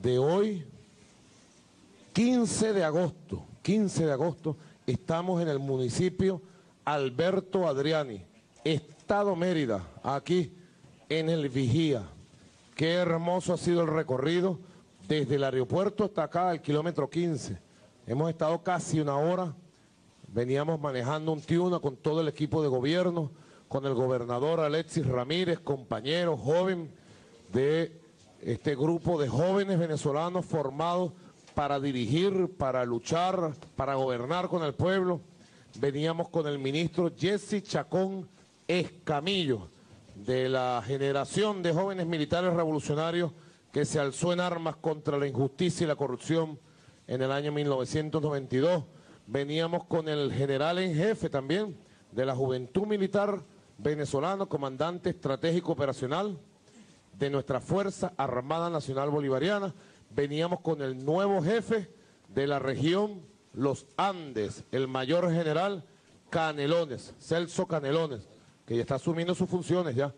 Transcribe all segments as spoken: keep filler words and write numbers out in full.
de hoy, quince de agosto, quince de agosto, estamos en el municipio Alberto Adriani, Estado Mérida, aquí en el Vigía. Qué hermoso ha sido el recorrido desde el aeropuerto hasta acá, al kilómetro quince. Hemos estado casi una hora, veníamos manejando un Tiuna con todo el equipo de gobierno, con el gobernador Alexis Ramírez, compañero joven de este grupo de jóvenes venezolanos formados para dirigir, para luchar, para gobernar con el pueblo. Veníamos con el ministro Jesse Chacón Escamillo, de la generación de jóvenes militares revolucionarios que se alzó en armas contra la injusticia y la corrupción en el año mil novecientos noventa y dos. Veníamos con el general en jefe también de la Juventud Militar venezolano, comandante estratégico operacional de nuestra Fuerza Armada Nacional Bolivariana. Veníamos con el nuevo jefe de la región Los Andes, el mayor general Canelones, Celso Canelones, que ya está asumiendo sus funciones ya.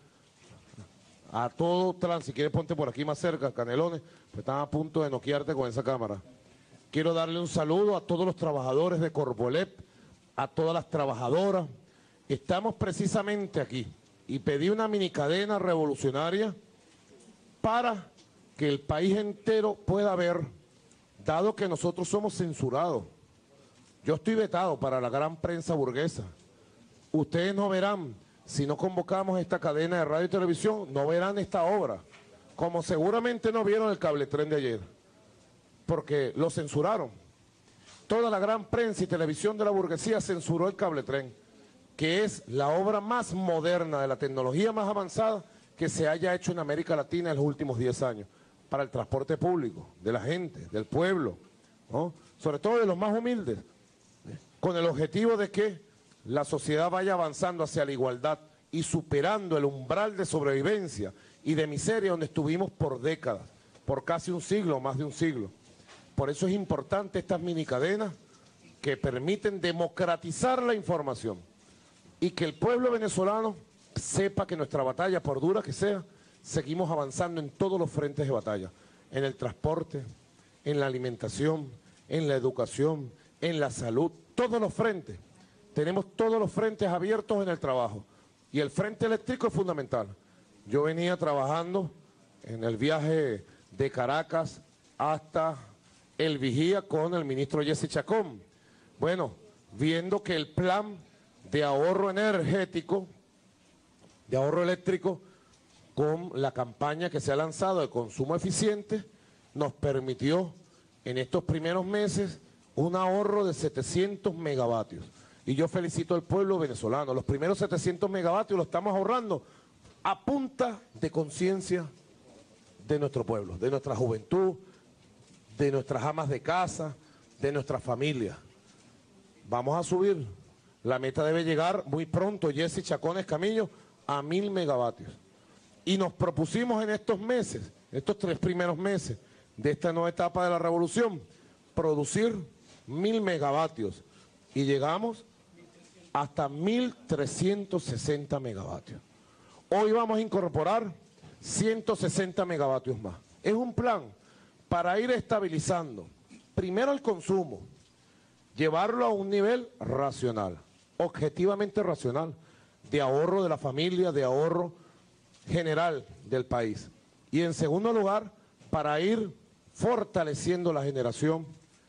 A todo trans, si quieres ponte por aquí más cerca, Canelones, pues están a punto de noquearte con esa cámara. Quiero darle un saludo a todos los trabajadores de Corbolep, a todas las trabajadoras. Estamos precisamente aquí y pedí una mini cadena revolucionaria para que el país entero pueda ver, dado que nosotros somos censurados. Yo estoy vetado para la gran prensa burguesa. Ustedes no verán, si no convocamos esta cadena de radio y televisión, no verán esta obra, como seguramente no vieron el cable tren de ayer, porque lo censuraron. Toda la gran prensa y televisión de la burguesía censuró el cable tren, que es la obra más moderna, de la tecnología más avanzada que se haya hecho en América Latina en los últimos diez años, para el transporte público, de la gente, del pueblo, ¿no? Sobre todo de los más humildes, con el objetivo de que la sociedad vaya avanzando hacia la igualdad y superando el umbral de sobrevivencia y de miseria donde estuvimos por décadas, por casi un siglo, más de un siglo. Por eso es importante estas minicadenas que permiten democratizar la información y que el pueblo venezolano sepa que nuestra batalla, por dura que sea, seguimos avanzando en todos los frentes de batalla, en el transporte, en la alimentación, en la educación, en la salud, todos los frentes. Tenemos todos los frentes abiertos en el trabajo y el frente eléctrico es fundamental. Yo venía trabajando en el viaje de Caracas hasta el Vigía con el ministro Jesse Chacón. Bueno, viendo que el plan de ahorro energético, de ahorro eléctrico, con la campaña que se ha lanzado de consumo eficiente, nos permitió en estos primeros meses un ahorro de setecientos megavatios. Y yo felicito al pueblo venezolano. Los primeros setecientos megavatios los estamos ahorrando a punta de conciencia de nuestro pueblo, de nuestra juventud, de nuestras amas de casa, de nuestras familias. Vamos a subir. La meta debe llegar muy pronto, Jesse Chacón Escamillo, a mil megavatios. Y nos propusimos en estos meses, estos tres primeros meses de esta nueva etapa de la revolución, producir mil megavatios. Y llegamos hasta mil trescientos sesenta megavatios. Hoy vamos a incorporar ciento sesenta megavatios más. Es un plan para ir estabilizando, primero el consumo, llevarlo a un nivel racional, objetivamente racional, de ahorro de la familia, de ahorro general del país. Y en segundo lugar, para ir fortaleciendo la generación,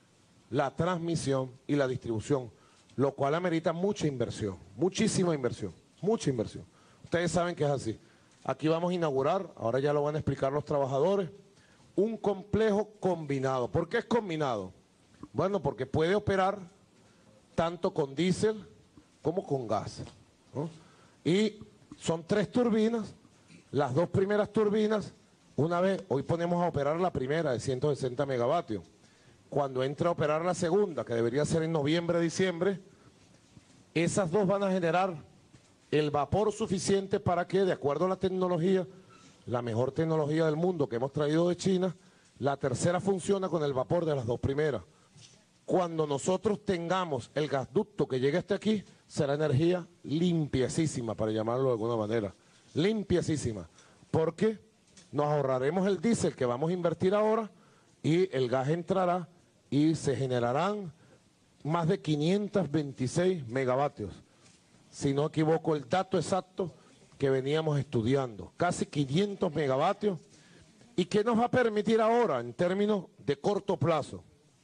la transmisión y la distribución, lo cual amerita mucha inversión, muchísima inversión, mucha inversión. Ustedes saben que es así. Aquí vamos a inaugurar, ahora ya lo van a explicar los trabajadores, un complejo combinado. ¿Por qué es combinado? Bueno, porque puede operar tanto con diésel como con gas, ¿no? Y son tres turbinas, las dos primeras turbinas, una vez, hoy ponemos a operar la primera de ciento sesenta megavatios. Cuando entre a operar la segunda, que debería ser en noviembre, diciembre, esas dos van a generar el vapor suficiente para que, de acuerdo a la tecnología, la mejor tecnología del mundo que hemos traído de China, la tercera funciona con el vapor de las dos primeras. Cuando nosotros tengamos el gasducto que llegue hasta aquí, será energía limpiecísima, para llamarlo de alguna manera, limpiecísima, porque nos ahorraremos el diésel que vamos a invertir ahora y el gas entrará y se generarán más de quinientos veintiséis megavatios. Si no equivoco el dato exacto que veníamos estudiando, casi quinientos megavatios, y que nos va a permitir ahora, en términos de corto plazo,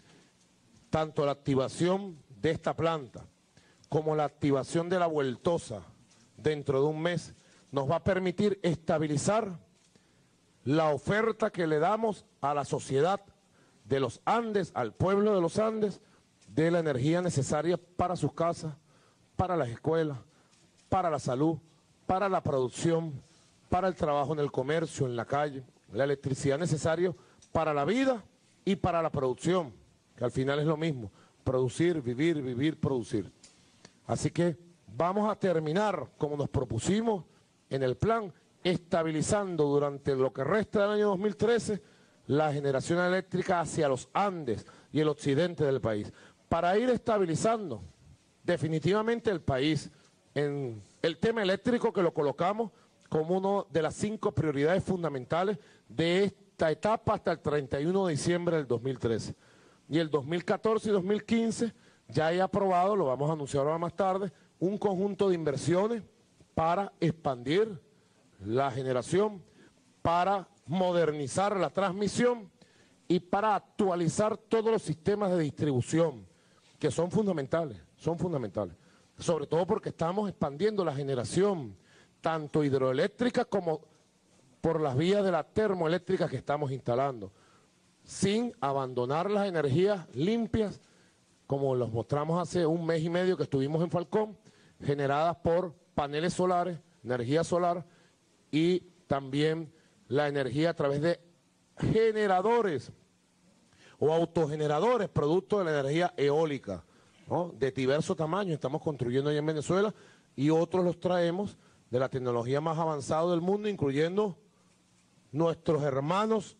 tanto la activación de esta planta como la activación de la Vueltosa dentro de un mes, nos va a permitir estabilizar la oferta que le damos a la sociedad de los Andes, al pueblo de los Andes, de la energía necesaria para sus casas, para las escuelas, para la salud, para la producción, para el trabajo en el comercio, en la calle, la electricidad necesaria para la vida y para la producción, que al final es lo mismo, producir, vivir, vivir, producir. Así que vamos a terminar, como nos propusimos en el plan, estabilizando durante lo que resta del año dos mil trece la generación eléctrica hacia los Andes y el occidente del país, para ir estabilizando definitivamente el país en el tema eléctrico, que lo colocamos como una de las cinco prioridades fundamentales de esta etapa hasta el treinta y uno de diciembre del dos mil trece. Y el dos mil catorce y dos mil quince ya he aprobado, lo vamos a anunciar ahora más tarde, un conjunto de inversiones para expandir la generación, para modernizar la transmisión y para actualizar todos los sistemas de distribución, que son fundamentales, son fundamentales. Sobre todo porque estamos expandiendo la generación, tanto hidroeléctrica como por las vías de la termoeléctrica que estamos instalando, sin abandonar las energías limpias, como los mostramos hace un mes y medio que estuvimos en Falcón, generadas por paneles solares, energía solar, y también la energía a través de generadores o autogeneradores, producto de la energía eólica, ¿no? De diverso tamaño, estamos construyendo allá en Venezuela, y otros los traemos de la tecnología más avanzada del mundo, incluyendo nuestros hermanos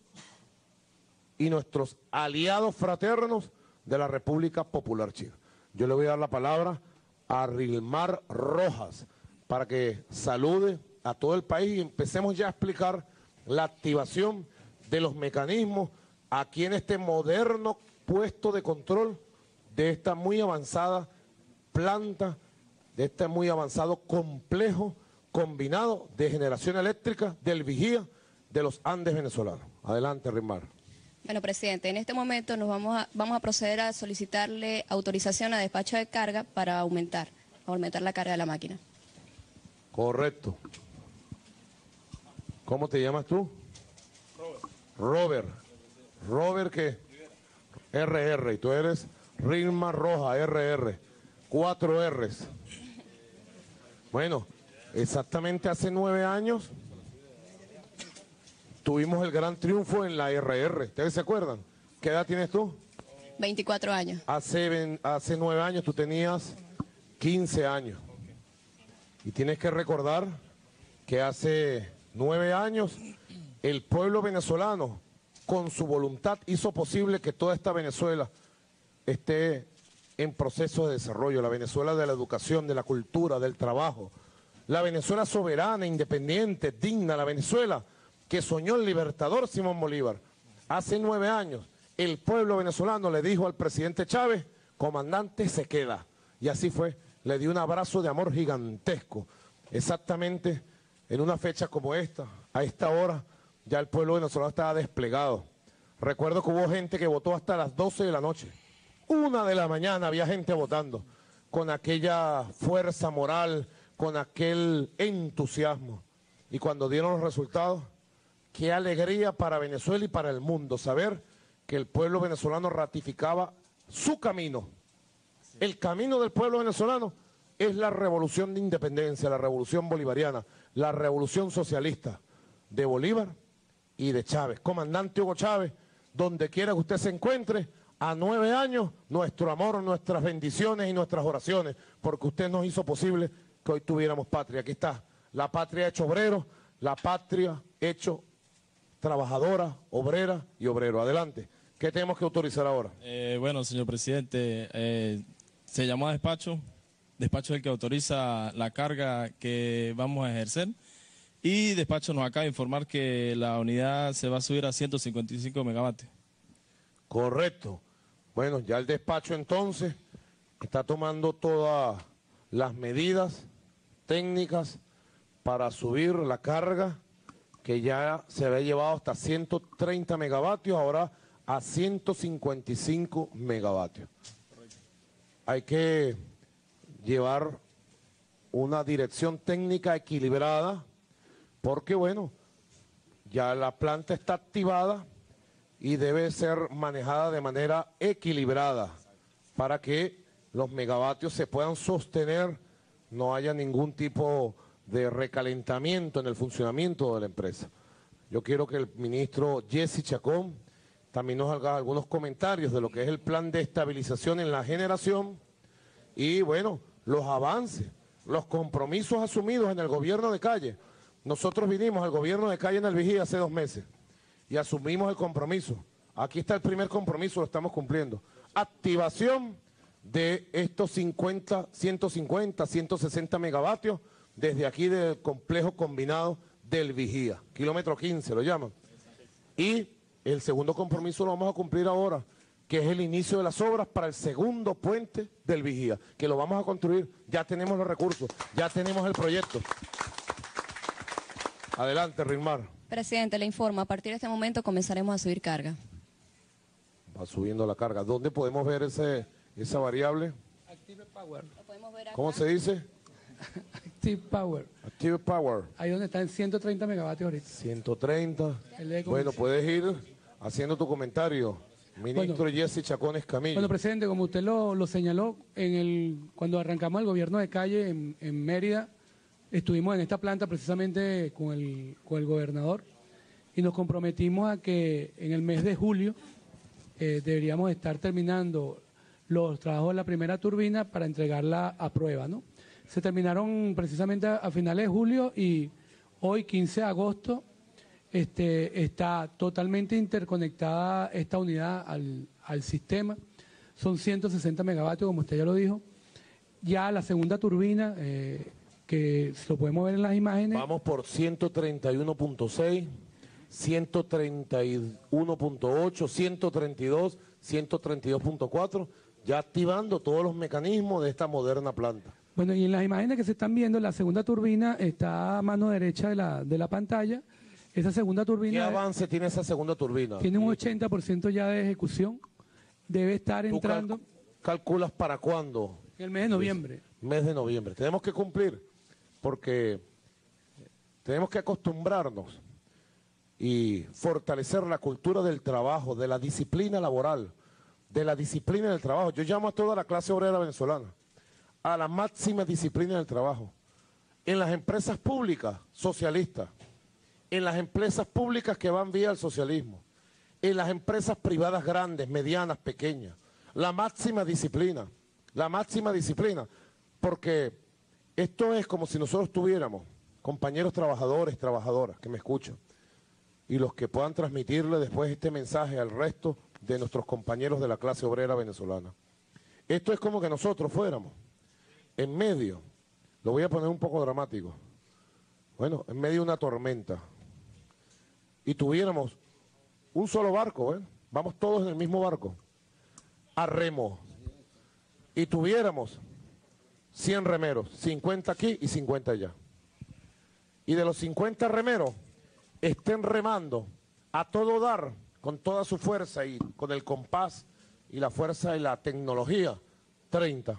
y nuestros aliados fraternos de la República Popular China. Yo le voy a dar la palabra a Rilmar Rojas para que salude a todo el país y empecemos ya a explicar la activación de los mecanismos aquí en este moderno puesto de control de esta muy avanzada planta, de este muy avanzado complejo combinado de generación eléctrica del Vigía de los Andes venezolanos. Adelante, Rilmar. Bueno, presidente, en este momento nos vamos a, vamos a proceder a solicitarle autorización a despacho de carga para aumentar, aumentar la carga de la máquina. Correcto. ¿Cómo te llamas tú? Robert. Robert. ¿Robert qué? R R. Y tú eres Rilmar Roja, R R. Cuatro R's. Bueno, exactamente hace nueve años tuvimos el gran triunfo en la R R. ¿Ustedes se acuerdan? ¿Qué edad tienes tú? veinticuatro años. Hace, hace nueve años tú tenías quince años. Y tienes que recordar que hace nueve años el pueblo venezolano, con su voluntad, hizo posible que toda esta Venezuela esté en proceso de desarrollo. La Venezuela de la educación, de la cultura, del trabajo. La Venezuela soberana, independiente, digna. La Venezuela que soñó el libertador Simón Bolívar. Hace nueve años el pueblo venezolano le dijo al presidente Chávez: comandante, se queda. Y así fue, le dio un abrazo de amor gigantesco. Exactamente en una fecha como esta, a esta hora, ya el pueblo venezolano estaba desplegado. Recuerdo que hubo gente que votó hasta las doce de la noche. Una de la mañana había gente votando, con aquella fuerza moral, con aquel entusiasmo. Y cuando dieron los resultados, qué alegría para Venezuela y para el mundo saber que el pueblo venezolano ratificaba su camino. El camino del pueblo venezolano es la revolución de independencia, la revolución bolivariana, la revolución socialista de Bolívar y de Chávez. Comandante Hugo Chávez, donde quiera que usted se encuentre, a nueve años, nuestro amor, nuestras bendiciones y nuestras oraciones, porque usted nos hizo posible que hoy tuviéramos patria. Aquí está, la patria hecho obrero, la patria hecho trabajadora, obrera y obrero. Adelante. ¿Qué tenemos que autorizar ahora? Eh, bueno, señor presidente, eh, se llamó a despacho, despacho es el que autoriza la carga que vamos a ejercer, y despacho nos acaba de informar que la unidad se va a subir a ciento cincuenta y cinco megavatios. Correcto. Bueno, ya el despacho entonces está tomando todas las medidas técnicas para subir la carga que ya se había llevado hasta ciento treinta megavatios, ahora a ciento cincuenta y cinco megavatios. Hay que llevar una dirección técnica equilibrada porque, bueno, ya la planta está activada y debe ser manejada de manera equilibrada para que los megavatios se puedan sostener, no haya ningún tipo de recalentamiento en el funcionamiento de la empresa. Yo quiero que el ministro Jesse Chacón también nos haga algunos comentarios de lo que es el plan de estabilización en la generación y, bueno, los avances, los compromisos asumidos en el gobierno de Calle. Nosotros vinimos al gobierno de Calle en el Vigía hace dos meses y asumimos el compromiso. Aquí está el primer compromiso, lo estamos cumpliendo. Activación de estos cincuenta, ciento cincuenta, ciento sesenta megavatios desde aquí del complejo combinado del Vigía, kilómetro quince lo llaman. Y el segundo compromiso lo vamos a cumplir ahora, que es el inicio de las obras para el segundo puente del Vigía, que lo vamos a construir, ya tenemos los recursos, ya tenemos el proyecto. Adelante, Rilmar. Presidente, le informo, a partir de este momento comenzaremos a subir carga. Va subiendo la carga. ¿Dónde podemos ver ese, esa variable? Active Power. ¿Lo podemos ver acá? ¿Cómo se dice? Active Power. Active Power. Ahí donde está en ciento treinta megavatios ahorita. ciento treinta. El eco- Bueno, puedes ir haciendo tu comentario. Ministro Bueno. Jesse Chacón Escamilla. Bueno, presidente, como usted lo, lo señaló, en el, cuando arrancamos el gobierno de Calle en, en Mérida, estuvimos en esta planta precisamente con el, con el gobernador y nos comprometimos a que en el mes de julio eh, deberíamos estar terminando los trabajos de la primera turbina para entregarla a prueba, ¿no? Se terminaron precisamente a, a finales de julio y hoy, quince de agosto, este, está totalmente interconectada esta unidad al, al sistema. Son ciento sesenta megavatios, como usted ya lo dijo. Ya la segunda turbina, eh, que lo podemos ver en las imágenes. Vamos por ciento treinta y uno punto seis, ciento treinta y uno punto ocho, ciento treinta y dos, ciento treinta y dos punto cuatro, ya activando todos los mecanismos de esta moderna planta. Bueno, y en las imágenes que se están viendo, la segunda turbina está a mano derecha de la, de la pantalla. Esa segunda ¿Qué turbina avance tiene esa segunda turbina? tiene un ochenta por ciento ya de ejecución. Debe estar ¿Tú entrando calcu- calculas para cuándo? en el mes de noviembre. Mes de noviembre. Tenemos que cumplir porque tenemos que acostumbrarnos y fortalecer la cultura del trabajo, de la disciplina laboral, de la disciplina del trabajo. Yo llamo a toda la clase obrera venezolana a la máxima disciplina del trabajo. En las empresas públicas socialistas, en las empresas públicas que van vía al socialismo, en las empresas privadas grandes, medianas, pequeñas, la máxima disciplina, la máxima disciplina, porque esto es como si nosotros tuviéramos compañeros trabajadores, trabajadoras que me escuchan, y los que puedan transmitirle después este mensaje al resto de nuestros compañeros de la clase obrera venezolana. Esto es como que nosotros fuéramos en medio, lo voy a poner un poco dramático, bueno, en medio de una tormenta, y tuviéramos un solo barco, ¿eh? Vamos todos en el mismo barco, a remo, y tuviéramos cien remeros, cincuenta aquí y cincuenta allá. Y de los cincuenta remeros, estén remando a todo dar, con toda su fuerza y con el compás y la fuerza y la tecnología, treinta.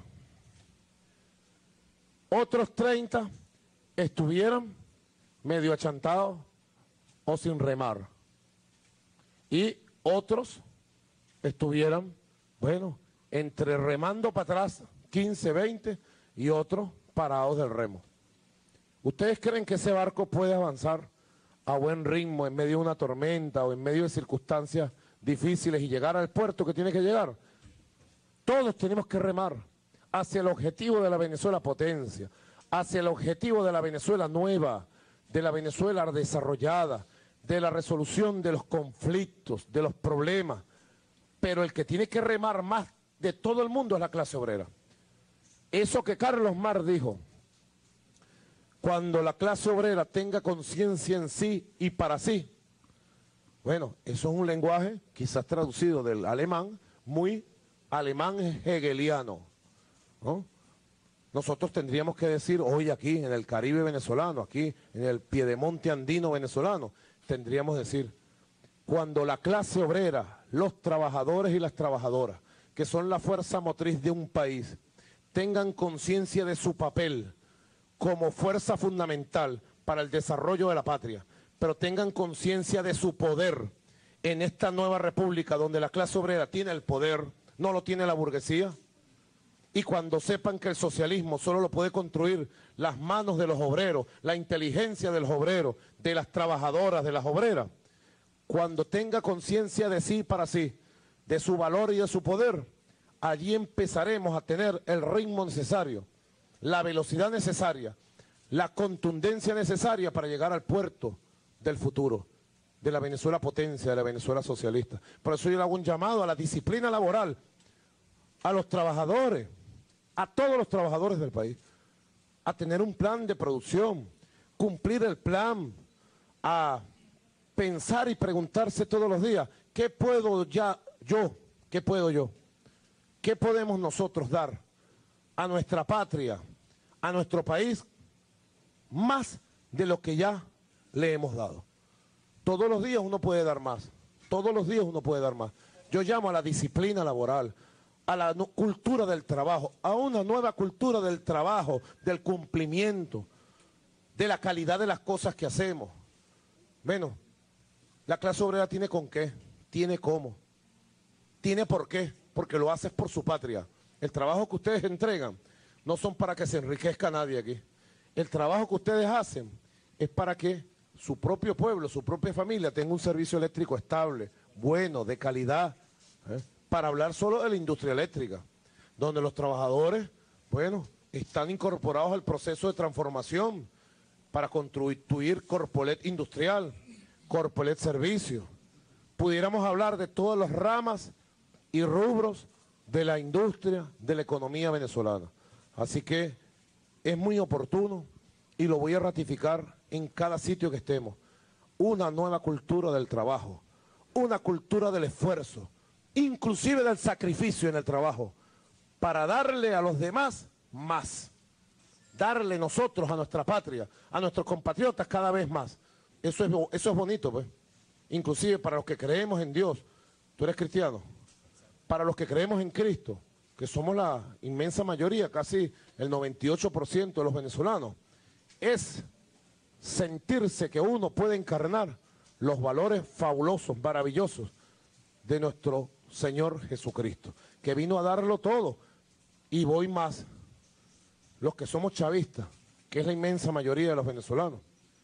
Otros treinta estuvieran medio achantados o sin remar. Y otros estuvieran, bueno, entre remando para atrás, quince, veinte, y otros parados del remo. ¿Ustedes creen que ese barco puede avanzar a buen ritmo en medio de una tormenta o en medio de circunstancias difíciles y llegar al puerto que tiene que llegar? Todos tenemos que remar hacia el objetivo de la Venezuela potencia, hacia el objetivo de la Venezuela nueva, de la Venezuela desarrollada, de la resolución de los conflictos, de los problemas. Pero el que tiene que remar más de todo el mundo es la clase obrera. Eso que Carlos Marx dijo, cuando la clase obrera tenga conciencia en sí y para sí, Bueno, eso es un lenguaje quizás traducido del alemán, muy alemán hegeliano, ¿no? Nosotros tendríamos que decir hoy aquí en el Caribe venezolano, aquí en el Piedemonte andino venezolano, tendríamos que decir, cuando la clase obrera, los trabajadores y las trabajadoras, que son la fuerza motriz de un país, tengan conciencia de su papel como fuerza fundamental para el desarrollo de la patria, pero tengan conciencia de su poder en esta nueva república donde la clase obrera tiene el poder, no lo tiene la burguesía, y cuando sepan que el socialismo solo lo puede construir las manos de los obreros, la inteligencia de los obreros, de las trabajadoras, de las obreras, cuando tenga conciencia de sí para sí, de su valor y de su poder, allí empezaremos a tener el ritmo necesario, la velocidad necesaria, la contundencia necesaria para llegar al puerto del futuro, de la Venezuela potencia, de la Venezuela socialista. Por eso yo le hago un llamado a la disciplina laboral, a los trabajadores, a todos los trabajadores del país, a tener un plan de producción, cumplir el plan, a pensar y preguntarse todos los días, ¿qué puedo ya yo? ¿Qué puedo yo? ¿Qué podemos nosotros dar a nuestra patria, a nuestro país, más de lo que ya le hemos dado? Todos los días uno puede dar más, todos los días uno puede dar más. Yo llamo a la disciplina laboral, a la no, cultura del trabajo, a una nueva cultura del trabajo, del cumplimiento, de la calidad de las cosas que hacemos. Bueno, la clase obrera tiene con qué, tiene cómo, tiene por qué, porque lo haces por su patria. El trabajo que ustedes entregan no son para que se enriquezca nadie aquí. El trabajo que ustedes hacen es para que su propio pueblo, su propia familia tenga un servicio eléctrico estable, bueno, de calidad, ¿eh? Para hablar solo de la industria eléctrica, donde los trabajadores, bueno, están incorporados al proceso de transformación para constituir Corpolet industrial, Corpolet servicio. Pudiéramos hablar de todas las ramas y rubros de la industria, de la economía venezolana. Así que es muy oportuno y lo voy a ratificar en cada sitio que estemos. Una nueva cultura del trabajo, una cultura del esfuerzo, inclusive del sacrificio en el trabajo, para darle a los demás más. Darle nosotros a nuestra patria, a nuestros compatriotas cada vez más. Eso es, eso es bonito, pues. Inclusive para los que creemos en Dios. ¿Tú eres cristiano? Para los que creemos en Cristo, que somos la inmensa mayoría, casi el noventa y ocho por ciento de los venezolanos, es sentirse que uno puede encarnar los valores fabulosos, maravillosos de nuestro Señor Jesucristo, que vino a darlo todo. Y voy más, los que somos chavistas, que es la inmensa mayoría de los venezolanos,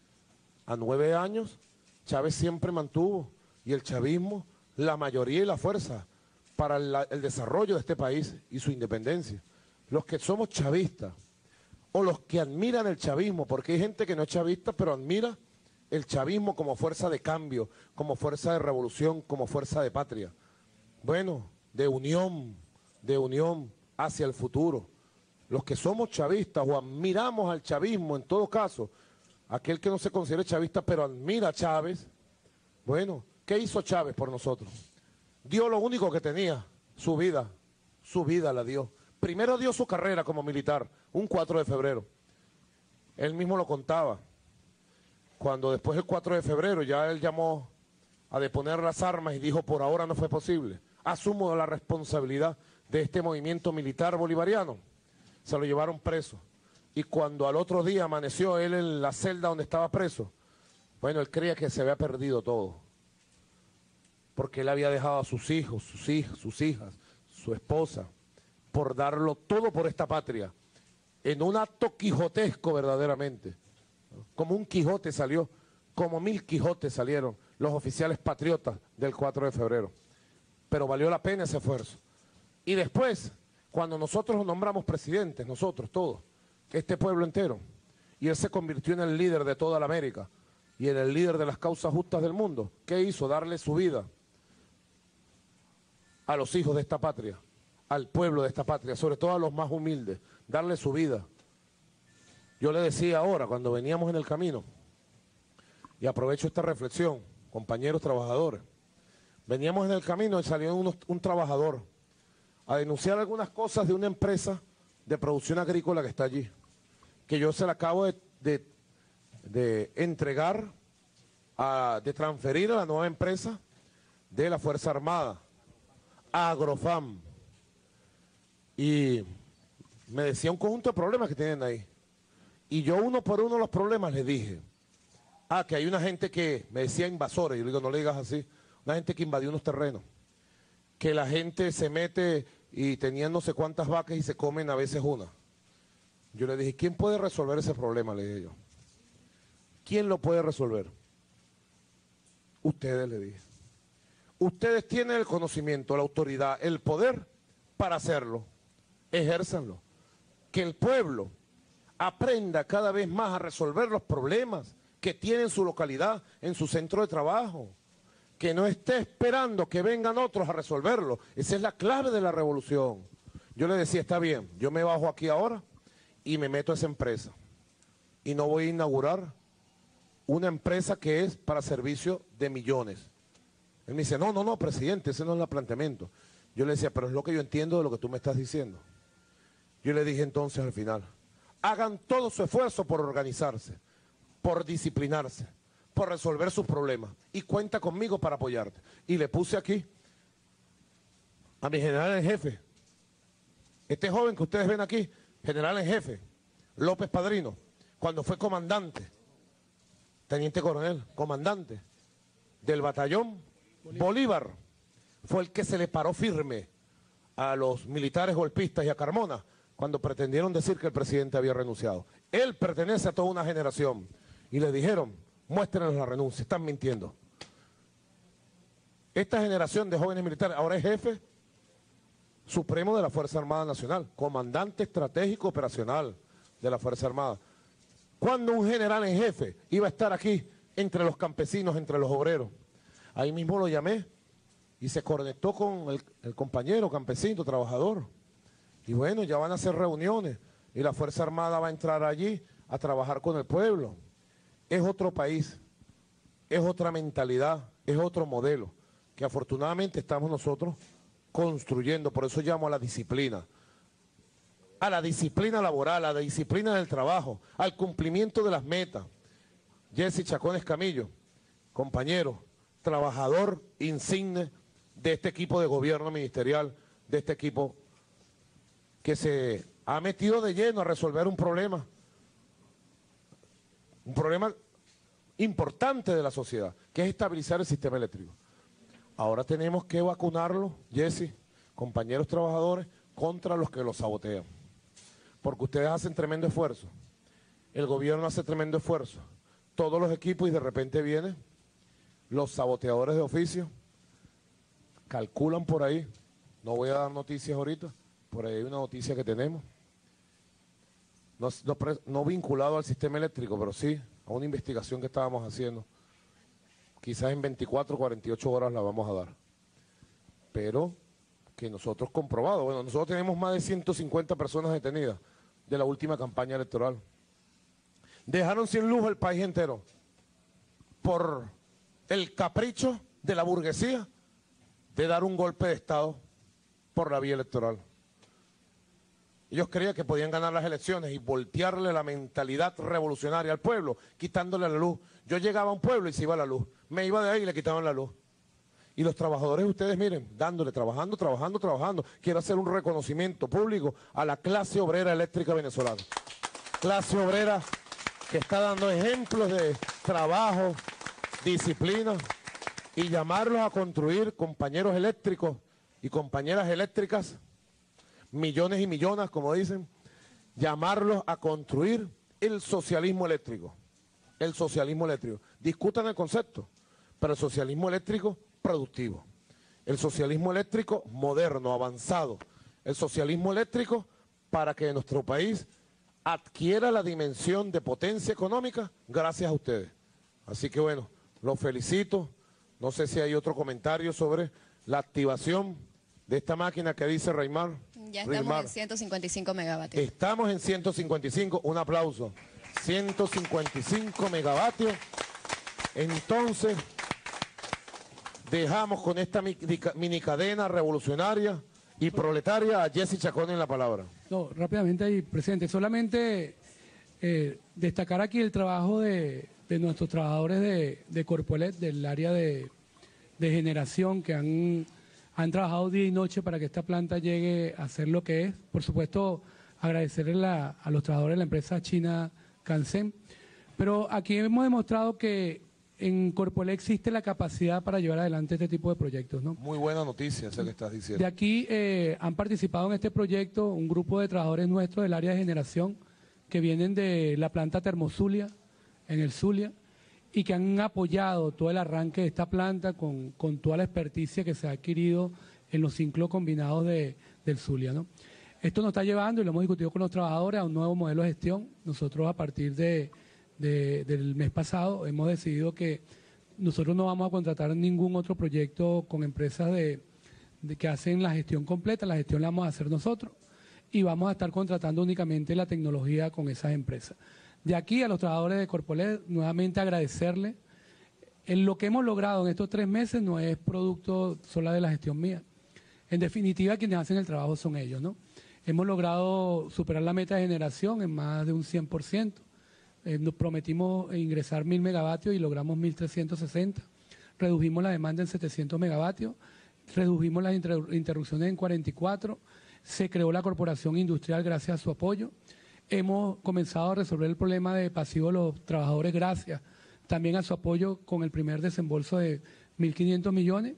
a nueve años Chávez siempre mantuvo, y el chavismo, la mayoría y la fuerza para la, el desarrollo de este país y su independencia. Los que somos chavistas, o los que admiran el chavismo, porque hay gente que no es chavista, pero admira el chavismo como fuerza de cambio, como fuerza de revolución, como fuerza de patria. Bueno, de unión, de unión hacia el futuro. Los que somos chavistas o admiramos al chavismo, en todo caso, aquel que no se considere chavista pero admira a Chávez, bueno, ¿qué hizo Chávez por nosotros? Dio lo único que tenía, su vida, su vida la dio. Primero dio su carrera como militar, un cuatro de febrero. Él mismo lo contaba. Cuando después del cuatro de febrero ya él llamó a deponer las armas y dijo, por ahora no fue posible. Asumo la responsabilidad de este movimiento militar bolivariano. Se lo llevaron preso. Y cuando al otro día amaneció él en la celda donde estaba preso, bueno, él creía que se había perdido todo. Porque él había dejado a sus hijos, sus hijas, sus hijas, su esposa, por darlo todo por esta patria, en un acto quijotesco verdaderamente. Como un Quijote salió, como mil Quijotes salieron los oficiales patriotas del cuatro de febrero. Pero valió la pena ese esfuerzo. Y después, cuando nosotros lo nombramos presidente, nosotros todos, este pueblo entero, y él se convirtió en el líder de toda la América y en el líder de las causas justas del mundo, ¿qué hizo? Darle su vida a los hijos de esta patria, al pueblo de esta patria, sobre todo a los más humildes, darle su vida. Yo le decía ahora, cuando veníamos en el camino, y aprovecho esta reflexión, compañeros trabajadores. Veníamos en el camino y salió unos, un trabajador a denunciar algunas cosas de una empresa de producción agrícola que está allí, que yo se la acabo de, de, de entregar, a, de transferir a la nueva empresa de la Fuerza Armada, Agrofam. Y me decía un conjunto de problemas que tienen ahí. Y yo uno por uno los problemas les dije, ah, que hay una gente que, me decía invasores, yo le digo, no le digas así, una gente que invadió unos terrenos, que la gente se mete y tenían no sé cuántas vacas y se comen a veces una. Yo le dije, ¿quién puede resolver ese problema? Le dije yo. ¿Quién lo puede resolver? Ustedes, le dije. Ustedes tienen el conocimiento, la autoridad, el poder para hacerlo. Ejérzanlo. Que el pueblo aprenda cada vez más a resolver los problemas que tiene en su localidad, en su centro de trabajo. Que no esté esperando que vengan otros a resolverlo. Esa es la clave de la revolución. Yo le decía, está bien, yo me bajo aquí ahora y me meto a esa empresa. Y no voy a inaugurar una empresa que es para servicio de millones. Él me dice, no, no, no, presidente, ese no es el planteamiento. Yo le decía, pero es lo que yo entiendo de lo que tú me estás diciendo. Yo le dije entonces al final, hagan todo su esfuerzo por organizarse, por disciplinarse, por resolver sus problemas y cuenta conmigo para apoyarte. Y le puse aquí a mi general en jefe, este joven que ustedes ven aquí, general en jefe, López Padrino, cuando fue comandante, teniente coronel, comandante del batallón Bolívar. Bolívar, fue el que se le paró firme a los militares golpistas y a Carmona cuando pretendieron decir que el presidente había renunciado. Él pertenece a toda una generación y le dijeron, muéstrenos la renuncia, están mintiendo. Esta generación de jóvenes militares ahora es jefe supremo de la Fuerza Armada Nacional, comandante estratégico operacional de la Fuerza Armada. ¿Cuándo un general en jefe iba a estar aquí entre los campesinos, entre los obreros? Ahí mismo lo llamé y se conectó con el, el compañero campesino, trabajador. Y bueno, ya van a hacer reuniones y la Fuerza Armada va a entrar allí a trabajar con el pueblo. Es otro país, es otra mentalidad, es otro modelo que afortunadamente estamos nosotros construyendo. Por eso llamo a la disciplina, a la disciplina laboral, a la disciplina del trabajo, al cumplimiento de las metas. Jesse Chacón Escamillo, compañero, trabajador insigne de este equipo de gobierno ministerial, de este equipo que se ha metido de lleno a resolver un problema, un problema importante de la sociedad, que es estabilizar el sistema eléctrico. Ahora tenemos que vacunarlo, Jesse, compañeros trabajadores, contra los que lo sabotean. Porque ustedes hacen tremendo esfuerzo, el gobierno hace tremendo esfuerzo, todos los equipos y de repente vienen los saboteadores de oficio, calculan por ahí, no voy a dar noticias ahorita, por ahí hay una noticia que tenemos, no, no, no vinculado al sistema eléctrico, pero sí a una investigación que estábamos haciendo. Quizás en veinticuatro, cuarenta y ocho horas la vamos a dar. Pero que nosotros comprobado, bueno, nosotros tenemos más de ciento cincuenta personas detenidas de la última campaña electoral. Dejaron sin luz el país entero por el capricho de la burguesía de dar un golpe de Estado por la vía electoral. Ellos creían que podían ganar las elecciones y voltearle la mentalidad revolucionaria al pueblo, quitándole la luz. Yo llegaba a un pueblo y se iba la luz. Me iba de ahí y le quitaban la luz. Y los trabajadores, ustedes miren, dándole, trabajando, trabajando, trabajando. Quiero hacer un reconocimiento público a la clase obrera eléctrica venezolana. Clase obrera que está dando ejemplos de trabajo, disciplina y llamarlos a construir compañeros eléctricos y compañeras eléctricas, millones y millones, como dicen, llamarlos a construir el socialismo eléctrico. El socialismo eléctrico. Discutan el concepto, pero el socialismo eléctrico productivo. El socialismo eléctrico moderno, avanzado. El socialismo eléctrico para que nuestro país adquiera la dimensión de potencia económica gracias a ustedes. Así que bueno, los felicito. No sé si hay otro comentario sobre la activación de esta máquina que dice Reymar. Ya estamos Reymar. en ciento cincuenta y cinco megavatios. Estamos en ciento cincuenta y cinco, un aplauso. ciento cincuenta y cinco megavatios. Entonces, dejamos con esta mini cadena revolucionaria y proletaria a Jesse Chacón en la palabra. No, rápidamente ahí, presidente, solamente eh, destacar aquí el trabajo de, de nuestros trabajadores de, de Corpoelec, del área de, de generación, que han, han trabajado día y noche para que esta planta llegue a ser lo que es. Por supuesto, agradecerle la, a los trabajadores de la empresa china Cansen. Pero aquí hemos demostrado que en Corpoelec existe la capacidad para llevar adelante este tipo de proyectos, ¿no? Muy buena noticia esa que estás diciendo. De aquí eh, han participado en este proyecto un grupo de trabajadores nuestros del área de generación que vienen de la planta Termozulia, en el Zulia, y que han apoyado todo el arranque de esta planta con, con toda la experticia que se ha adquirido en los ciclos combinados de, del Zulia, ¿no? Esto nos está llevando, y lo hemos discutido con los trabajadores, a un nuevo modelo de gestión. Nosotros a partir de... De, del mes pasado hemos decidido que nosotros no vamos a contratar ningún otro proyecto con empresas de, de que hacen la gestión completa, la gestión la vamos a hacer nosotros y vamos a estar contratando únicamente la tecnología con esas empresas. De aquí a los trabajadores de Corpoelec, nuevamente agradecerles. En lo que hemos logrado en estos tres meses no es producto solo de la gestión mía. En definitiva, quienes hacen el trabajo son ellos, ¿no? Hemos logrado superar la meta de generación en más de un cien por ciento. Eh, nos prometimos ingresar mil megavatios y logramos mil trescientos sesenta. Redujimos la demanda en setecientos megavatios, redujimos las inter interrupciones en cuarenta y cuatro, se creó la corporación industrial gracias a su apoyo. Hemos comenzado a resolver el problema de pasivo de los trabajadores gracias también a su apoyo con el primer desembolso de mil quinientos millones.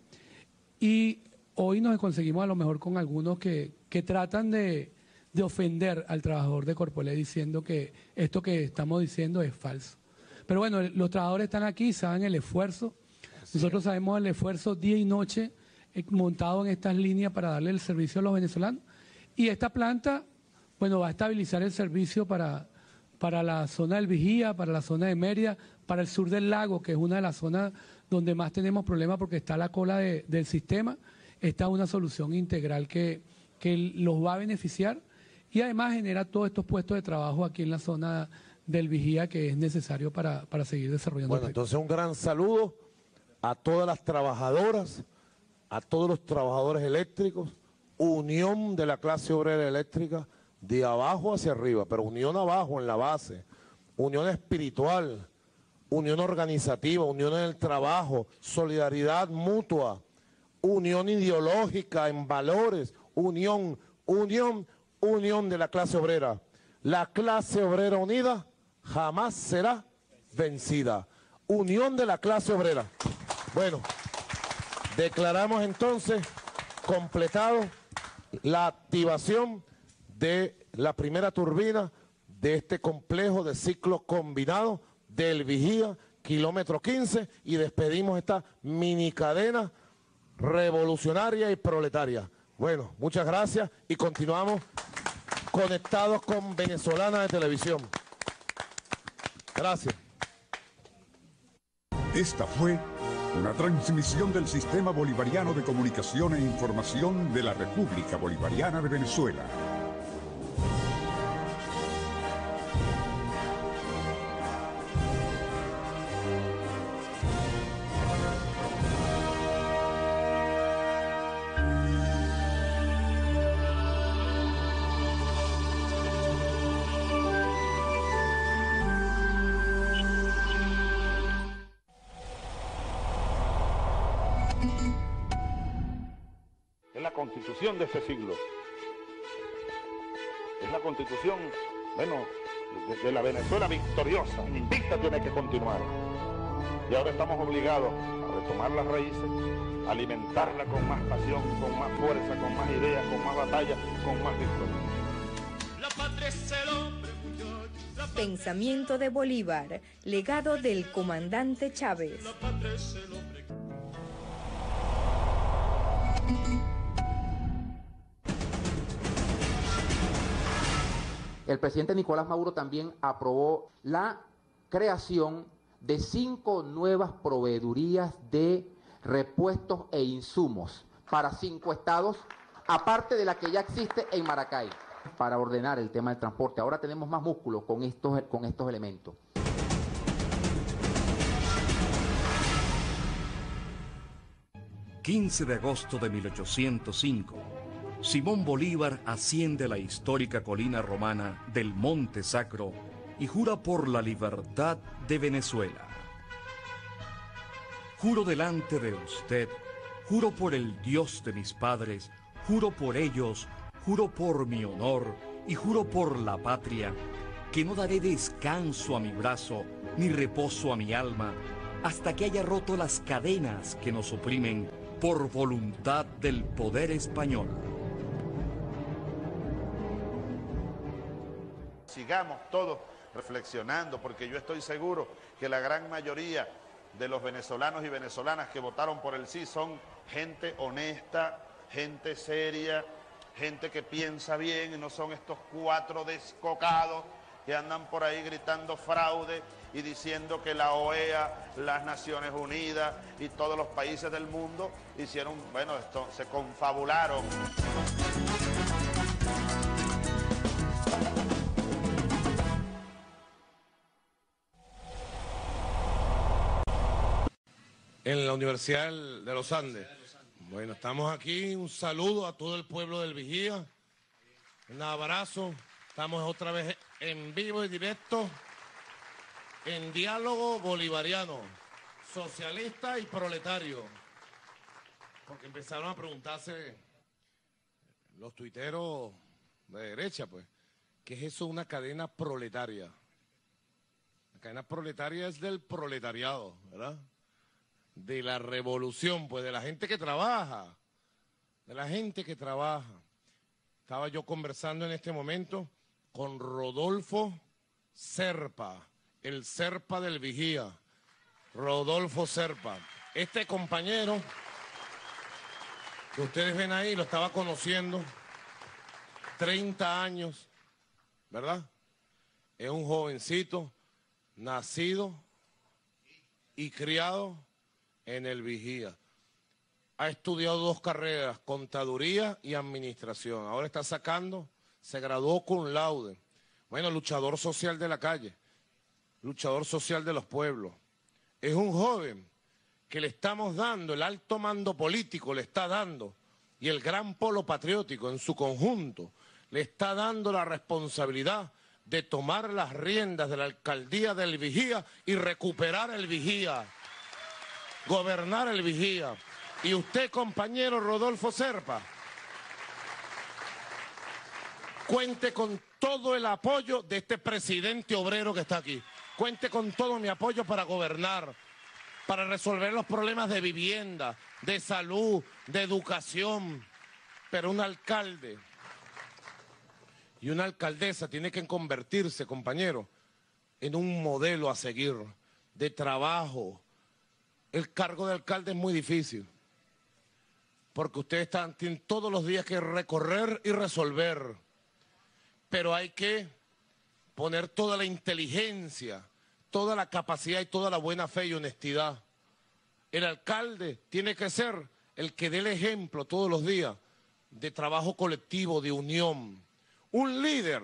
Y hoy nos conseguimos a lo mejor con algunos que, que tratan de... de ofender al trabajador de Corpoelec diciendo que esto que estamos diciendo es falso. Pero bueno, los trabajadores están aquí, saben el esfuerzo. Nosotros sabemos el esfuerzo día y noche montado en estas líneas para darle el servicio a los venezolanos. Y esta planta, bueno, va a estabilizar el servicio para, para la zona del Vigía, para la zona de Mérida, para el sur del lago, que es una de las zonas donde más tenemos problemas porque está la cola de, del sistema. Esta es una solución integral que, que los va a beneficiar. Y además genera todos estos puestos de trabajo aquí en la zona del Vigía que es necesario para, para seguir desarrollando. Bueno, entonces un gran saludo a todas las trabajadoras, a todos los trabajadores eléctricos, unión de la clase obrera eléctrica de abajo hacia arriba, pero unión abajo en la base, unión espiritual, unión organizativa, unión en el trabajo, solidaridad mutua, unión ideológica en valores, unión, unión, unión de la clase obrera. La clase obrera unida jamás será vencida. Unión de la clase obrera. Bueno, declaramos entonces completado la activación de la primera turbina de este complejo de ciclo combinado del Vigía, kilómetro quince, y despedimos esta mini cadena revolucionaria y proletaria. Bueno, muchas gracias y continuamos conectados con Venezolana de Televisión. Gracias. Esta fue una transmisión del Sistema Bolivariano de Comunicación e Información de la República Bolivariana de Venezuela. Constitución de este siglo. Es la constitución, bueno, de, de la Venezuela victoriosa, invicta, tiene que continuar. Y ahora estamos obligados a retomar las raíces, a alimentarla con más pasión, con más fuerza, con más ideas, con más batalla, con más victoria. La patria es el hombre, muchachos. Pensamiento de Bolívar, legado del comandante Chávez. La patria es el hombre. El presidente Nicolás Maduro también aprobó la creación de cinco nuevas proveedurías de repuestos e insumos para cinco estados, aparte de la que ya existe en Maracay, para ordenar el tema del transporte. Ahora tenemos más músculo con estos, con estos elementos. quince de agosto de mil ochocientos cinco, Simón Bolívar asciende a la histórica colina romana del Monte Sacro y jura por la libertad de Venezuela. Juro delante de usted, juro por el Dios de mis padres, juro por ellos, juro por mi honor y juro por la patria, que no daré descanso a mi brazo ni reposo a mi alma hasta que haya roto las cadenas que nos oprimen por voluntad del poder español. Sigamos todos reflexionando, porque yo estoy seguro que la gran mayoría de los venezolanos y venezolanas que votaron por el sí son gente honesta, gente seria, gente que piensa bien y no son estos cuatro descocados que andan por ahí gritando fraude y diciendo que la O E A, las Naciones Unidas y todos los países del mundo hicieron, bueno, esto se confabularon. En la Universidad de los Andes. Bueno, estamos aquí, un saludo a todo el pueblo del Vigía, un abrazo, estamos otra vez en vivo y directo, en diálogo bolivariano, socialista y proletario, porque empezaron a preguntarse los tuiteros de derecha, pues, ¿qué es eso una cadena proletaria? La cadena proletaria es del proletariado, ¿verdad? De la revolución, pues de la gente que trabaja, de la gente que trabaja. Estaba yo conversando en este momento con Rodolfo Serpa, el Serpa del Vigía, Rodolfo Serpa. Este compañero que ustedes ven ahí, lo estaba conociendo, treinta años, ¿verdad? Es un jovencito, nacido y criado en el Vigía. Ha estudiado dos carreras, contaduría y administración. Ahora está sacando, se graduó cum laude. Bueno, luchador social de la calle, luchador social de los pueblos. Es un joven que le estamos dando, el alto mando político le está dando, y el gran polo patriótico en su conjunto, le está dando la responsabilidad de tomar las riendas de la alcaldía del Vigía y recuperar el Vigía. Gobernar el Vigía. Y usted, compañero Rodolfo Serpa, cuente con todo el apoyo de este presidente obrero que está aquí. Cuente con todo mi apoyo para gobernar, para resolver los problemas de vivienda, de salud, de educación. Pero un alcalde y una alcaldesa tiene que convertirse, compañero, en un modelo a seguir de trabajo. El cargo de alcalde es muy difícil, porque ustedes están, tienen todos los días que recorrer y resolver, pero hay que poner toda la inteligencia, toda la capacidad y toda la buena fe y honestidad. El alcalde tiene que ser el que dé el ejemplo todos los días de trabajo colectivo, de unión. Un líder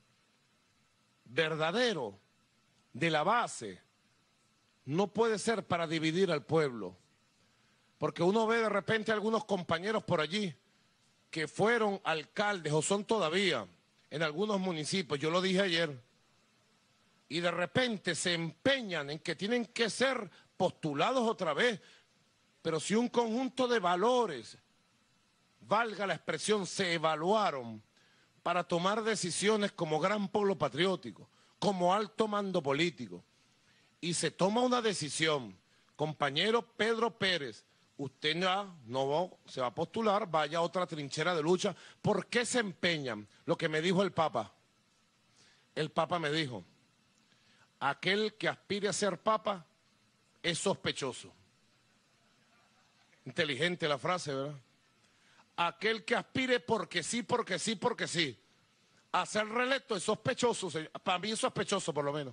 verdadero de la base no puede ser para dividir al pueblo, porque uno ve de repente a algunos compañeros por allí que fueron alcaldes o son todavía en algunos municipios, yo lo dije ayer, y de repente se empeñan en que tienen que ser postulados otra vez, pero si un conjunto de valores, valga la expresión, se evaluaron para tomar decisiones como gran pueblo patriótico, como alto mando político, y se toma una decisión, compañero Pedro Pérez, usted no, no se va a postular, vaya a otra trinchera de lucha. ¿Por qué se empeñan? Lo que me dijo el Papa. El Papa me dijo, aquel que aspire a ser Papa es sospechoso. Inteligente la frase, ¿verdad? Aquel que aspire porque sí, porque sí, porque sí, a ser reelecto es sospechoso, para mí es sospechoso por lo menos.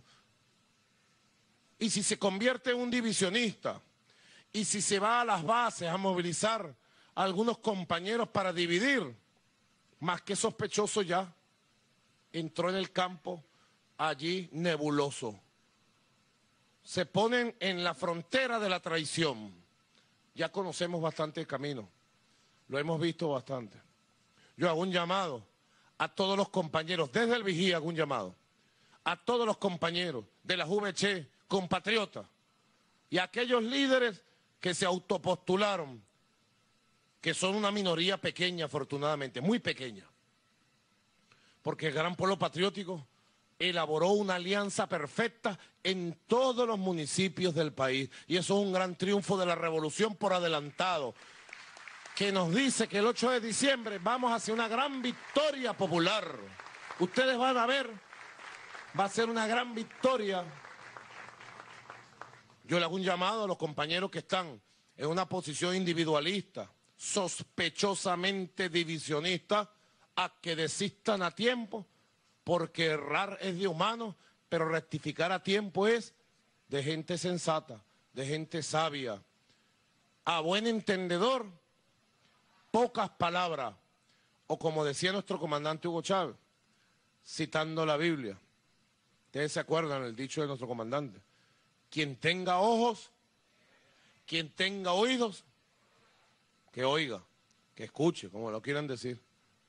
Y si se convierte en un divisionista, y si se va a las bases a movilizar a algunos compañeros para dividir, más que sospechoso ya, entró en el campo allí nebuloso. Se ponen en la frontera de la traición, ya conocemos bastante el camino, lo hemos visto bastante. Yo hago un llamado a todos los compañeros, desde el Vigía hago un llamado, a todos los compañeros de la V C, compatriotas, y a aquellos líderes que se autopostularon, que son una minoría pequeña, afortunadamente, muy pequeña, porque el Gran Polo Patriótico elaboró una alianza perfecta en todos los municipios del país, y eso es un gran triunfo de la revolución por adelantado, que nos dice que el ocho de diciembre vamos hacia una gran victoria popular. Ustedes van a ver, va a ser una gran victoria. Yo le hago un llamado a los compañeros que están en una posición individualista, sospechosamente divisionista, a que desistan a tiempo, porque errar es de humanos, pero rectificar a tiempo es de gente sensata, de gente sabia. A buen entendedor, pocas palabras, o como decía nuestro comandante Hugo Chávez, citando la Biblia. Ustedes se acuerdan el dicho de nuestro comandante: quien tenga ojos, quien tenga oídos, que oiga, que escuche, como lo quieran decir.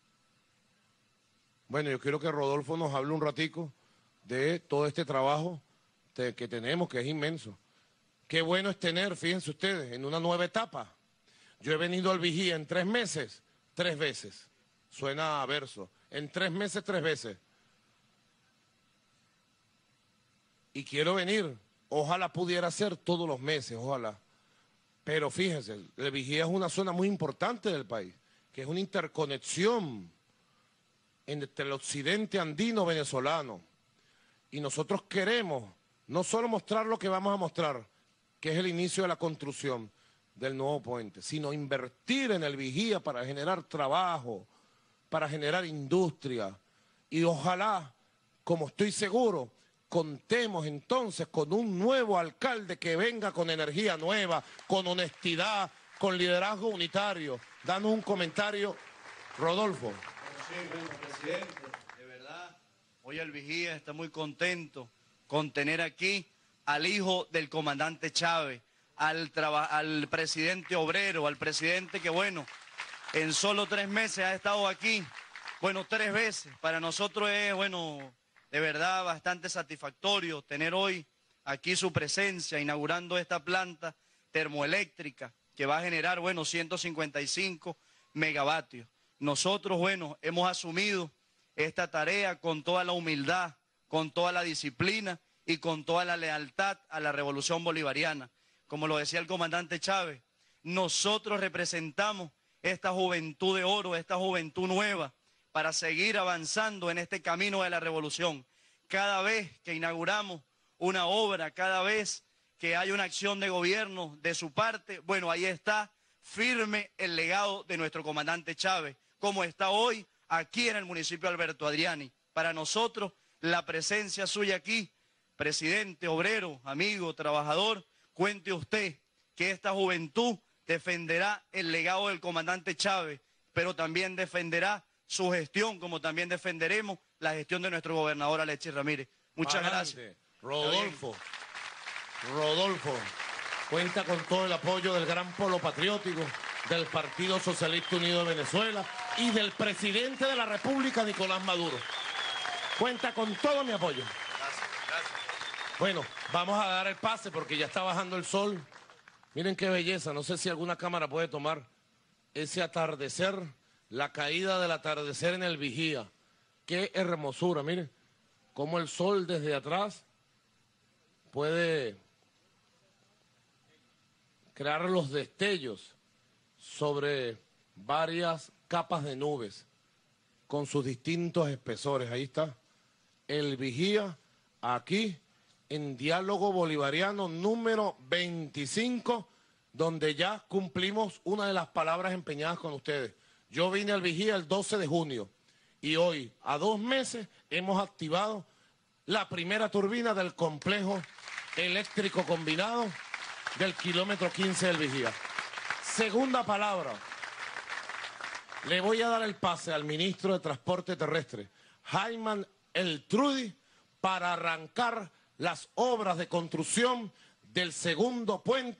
Bueno, yo quiero que Rodolfo nos hable un ratico de todo este trabajo que tenemos, que es inmenso. Qué bueno es tener, fíjense ustedes, en una nueva etapa. Yo he venido al Vigía en tres meses, tres veces. Suena a verso. En tres meses, tres veces. Y quiero venir. Ojalá pudiera ser todos los meses, ojalá. Pero fíjense, el Vigía es una zona muy importante del país, que es una interconexión entre el occidente andino venezolano. Y nosotros queremos no solo mostrar lo que vamos a mostrar, que es el inicio de la construcción del nuevo puente, sino invertir en el Vigía para generar trabajo, para generar industria. Y ojalá, como estoy seguro, contemos entonces con un nuevo alcalde que venga con energía nueva, con honestidad, con liderazgo unitario. Danos un comentario, Rodolfo. Sí, bueno, presidente, de verdad, hoy el Vigía está muy contento con tener aquí al hijo del comandante Chávez, al, al presidente obrero, al presidente que, bueno, en solo tres meses ha estado aquí, bueno, tres veces. Para nosotros es, bueno, de verdad bastante satisfactorio tener hoy aquí su presencia, inaugurando esta planta termoeléctrica que va a generar, bueno, ciento cincuenta y cinco megavatios. Nosotros, bueno, hemos asumido esta tarea con toda la humildad, con toda la disciplina y con toda la lealtad a la revolución bolivariana. Como lo decía el comandante Chávez, nosotros representamos esta juventud de oro, esta juventud nueva, para seguir avanzando en este camino de la revolución. Cada vez que inauguramos una obra, cada vez que hay una acción de gobierno de su parte, bueno, ahí está firme el legado de nuestro comandante Chávez, como está hoy aquí en el municipio de Alberto Adriani. Para nosotros, la presencia suya aquí, presidente, obrero, amigo, trabajador, cuente usted que esta juventud defenderá el legado del comandante Chávez, pero también defenderá su gestión, como también defenderemos la gestión de nuestro gobernador Alexis Ramírez. Muchas Adelante. Gracias. Rodolfo, Rodolfo, cuenta con todo el apoyo del Gran Polo Patriótico, del Partido Socialista Unido de Venezuela y del presidente de la República, Nicolás Maduro. Cuenta con todo mi apoyo. Gracias, gracias. Bueno, vamos a dar el pase porque ya está bajando el sol. Miren qué belleza, no sé si alguna cámara puede tomar ese atardecer, la caída del atardecer en el Vigía. Qué hermosura, miren, cómo el sol desde atrás puede crear los destellos sobre varias capas de nubes con sus distintos espesores. Ahí está el Vigía, aquí en Diálogo Bolivariano número veinticinco, donde ya cumplimos una de las palabras empeñadas con ustedes. Yo vine al Vigía el doce de junio y hoy, a dos meses, hemos activado la primera turbina del complejo eléctrico combinado del kilómetro quince del Vigía. Segunda palabra, le voy a dar el pase al ministro de Transporte Terrestre, Jaime Eltrudi, para arrancar las obras de construcción del segundo puente,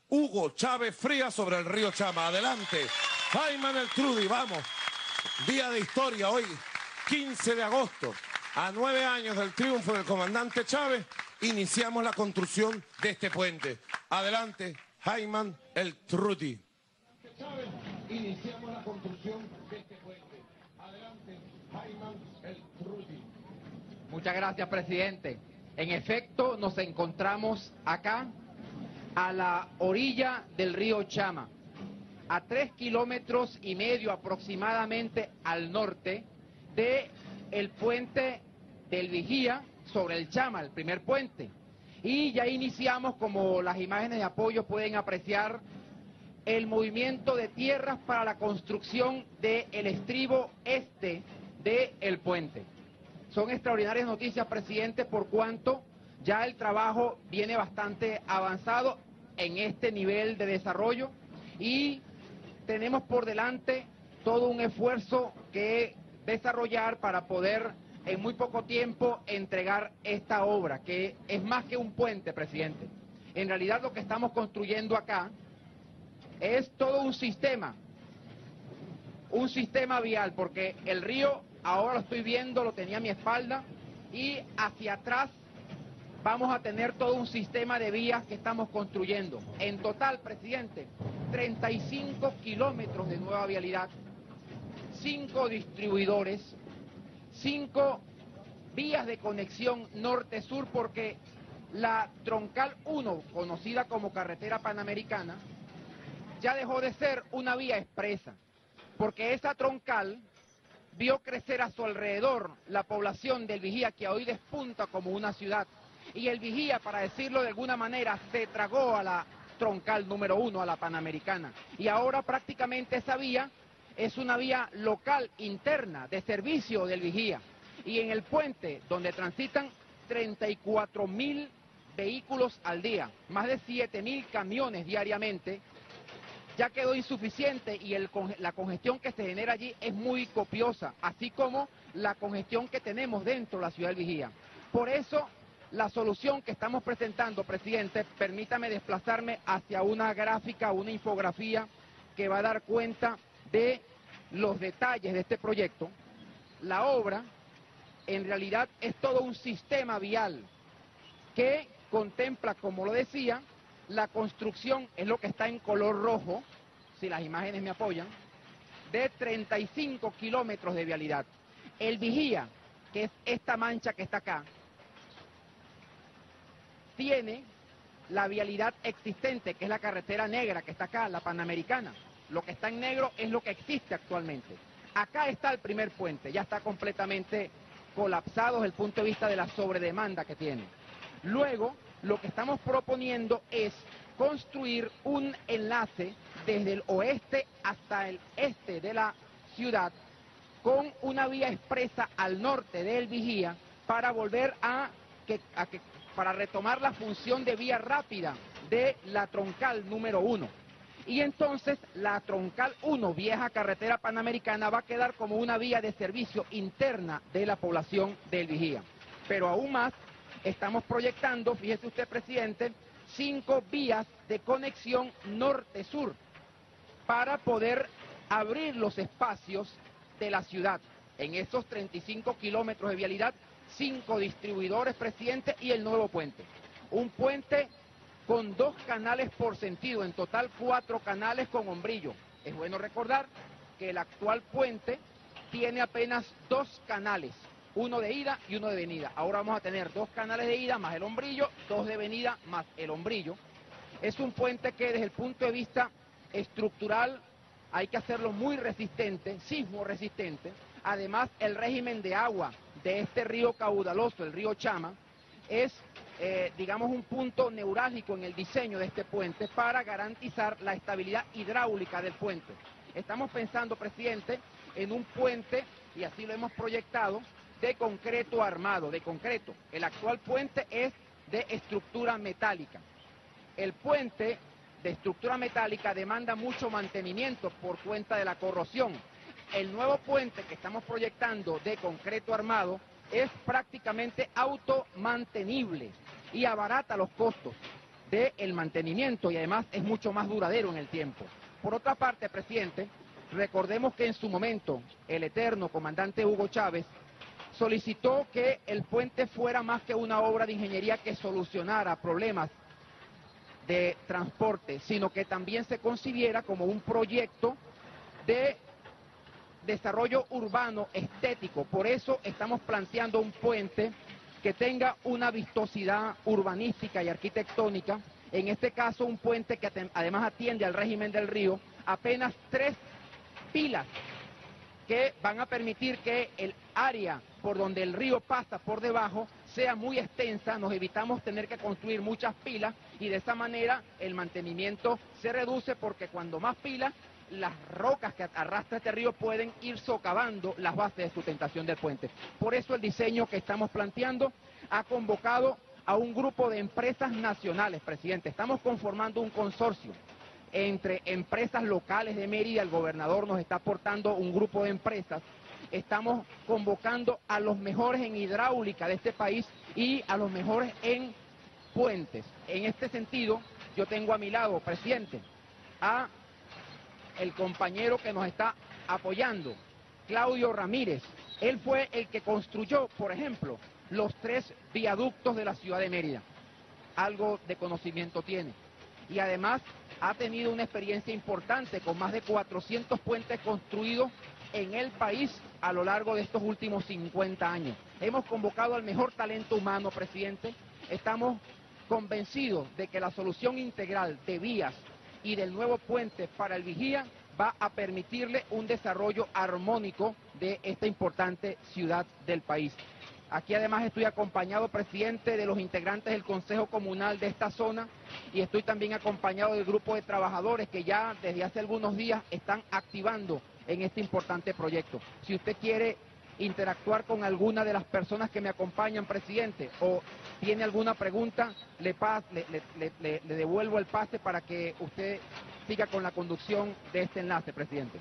Hugo Chávez Frías sobre el río Chama. Adelante, Jaime el Trudy, vamos. Día de historia hoy, quince de agosto, a nueve años del triunfo del comandante Chávez, iniciamos la construcción de este puente. Adelante, Jaime el Trudy. Chávez, iniciamos la construcción de este puente. Adelante, Jaime el Trudy. Muchas gracias, presidente. En efecto, nos encontramos acá, a la orilla del río Chama, a tres kilómetros y medio aproximadamente al norte de el puente del Vigía sobre el Chama, el primer puente. Y ya iniciamos, como las imágenes de apoyo pueden apreciar, el movimiento de tierras para la construcción del estribo este del puente. Son extraordinarias noticias, presidente, por cuanto ya el trabajo viene bastante avanzado en este nivel de desarrollo y tenemos por delante todo un esfuerzo que desarrollar para poder en muy poco tiempo entregar esta obra, que es más que un puente, presidente. En realidad lo que estamos construyendo acá es todo un sistema, un sistema vial, porque el río, ahora lo estoy viendo, lo tenía a mi espalda, y hacia atrás vamos a tener todo un sistema de vías que estamos construyendo. En total, presidente, treinta y cinco kilómetros de nueva vialidad, cinco distribuidores, cinco vías de conexión norte-sur, porque la troncal uno, conocida como carretera panamericana, ya dejó de ser una vía expresa, porque esa troncal vio crecer a su alrededor la población del Vigía, que hoy despunta como una ciudad. Y el Vigía, para decirlo de alguna manera, se tragó a la troncal número uno, a la panamericana. Y ahora prácticamente esa vía es una vía local, interna, de servicio del Vigía. Y en el puente, donde transitan treinta y cuatro mil vehículos al día, más de siete mil camiones diariamente, ya quedó insuficiente y el, la congestión que se genera allí es muy copiosa, así como la congestión que tenemos dentro de la ciudad del Vigía. Por eso, la solución que estamos presentando, presidente, permítame desplazarme hacia una gráfica, una infografía que va a dar cuenta de los detalles de este proyecto. La obra, en realidad, es todo un sistema vial que contempla, como lo decía, la construcción, es lo que está en color rojo, si las imágenes me apoyan, de treinta y cinco kilómetros de vialidad. El Vigía, que es esta mancha que está acá, tiene la vialidad existente, que es la carretera negra que está acá, la panamericana. Lo que está en negro es lo que existe actualmente. Acá está el primer puente, ya está completamente colapsado desde el punto de vista de la sobredemanda que tiene. Luego, lo que estamos proponiendo es construir un enlace desde el oeste hasta el este de la ciudad con una vía expresa al norte del Vigía para volver a que, a que para retomar la función de vía rápida de la troncal número uno. Y entonces la troncal uno, vieja carretera panamericana, va a quedar como una vía de servicio interna de la población del Vigía. Pero aún más, estamos proyectando, fíjese usted, presidente, cinco vías de conexión norte-sur para poder abrir los espacios de la ciudad. En esos treinta y cinco kilómetros de vialidad, cinco distribuidores, presidente, y el nuevo puente. Un puente con dos canales por sentido, en total cuatro canales con hombrillo. Es bueno recordar que el actual puente tiene apenas dos canales, uno de ida y uno de venida. Ahora vamos a tener dos canales de ida más el hombrillo, dos de venida más el hombrillo. Es un puente que desde el punto de vista estructural hay que hacerlo muy resistente, sismo resistente. Además, el régimen de agua de este río caudaloso, el río Chama, es, eh, digamos, un punto neurálgico en el diseño de este puente para garantizar la estabilidad hidráulica del puente. Estamos pensando, presidente, en un puente, y así lo hemos proyectado, de concreto armado, de concreto. El actual puente es de estructura metálica. El puente de estructura metálica demanda mucho mantenimiento por cuenta de la corrosión. El nuevo puente que estamos proyectando de concreto armado es prácticamente automantenible y abarata los costos. del mantenimiento y además es mucho más duradero en el tiempo. Por otra parte, presidente, recordemos que en su momento el eterno comandante Hugo Chávez solicitó que el puente fuera más que una obra de ingeniería que solucionara problemas de transporte, sino que también se concibiera como un proyecto de desarrollo urbano estético. Por eso estamos planteando un puente que tenga una vistosidad urbanística y arquitectónica, en este caso un puente que además atiende al régimen del río, apenas tres pilas que van a permitir que el área por donde el río pasa por debajo sea muy extensa, nos evitamos tener que construir muchas pilas y de esa manera el mantenimiento se reduce porque cuando más pilas, las rocas que arrastra este río pueden ir socavando las bases de sustentación del puente. Por eso el diseño que estamos planteando ha convocado a un grupo de empresas nacionales, presidente. Estamos conformando un consorcio entre empresas locales de Mérida, el gobernador nos está aportando un grupo de empresas, estamos convocando a los mejores en hidráulica de este país y a los mejores en puentes. En este sentido, yo tengo a mi lado, presidente, a el compañero que nos está apoyando, Claudio Ramírez. Él fue el que construyó, por ejemplo, los tres viaductos de la ciudad de Mérida. Algo de conocimiento tiene. Y además ha tenido una experiencia importante con más de cuatrocientos puentes construidos en el país a lo largo de estos últimos cincuenta años. Hemos convocado al mejor talento humano, presidente. Estamos convencidos de que la solución integral de vías y del nuevo puente para el Vigía va a permitirle un desarrollo armónico de esta importante ciudad del país. Aquí además estoy acompañado, presidente, de los integrantes del Consejo Comunal de esta zona y estoy también acompañado del grupo de trabajadores que ya desde hace algunos días están activando en este importante proyecto. Si usted quiere interactuar con alguna de las personas que me acompañan, presidente, o tiene alguna pregunta, le, pas, le, le, le, le devuelvo el pase para que usted siga con la conducción de este enlace, presidente.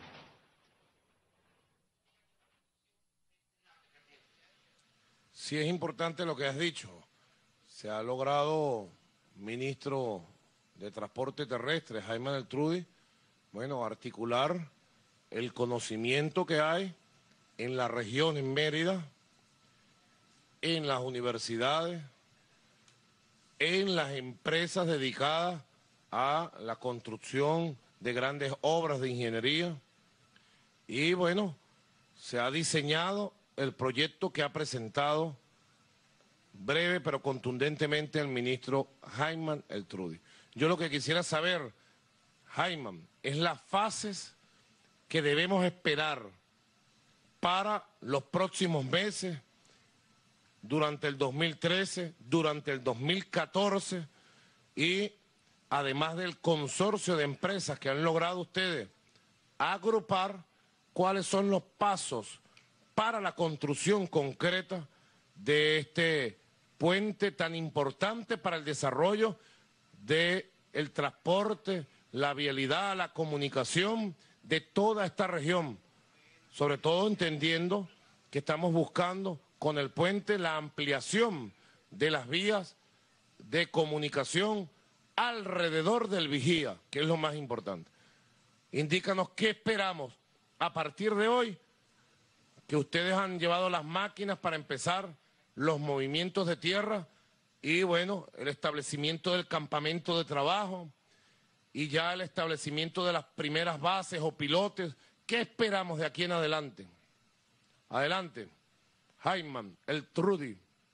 Sí, es importante lo que has dicho. Se ha logrado, ministro de Transporte Terrestre, Jaime Deltrudy, bueno, articular el conocimiento que hay en la región, en Mérida, en las universidades, en las empresas dedicadas a la construcción de grandes obras de ingeniería. Y bueno, se ha diseñado el proyecto que ha presentado breve pero contundentemente el ministro Jaime Deltrudy. Yo lo que quisiera saber, Jaime, es las fases que debemos esperar para los próximos meses, durante el dos mil trece, durante el dos mil catorce y además del consorcio de empresas que han logrado ustedes agrupar, cuáles son los pasos para la construcción concreta de este puente tan importante para el desarrollo del transporte, la vialidad, la comunicación de toda esta región, sobre todo entendiendo que estamos buscando con el puente la ampliación de las vías de comunicación alrededor del Vigía, que es lo más importante. Indícanos qué esperamos a partir de hoy, que ustedes han llevado las máquinas para empezar los movimientos de tierra y, bueno, el establecimiento del campamento de trabajo y ya el establecimiento de las primeras bases o pilotes. ¿Qué esperamos de aquí en adelante? Adelante, Jaime Deltrudy.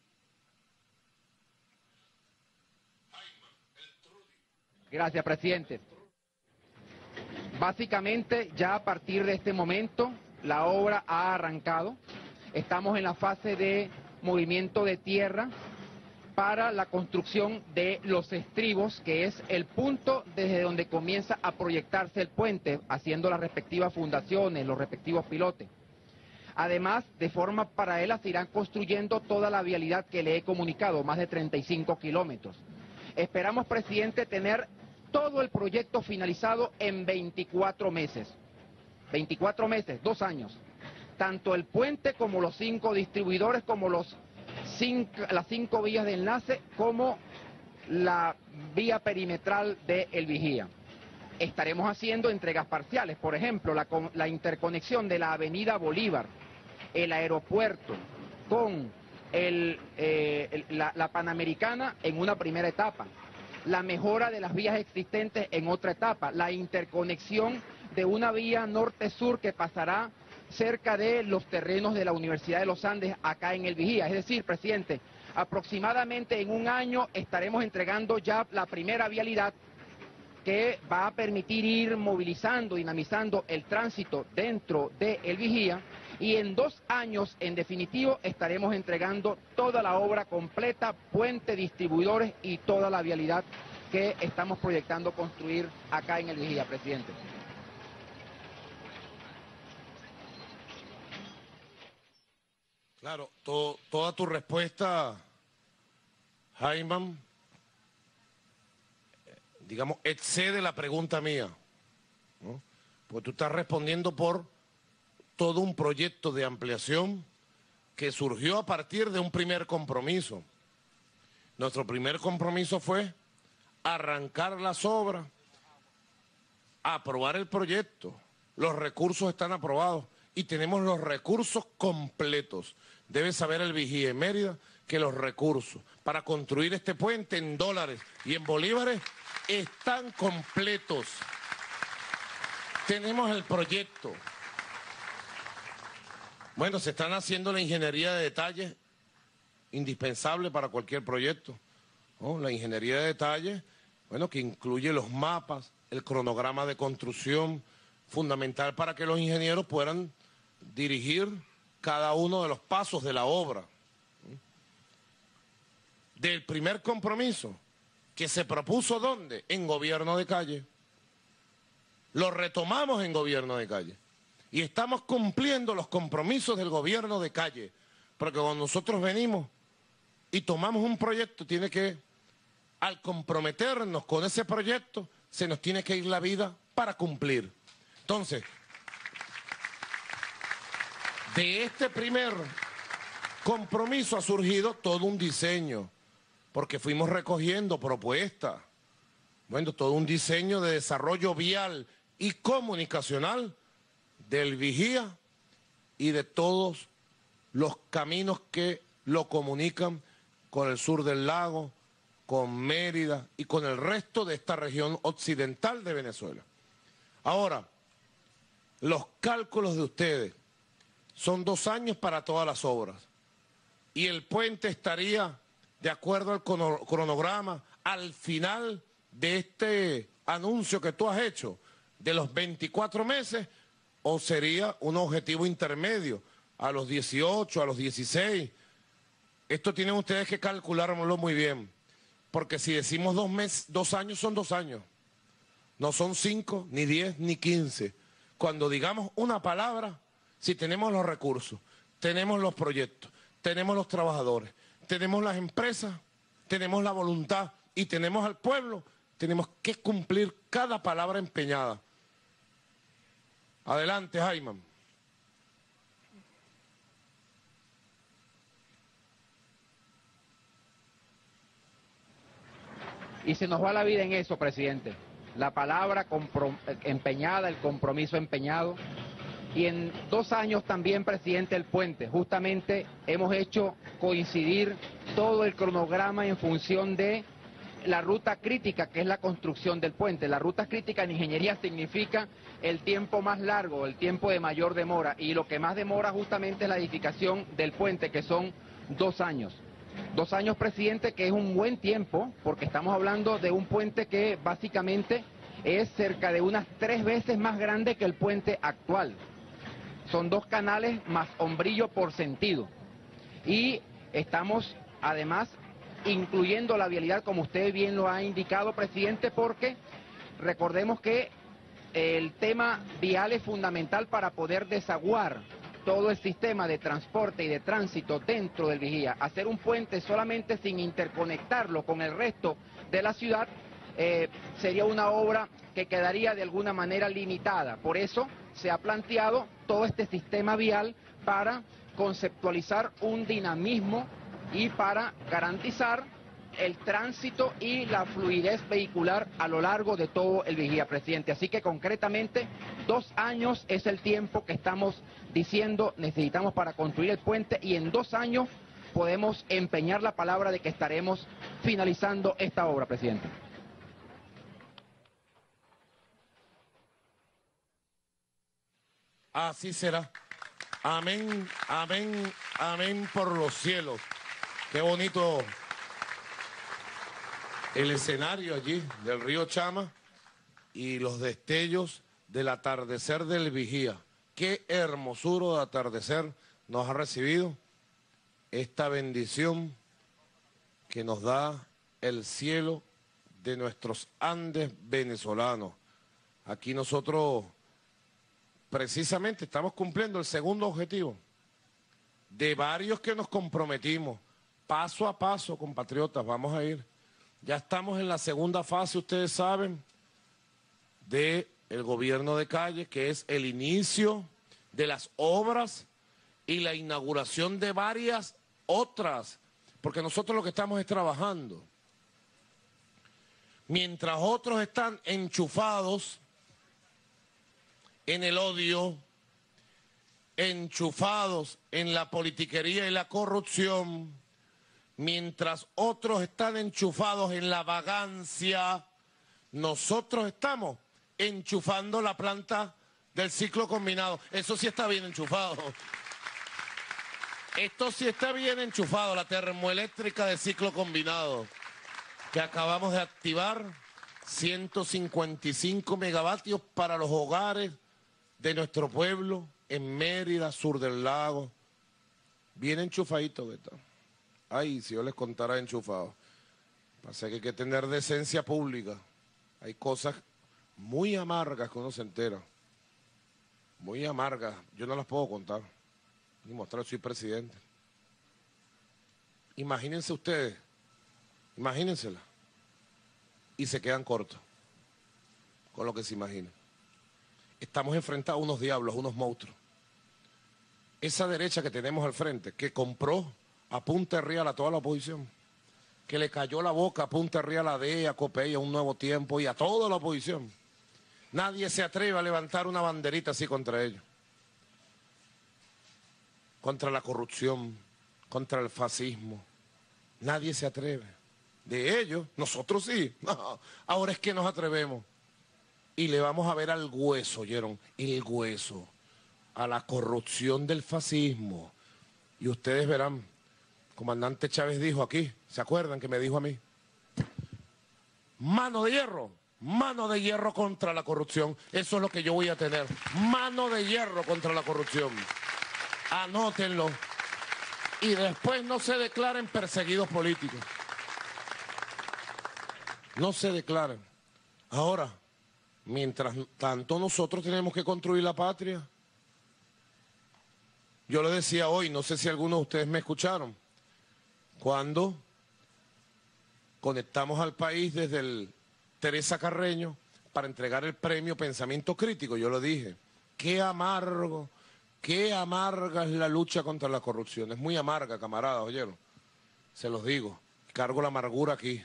Gracias, presidente. Básicamente, ya a partir de este momento, la obra ha arrancado. Estamos en la fase de movimiento de tierra para la construcción de los estribos, que es el punto desde donde comienza a proyectarse el puente, haciendo las respectivas fundaciones, los respectivos pilotes. Además, de forma paralela se irán construyendo toda la vialidad que le he comunicado, más de treinta y cinco kilómetros. Esperamos, presidente, tener todo el proyecto finalizado en veinticuatro meses. veinticuatro meses, dos años. Tanto el puente como los cinco distribuidores, como los cinco, las cinco vías de enlace, como la vía perimetral de El Vigía. Estaremos haciendo entregas parciales, por ejemplo, la, la interconexión de la avenida Bolívar, el aeropuerto, con el, eh, el, la, la Panamericana en una primera etapa, la mejora de las vías existentes en otra etapa, la interconexión de una vía norte-sur que pasará cerca de los terrenos de la Universidad de los Andes acá en El Vigía. Es decir, presidente, aproximadamente en un año estaremos entregando ya la primera vialidad que va a permitir ir movilizando, dinamizando el tránsito dentro de El Vigía, y en dos años, en definitivo, estaremos entregando toda la obra completa, puente, distribuidores y toda la vialidad que estamos proyectando construir acá en El Vigía, presidente. Claro, to, toda tu respuesta, Jaime, digamos, excede la pregunta mía, ¿no? Porque tú estás respondiendo por todo un proyecto de ampliación que surgió a partir de un primer compromiso. Nuestro primer compromiso fue arrancar las obras, aprobar el proyecto. Los recursos están aprobados y tenemos los recursos completos. Debe saber El Vigía en Mérida que los recursos para construir este puente en dólares y en bolívares están completos. Tenemos el proyecto. Bueno, se están haciendo la ingeniería de detalles, indispensable para cualquier proyecto, ¿no? La ingeniería de detalles, bueno, que incluye los mapas, el cronograma de construcción, fundamental para que los ingenieros puedan dirigir cada uno de los pasos de la obra. Del primer compromiso que se propuso, ¿dónde? En gobierno de calle. Lo retomamos en gobierno de calle. Y estamos cumpliendo los compromisos del gobierno de calle. Porque cuando nosotros venimos y tomamos un proyecto, tiene que, al comprometernos con ese proyecto, se nos tiene que ir la vida para cumplir. Entonces, de este primer compromiso ha surgido todo un diseño, porque fuimos recogiendo propuestas, bueno, todo un diseño de desarrollo vial y comunicacional del Vigía y de todos los caminos que lo comunican con el sur del lago, con Mérida y con el resto de esta región occidental de Venezuela. Ahora, los cálculos de ustedes son dos años para todas las obras y el puente estaría, de acuerdo al cronograma, al final de este anuncio que tú has hecho, de los veinticuatro meses, o sería un objetivo intermedio, a los dieciocho, a los dieciséis. Esto tienen ustedes que calculármelo muy bien, porque si decimos dos meses, dos años son dos años, no son cinco, ni diez, ni quince. Cuando digamos una palabra, si tenemos los recursos, tenemos los proyectos, tenemos los trabajadores, tenemos las empresas, tenemos la voluntad y tenemos al pueblo, tenemos que cumplir cada palabra empeñada. Adelante, Jaime. Y se nos va la vida en eso, presidente. La palabra empeñada, el compromiso empeñado. Y en dos años también, presidente, el puente. Justamente hemos hecho coincidir todo el cronograma en función de la ruta crítica, que es la construcción del puente. La ruta crítica en ingeniería significa el tiempo más largo, el tiempo de mayor demora. Y lo que más demora justamente es la edificación del puente, que son dos años. Dos años, presidente, que es un buen tiempo, porque estamos hablando de un puente que básicamente es cerca de unas tres veces más grande que el puente actual. Son dos canales más hombrillo por sentido. Y estamos, además, incluyendo la vialidad, como usted bien lo ha indicado, presidente, porque recordemos que el tema vial es fundamental para poder desaguar todo el sistema de transporte y de tránsito dentro del Vigía. Hacer un puente solamente sin interconectarlo con el resto de la ciudad eh, sería una obra que quedaría de alguna manera limitada. Por eso se ha planteado todo este sistema vial para conceptualizar un dinamismo y para garantizar el tránsito y la fluidez vehicular a lo largo de todo el Vigía, presidente. Así que concretamente dos años es el tiempo que estamos diciendo necesitamos para construir el puente, y en dos años podemos empeñar la palabra de que estaremos finalizando esta obra, presidente. Así será. Amén, amén, amén por los cielos. Qué bonito el escenario allí del río Chama y los destellos del atardecer del Vigía. Qué hermosura de atardecer nos ha recibido esta bendición que nos da el cielo de nuestros Andes venezolanos. Aquí nosotros precisamente estamos cumpliendo el segundo objetivo de varios que nos comprometimos. Paso a paso, compatriotas, vamos a ir. Ya estamos en la segunda fase, ustedes saben, del gobierno de calle, que es el inicio de las obras y la inauguración de varias otras, porque nosotros lo que estamos es trabajando. Mientras otros están enchufados en el odio, enchufados en la politiquería y la corrupción, mientras otros están enchufados en la vagancia, nosotros estamos enchufando la planta del ciclo combinado. Eso sí está bien enchufado. Esto sí está bien enchufado, la termoeléctrica de ciclo combinado, que acabamos de activar, ciento cincuenta y cinco megavatios para los hogares de nuestro pueblo, en Mérida, sur del lago. Bien enchufadito que está. Ay, si yo les contara enchufado. Pasa que hay que tener decencia pública. Hay cosas muy amargas que uno se entera. Muy amargas. Yo no las puedo contar. Ni mostrar que soy presidente. Imagínense ustedes. Imagínensela. Y se quedan cortos con lo que se imaginan. Estamos enfrentados a unos diablos, a unos monstruos. Esa derecha que tenemos al frente, que compró a punta real a toda la oposición, que le cayó la boca a punta real a D E A, a COPEI, a Un Nuevo Tiempo y a toda la oposición. Nadie se atreve a levantar una banderita así contra ellos. Contra la corrupción, contra el fascismo. Nadie se atreve. De ellos, nosotros sí. Ahora es que nos atrevemos. Y le vamos a ver al hueso, ¿oyeron? El hueso. A la corrupción del fascismo. Y ustedes verán, comandante Chávez dijo aquí, ¿se acuerdan que me dijo a mí? Mano de hierro, mano de hierro contra la corrupción. Eso es lo que yo voy a tener. Mano de hierro contra la corrupción. Anótenlo. Y después no se declaren perseguidos políticos. No se declaren. Ahora, mientras tanto nosotros tenemos que construir la patria. Yo lo decía hoy, no sé si algunos de ustedes me escucharon, cuando conectamos al país desde el Teresa Carreño para entregar el premio Pensamiento Crítico. Yo lo dije, qué amargo, qué amarga es la lucha contra la corrupción. Es muy amarga, camaradas, ¿oyeron? Se los digo, cargo la amargura aquí.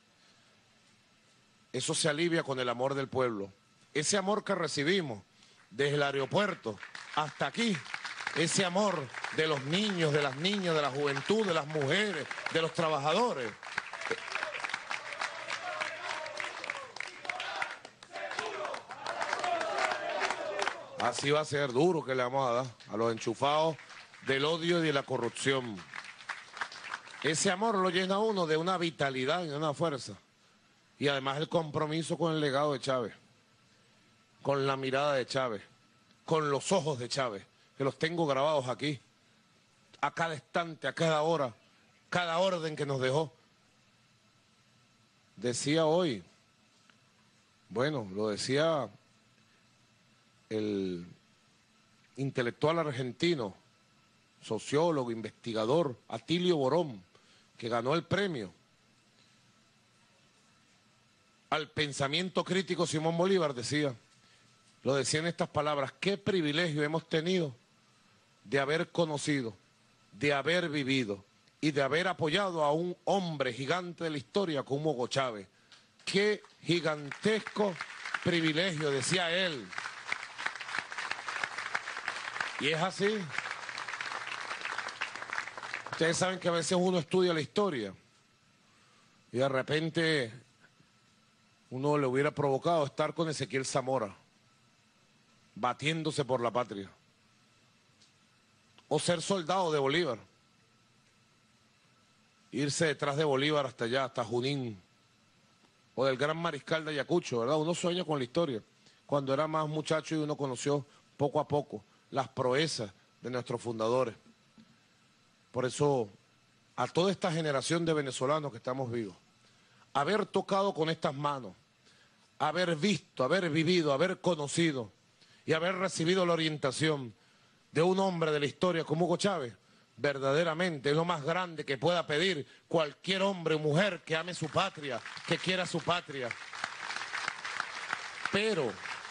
Eso se alivia con el amor del pueblo. Ese amor que recibimos desde el aeropuerto hasta aquí, ese amor de los niños, de las niñas, de la juventud, de las mujeres, de los trabajadores. Así va a ser duro que le vamos a dar a los enchufados del odio y de la corrupción. Ese amor lo llena a uno de una vitalidad y de una fuerza. Y además el compromiso con el legado de Chávez, con la mirada de Chávez, con los ojos de Chávez, que los tengo grabados aquí, a cada instante, a cada hora, cada orden que nos dejó. Decía hoy, bueno, lo decía el intelectual argentino, sociólogo, investigador, Atilio Borón, que ganó el premio al pensamiento crítico Simón Bolívar, decía, lo decía en estas palabras: qué privilegio hemos tenido de haber conocido, de haber vivido y de haber apoyado a un hombre gigante de la historia como Hugo Chávez. Qué gigantesco privilegio, decía él. Y es así. Ustedes saben que a veces uno estudia la historia y de repente uno le hubiera provocado estar con Ezequiel Zamora, batiéndose por la patria, o ser soldado de Bolívar, irse detrás de Bolívar hasta allá, hasta Junín, o del gran mariscal de Ayacucho, ¿verdad? Uno sueña con la historia, cuando era más muchacho y uno conoció poco a poco las proezas de nuestros fundadores. Por eso, a toda esta generación de venezolanos que estamos vivos, haber tocado con estas manos, haber visto, haber vivido, haber conocido y haber recibido la orientación de un hombre de la historia como Hugo Chávez, verdaderamente es lo más grande que pueda pedir cualquier hombre o mujer que ame su patria, que quiera su patria. Pero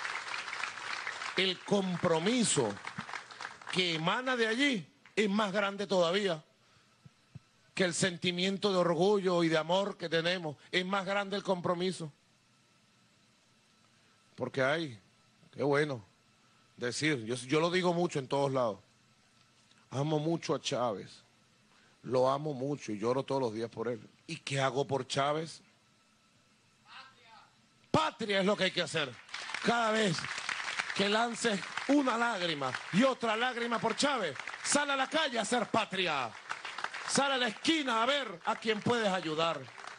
el compromiso que emana de allí es más grande todavía, que el sentimiento de orgullo y de amor que tenemos. Es más grande el compromiso. Porque hay, qué bueno decir, yo, yo lo digo mucho en todos lados, amo mucho a Chávez, lo amo mucho y lloro todos los días por él. ¿Y qué hago por Chávez? Patria. Patria es lo que hay que hacer. Cada vez que lances una lágrima y otra lágrima por Chávez, sal a la calle a hacer patria. Sal a la esquina a ver a quién puedes ayudar,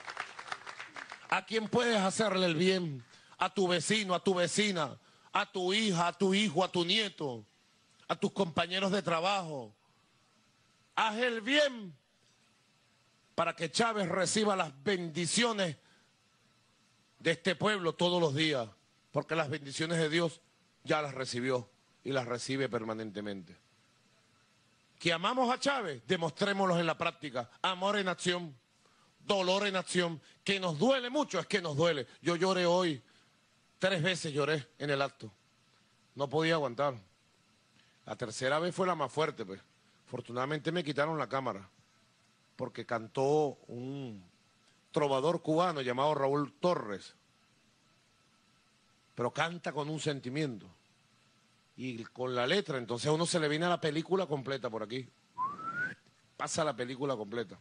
a quién puedes hacerle el bien, a tu vecino, a tu vecina, a tu hija, a tu hijo, a tu nieto, a tus compañeros de trabajo. Haz el bien para que Chávez reciba las bendiciones de este pueblo todos los días, porque las bendiciones de Dios ya las recibió y las recibe permanentemente. Que amamos a Chávez, demostrémoslo en la práctica. Amor en acción, dolor en acción. Que nos duele mucho, es que nos duele. Yo lloré hoy, tres veces lloré en el acto. No podía aguantar. La tercera vez fue la más fuerte, pues. Afortunadamente me quitaron la cámara, porque cantó un trovador cubano llamado Raúl Torres. Pero canta con un sentimiento. Y con la letra, entonces a uno se le viene la película completa por aquí. Pasa la película completa.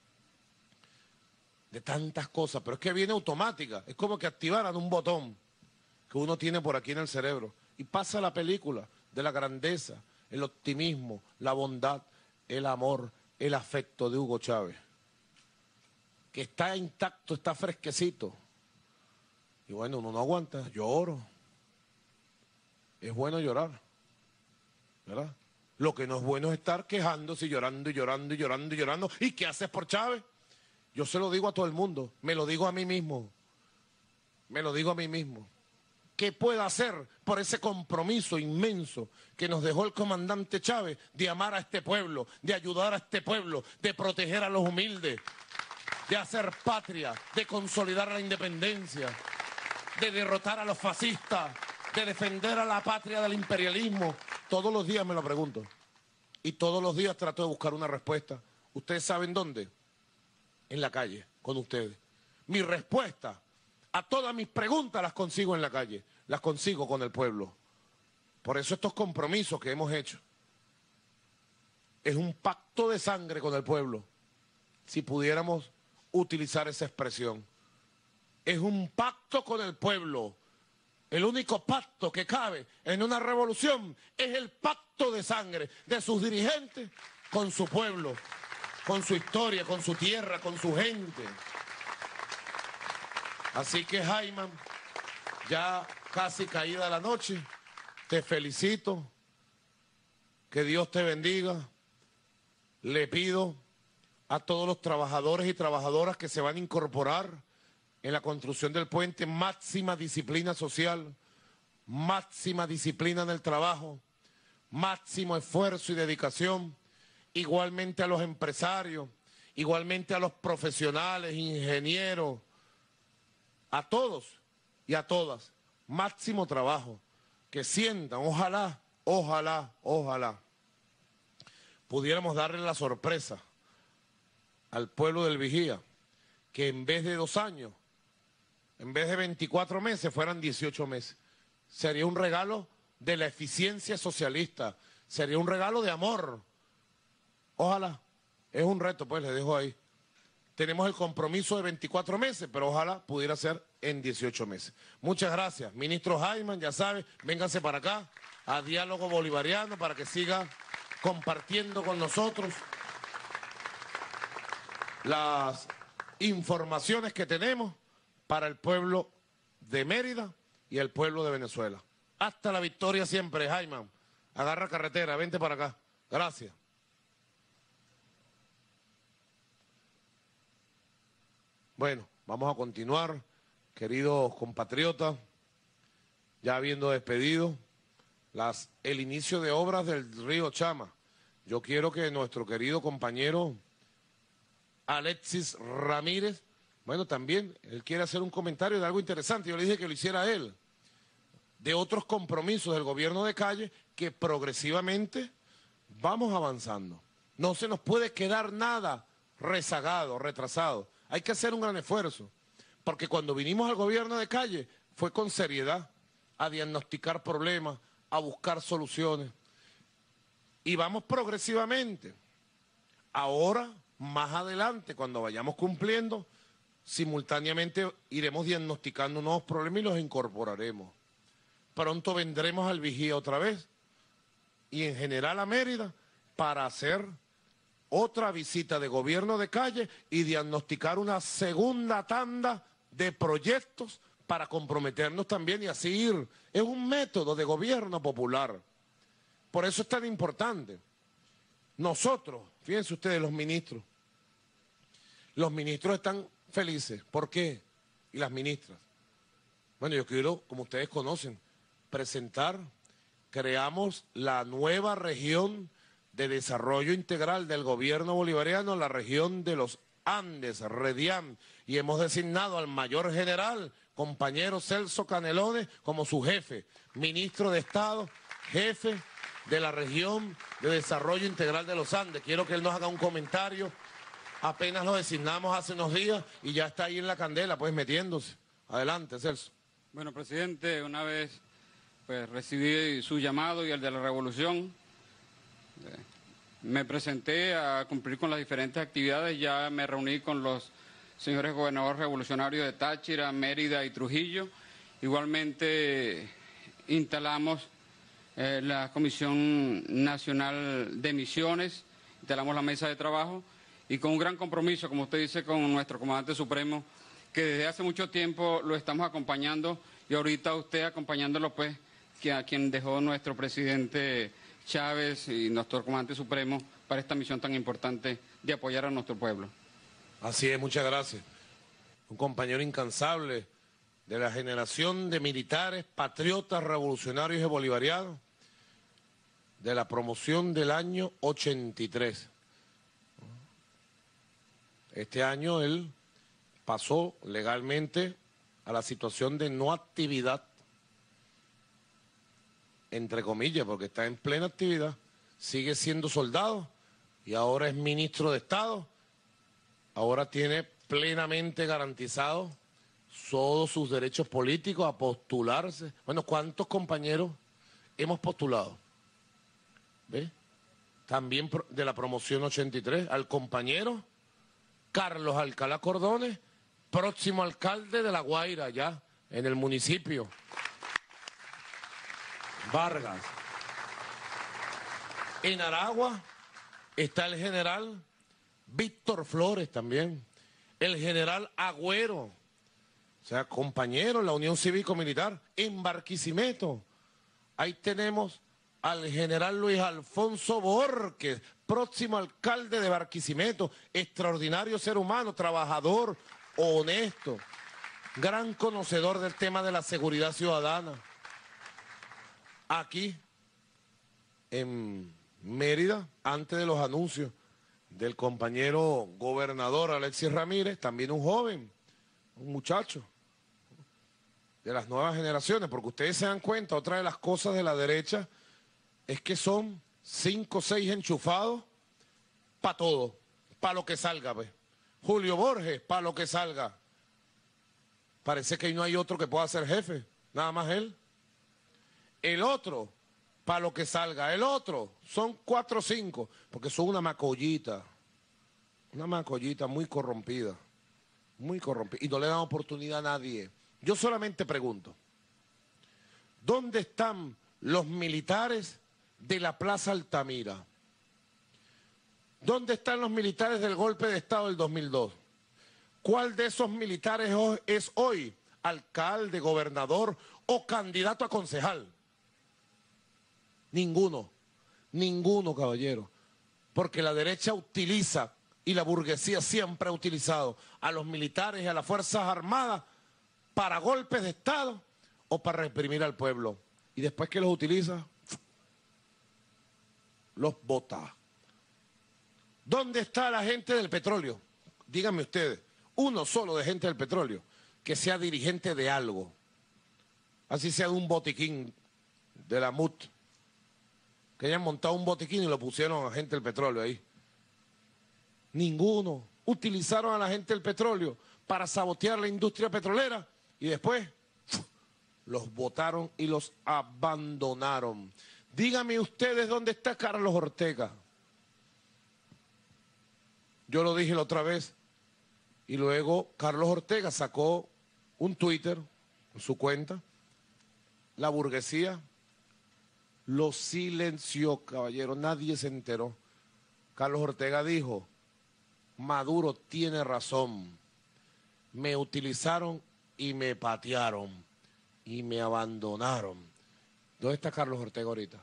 De tantas cosas, pero es que viene automática. Es como que activaran un botón que uno tiene por aquí en el cerebro. Y pasa la película de la grandeza, el optimismo, la bondad, el amor, el afecto de Hugo Chávez. Que está intacto, está fresquecito. Y bueno, uno no aguanta, lloro. Es bueno llorar, ¿verdad? Lo que no es bueno es estar quejándose y llorando y llorando y llorando y llorando. ¿Y qué haces por Chávez? Yo se lo digo a todo el mundo, me lo digo a mí mismo, me lo digo a mí mismo. ¿Qué puedo hacer por ese compromiso inmenso que nos dejó el comandante Chávez de amar a este pueblo, de ayudar a este pueblo, de proteger a los humildes, de hacer patria, de consolidar la independencia, de derrotar a los fascistas, de defender a la patria del imperialismo? Todos los días me lo pregunto. Y todos los días trato de buscar una respuesta. ¿Ustedes saben dónde? En la calle, con ustedes. Mi respuesta a todas mis preguntas las consigo en la calle. Las consigo con el pueblo. Por eso estos compromisos que hemos hecho es un pacto de sangre con el pueblo. Si pudiéramos utilizar esa expresión. Es un pacto con el pueblo. El único pacto que cabe en una revolución es el pacto de sangre de sus dirigentes con su pueblo, con su historia, con su tierra, con su gente. Así que, Jaime, ya casi caída la noche, te felicito, que Dios te bendiga. Le pido a todos los trabajadores y trabajadoras que se van a incorporar en la construcción del puente, máxima disciplina social, máxima disciplina en el trabajo, máximo esfuerzo y dedicación, igualmente a los empresarios, igualmente a los profesionales, ingenieros, a todos y a todas, máximo trabajo, que sientan, ojalá, ojalá, ojalá, pudiéramos darle la sorpresa al pueblo del Vigía que en vez de dos años, en vez de veinticuatro meses, fueran dieciocho meses. Sería un regalo de la eficiencia socialista, sería un regalo de amor. Ojalá, es un reto, pues, les dejo ahí. Tenemos el compromiso de veinticuatro meses, pero ojalá pudiera ser en dieciocho meses. Muchas gracias. Ministro Jaime, ya sabe, vénganse para acá a Diálogo Bolivariano para que siga compartiendo con nosotros las informaciones que tenemos para el pueblo de Mérida y el pueblo de Venezuela. Hasta la victoria siempre, Jaime. Agarra carretera, vente para acá. Gracias. Bueno, vamos a continuar, queridos compatriotas, ya habiendo despedido las, el inicio de obras del río Chama. Yo quiero que nuestro querido compañero Alexis Ramírez, bueno, también, él quiere hacer un comentario de algo interesante, yo le dije que lo hiciera él, de otros compromisos del gobierno de Calle que progresivamente vamos avanzando. No se nos puede quedar nada rezagado, retrasado. Hay que hacer un gran esfuerzo, porque cuando vinimos al gobierno de Calle fue con seriedad a diagnosticar problemas, a buscar soluciones. Y vamos progresivamente. Ahora, más adelante, cuando vayamos cumpliendo, simultáneamente iremos diagnosticando nuevos problemas y los incorporaremos. Pronto vendremos al Vigía otra vez y en general a Mérida para hacer otra visita de gobierno de Calle y diagnosticar una segunda tanda de proyectos para comprometernos también y así ir. Es un método de gobierno popular. Por eso es tan importante. Nosotros, fíjense ustedes, los ministros, los ministros están felices. ¿Por qué? Y las ministras. Bueno, yo quiero, como ustedes conocen, presentar, creamos la nueva región de desarrollo integral del gobierno bolivariano, la región de los Andes, Rediam, y hemos designado al mayor general, compañero Celso Canelones, como su jefe, ministro de Estado, jefe de la región de desarrollo integral de los Andes. Quiero que él nos haga un comentario, apenas lo designamos hace unos días y ya está ahí en la candela, pues metiéndose. Adelante, Celso. Bueno, presidente, una vez pues recibí su llamado y el de la revolución, me presenté a cumplir con las diferentes actividades, ya me reuní con los señores gobernadores revolucionarios de Táchira, Mérida y Trujillo. Igualmente instalamos eh, la Comisión Nacional de Misiones, instalamos la mesa de trabajo y con un gran compromiso, como usted dice, con nuestro comandante supremo, que desde hace mucho tiempo lo estamos acompañando y ahorita usted acompañándolo, pues, que a quien dejó nuestro presidente Chávez y nuestro comandante supremo para esta misión tan importante de apoyar a nuestro pueblo. Así es, muchas gracias. Un compañero incansable de la generación de militares, patriotas, revolucionarios y bolivarianos de la promoción del año ochenta y tres. Este año él pasó legalmente a la situación de no actividad, entre comillas, porque está en plena actividad, sigue siendo soldado y ahora es ministro de Estado, ahora tiene plenamente garantizado todos sus derechos políticos a postularse. Bueno, ¿cuántos compañeros hemos postulado? ¿Ve? También de la promoción ochenta y tres, al compañero Carlos Alcalá Cordones, próximo alcalde de La Guaira, ya en el municipio Vargas. En Aragua está el general Víctor Flores también, el general Agüero, o sea, compañero en la Unión Cívico-Militar. En Barquisimeto, ahí tenemos al general Luis Alfonso Borges, próximo alcalde de Barquisimeto, extraordinario ser humano, trabajador, honesto, gran conocedor del tema de la seguridad ciudadana. Aquí, en Mérida, antes de los anuncios del compañero gobernador Alexis Ramírez, también un joven, un muchacho de las nuevas generaciones, porque ustedes se dan cuenta, otra de las cosas de la derecha es que son cinco o seis enchufados para todo, para lo que salga, pues. Julio Borges, para lo que salga. Parece que no hay otro que pueda ser jefe, nada más él. El otro, para lo que salga. El otro, son cuatro o cinco, porque son una macollita. Una macollita muy corrompida. Muy corrompida. Y no le dan oportunidad a nadie. Yo solamente pregunto, ¿dónde están los militares de la Plaza Altamira? ¿Dónde están los militares del golpe de Estado del dos mil dos? ¿Cuál de esos militares es hoy alcalde, gobernador o candidato a concejal? Ninguno, ninguno, caballero. Porque la derecha utiliza, y la burguesía siempre ha utilizado, a los militares y a las Fuerzas Armadas para golpes de Estado o para reprimir al pueblo. Y después que los utiliza, los bota. ¿Dónde está la gente del petróleo? Díganme ustedes, uno solo de gente del petróleo que sea dirigente de algo, así sea de un botiquín de la M U T, que hayan montado un botiquín y lo pusieron a gente del petróleo ahí. Ninguno. Utilizaron a la gente del petróleo para sabotear la industria petrolera y después los botaron y los abandonaron. Díganme ustedes dónde está Carlos Ortega. Yo lo dije la otra vez y luego Carlos Ortega sacó un Twitter en su cuenta. La burguesía lo silenció, caballero, nadie se enteró. Carlos Ortega dijo, Maduro tiene razón, me utilizaron y me patearon y me abandonaron. ¿Dónde está Carlos Ortega ahorita?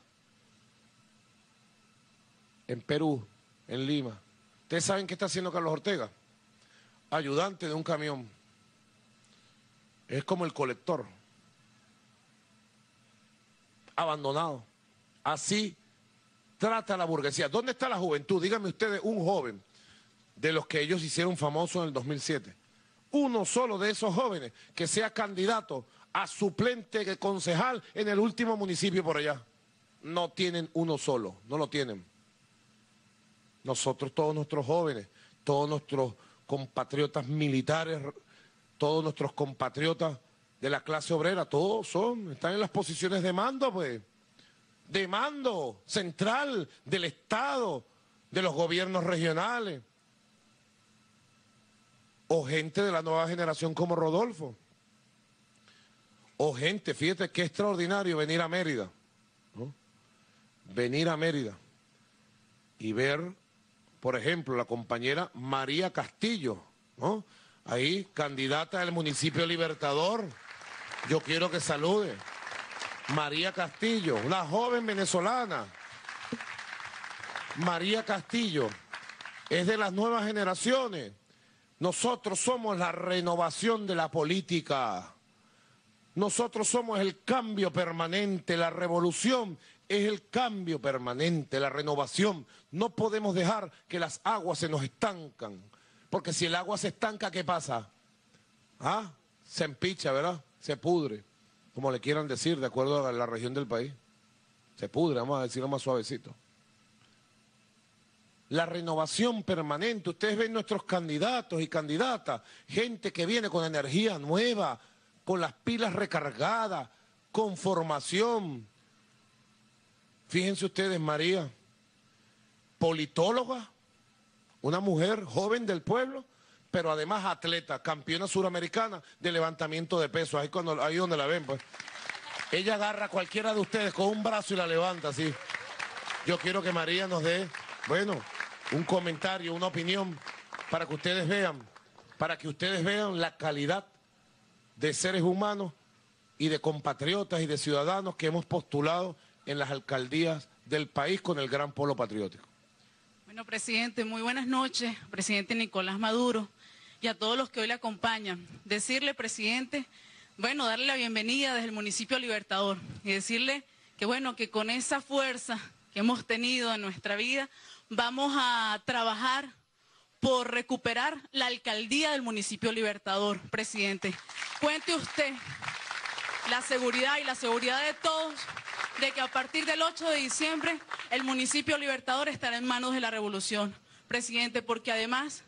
En Perú, en Lima. ¿Ustedes saben qué está haciendo Carlos Ortega? Ayudante de un camión. Es como el colector. Abandonado. Así trata la burguesía. ¿Dónde está la juventud? Díganme ustedes un joven de los que ellos hicieron famosos en el dos mil siete. Uno solo de esos jóvenes que sea candidato a suplente de concejal en el último municipio por allá. No tienen uno solo, no lo tienen. Nosotros, todos nuestros jóvenes, todos nuestros compatriotas militares, todos nuestros compatriotas de la clase obrera, todos son, están en las posiciones de mando, pues. De mando central del Estado, de los gobiernos regionales. O gente de la nueva generación como Rodolfo. O gente, fíjate qué extraordinario venir a Mérida, ¿no? Venir a Mérida y ver, por ejemplo, la compañera María Castillo, ¿no? Ahí, candidata del municipio Libertador. Yo quiero que salude. María Castillo, una joven venezolana. María Castillo es de las nuevas generaciones. Nosotros somos la renovación de la política. Nosotros somos el cambio permanente, la revolución es el cambio permanente, la renovación. No podemos dejar que las aguas se nos estancan, porque si el agua se estanca, ¿qué pasa? ¿Ah? Se empicha, ¿verdad? Se pudre, como le quieran decir, de acuerdo a la región del país. Se pudre, vamos a decirlo más suavecito. La renovación permanente, ustedes ven nuestros candidatos y candidatas, gente que viene con energía nueva, con las pilas recargadas, con formación. Fíjense ustedes, María, politóloga, una mujer joven del pueblo, pero además atleta, campeona suramericana de levantamiento de peso, ahí, cuando, ahí donde la ven, pues. Ella agarra a cualquiera de ustedes con un brazo y la levanta así. Yo quiero que María nos dé, bueno, un comentario, una opinión, para que ustedes vean, para que ustedes vean la calidad de seres humanos y de compatriotas y de ciudadanos que hemos postulado en las alcaldías del país con el gran polo patriótico. Bueno, presidente, muy buenas noches, presidente Nicolás Maduro, y a todos los que hoy le acompañan. Decirle, presidente, bueno, darle la bienvenida desde el municipio Libertador y decirle que, bueno, que con esa fuerza que hemos tenido en nuestra vida, vamos a trabajar por recuperar la alcaldía del municipio Libertador, presidente. Cuente usted la seguridad y la seguridad de todos de que a partir del ocho de diciembre el municipio Libertador estará en manos de la revolución, presidente, porque además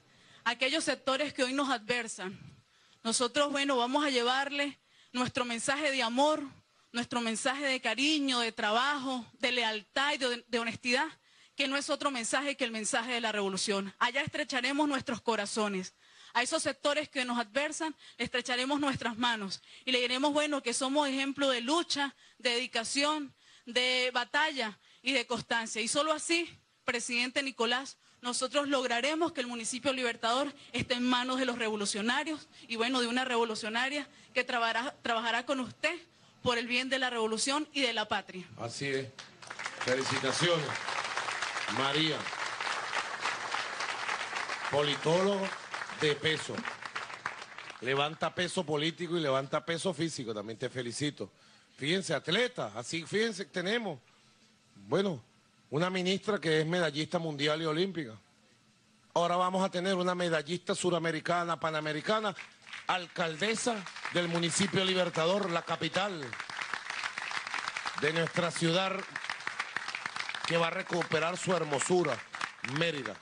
aquellos sectores que hoy nos adversan. Nosotros, bueno, vamos a llevarle nuestro mensaje de amor, nuestro mensaje de cariño, de trabajo, de lealtad y de, de honestidad, que no es otro mensaje que el mensaje de la revolución. Allá estrecharemos nuestros corazones. A esos sectores que nos adversan, le estrecharemos nuestras manos y le diremos, bueno, que somos ejemplo de lucha, de dedicación, de batalla y de constancia. Y solo así, presidente Nicolás, nosotros lograremos que el municipio Libertador esté en manos de los revolucionarios y, bueno, de una revolucionaria que trabajará, trabajará con usted por el bien de la revolución y de la patria. Así es. Felicitaciones. María, politólogo de peso. Levanta peso político y levanta peso físico. También te felicito. Fíjense, atleta, así fíjense, tenemos, bueno, una ministra que es medallista mundial y olímpica. Ahora vamos a tener una medallista suramericana, panamericana, alcaldesa del municipio Libertador, la capital de nuestra ciudad, que va a recuperar su hermosura, Mérida.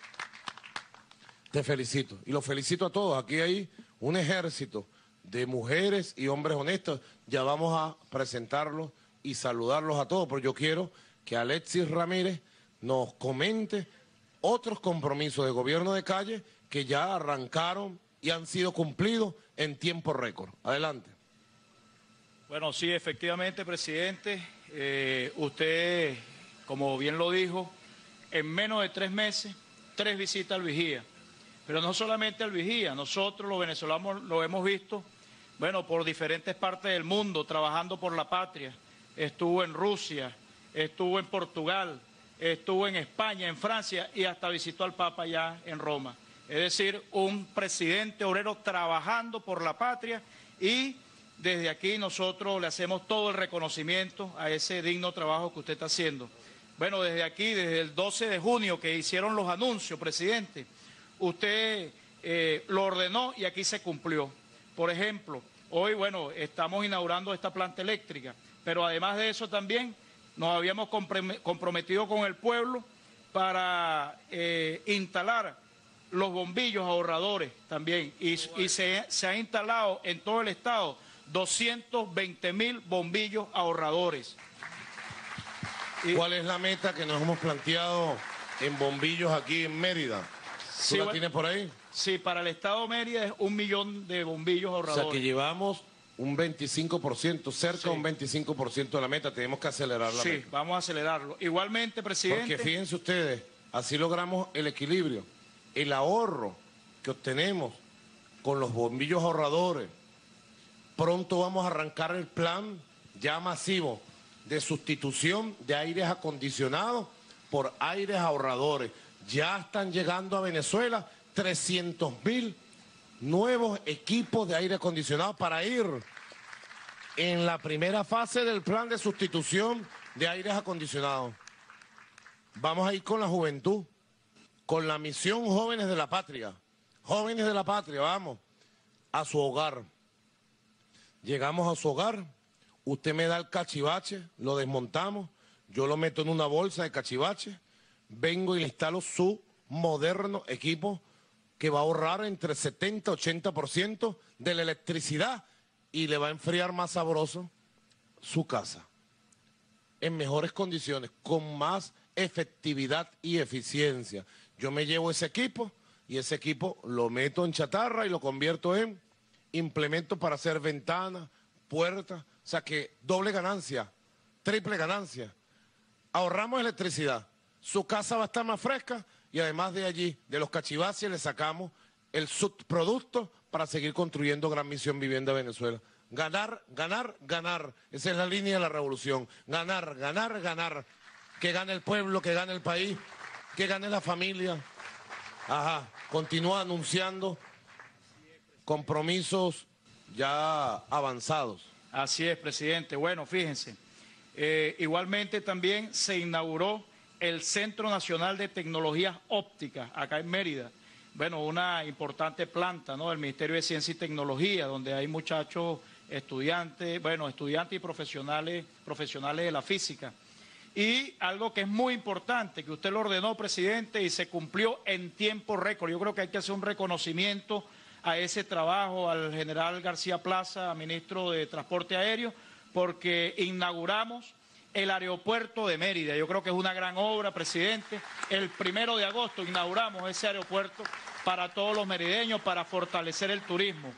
Te felicito y los felicito a todos. Aquí hay un ejército de mujeres y hombres honestos. Ya vamos a presentarlos y saludarlos a todos, pero yo quiero que Alexis Ramírez nos comente otros compromisos de gobierno de calle que ya arrancaron y han sido cumplidos en tiempo récord. Adelante. Bueno, sí, efectivamente, presidente, eh, usted, como bien lo dijo, en menos de tres meses, tres visitas al Vigía. Pero no solamente al Vigía, nosotros los venezolanos lo hemos visto, bueno, por diferentes partes del mundo, trabajando por la patria. Estuvo en Rusia, estuvo en Portugal, estuvo en España, en Francia y hasta visitó al Papa allá en Roma. Es decir, un presidente obrero trabajando por la patria y desde aquí nosotros le hacemos todo el reconocimiento a ese digno trabajo que usted está haciendo. Bueno, desde aquí, desde el doce de junio que hicieron los anuncios, presidente, usted eh, lo ordenó y aquí se cumplió. Por ejemplo, hoy, bueno, estamos inaugurando esta planta eléctrica, pero además de eso también nos habíamos comprometido con el pueblo para eh, instalar los bombillos ahorradores también. Y, y se, se ha instalado en todo el estado doscientos veinte mil bombillos ahorradores. Y, ¿cuál es la meta que nos hemos planteado en bombillos aquí en Mérida? ¿Tú sí, la bueno, tienes por ahí? Sí, para el estado de Mérida es un millón de bombillos ahorradores. O sea que llevamos un veinticinco por ciento, cerca de sí. un veinticinco por ciento de la meta. Tenemos que acelerar la sí, meta. Sí, vamos a acelerarlo. Igualmente, presidente. Porque fíjense ustedes, así logramos el equilibrio. El ahorro que obtenemos con los bombillos ahorradores. Pronto vamos a arrancar el plan ya masivo de sustitución de aires acondicionados por aires ahorradores. Ya están llegando a Venezuela trescientos mil nuevos equipos de aire acondicionado para ir en la primera fase del plan de sustitución de aires acondicionados. Vamos a ir con la juventud, con la misión Jóvenes de la Patria. Jóvenes de la Patria, vamos, a su hogar. Llegamos a su hogar, usted me da el cachivache, lo desmontamos, yo lo meto en una bolsa de cachivache, vengo y le instalo su moderno equipo que va a ahorrar entre setenta y ochenta por ciento de la electricidad y le va a enfriar más sabroso su casa. En mejores condiciones, con más efectividad y eficiencia. Yo me llevo ese equipo y ese equipo lo meto en chatarra y lo convierto en implementos para hacer ventanas, puertas, o sea que doble ganancia, triple ganancia. Ahorramos electricidad, su casa va a estar más fresca y además de allí, de los cachivaches, le sacamos el subproducto para seguir construyendo Gran Misión Vivienda Venezuela. Ganar, ganar, ganar. Esa es la línea de la revolución. Ganar, ganar, ganar. Que gane el pueblo, que gane el país, que gane la familia. Ajá, continúa anunciando compromisos ya avanzados. Así es, presidente. Bueno, fíjense, eh, igualmente también se inauguró el Centro Nacional de Tecnologías Ópticas, acá en Mérida. Bueno, una importante planta, ¿no?, del Ministerio de Ciencia y Tecnología, donde hay muchachos estudiantes, bueno, estudiantes y profesionales, profesionales de la física. Y algo que es muy importante, que usted lo ordenó, presidente, y se cumplió en tiempo récord. Yo creo que hay que hacer un reconocimiento a ese trabajo, al general García Plaza, ministro de Transporte Aéreo, porque inauguramos el aeropuerto de Mérida. Yo creo que es una gran obra, presidente. El primero de agosto inauguramos ese aeropuerto para todos los merideños, para fortalecer el turismo.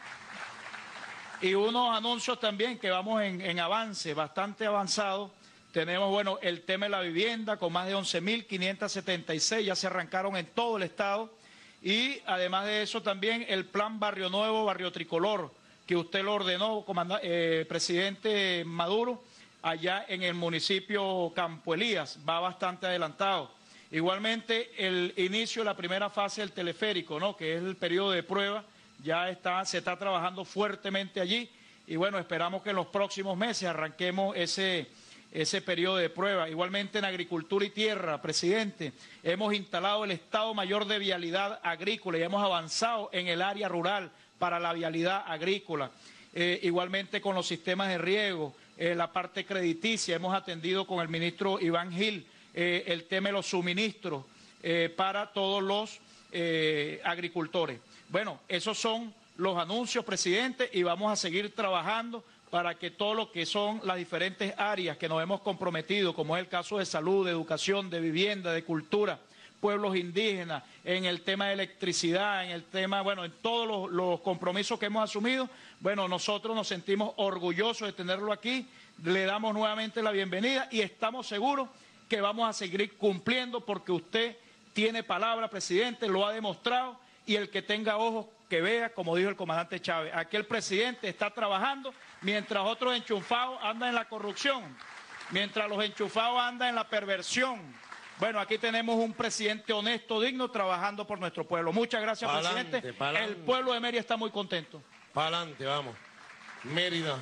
Y unos anuncios también que vamos en, en avance, bastante avanzado. Tenemos, bueno, el tema de la vivienda con más de once mil quinientos setenta y seis, ya se arrancaron en todo el estado. Y además de eso también el plan Barrio Nuevo, Barrio Tricolor, que usted lo ordenó, eh, presidente Maduro, allá en el municipio Campo Elías, va bastante adelantado. Igualmente el inicio de la primera fase del teleférico, ¿no?, que es el periodo de prueba, ya está, se está trabajando fuertemente allí y bueno, esperamos que en los próximos meses arranquemos ese... ese periodo de prueba. Igualmente en agricultura y tierra, presidente, hemos instalado el Estado Mayor de Vialidad Agrícola y hemos avanzado en el área rural para la vialidad agrícola. Eh, igualmente con los sistemas de riego, eh, la parte crediticia, hemos atendido con el ministro Iván Gil eh, el tema de los suministros eh, para todos los eh, agricultores. Bueno, esos son los anuncios, presidente, y vamos a seguir trabajando para que todo lo que son las diferentes áreas que nos hemos comprometido, como es el caso de salud, de educación, de vivienda, de cultura, pueblos indígenas, en el tema de electricidad, en el tema, bueno, en todos los, los compromisos que hemos asumido, bueno, nosotros nos sentimos orgullosos de tenerlo aquí, le damos nuevamente la bienvenida y estamos seguros que vamos a seguir cumpliendo porque usted tiene palabra, presidente, lo ha demostrado y el que tenga ojos que vea, como dijo el comandante Chávez. Aquí el presidente está trabajando mientras otros enchufados andan en la corrupción, mientras los enchufados andan en la perversión. Bueno, aquí tenemos un presidente honesto, digno, trabajando por nuestro pueblo. Muchas gracias, pa'lante, presidente. pa'lante. El pueblo de Mérida está muy contento. Para adelante, vamos. Mérida.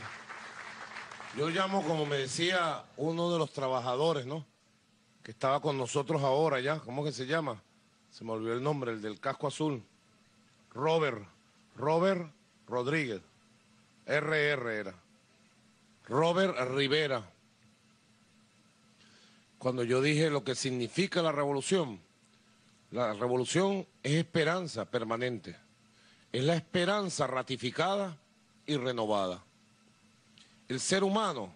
Yo llamo, como me decía uno de los trabajadores, ¿no?, que estaba con nosotros ahora ya, ¿cómo que se llama? Se me olvidó el nombre, el del casco azul. Robert, Robert Rodríguez, R R era. Robert Rivera. Cuando yo dije lo que significa la revolución, la revolución es esperanza permanente. Es la esperanza ratificada y renovada. El ser humano,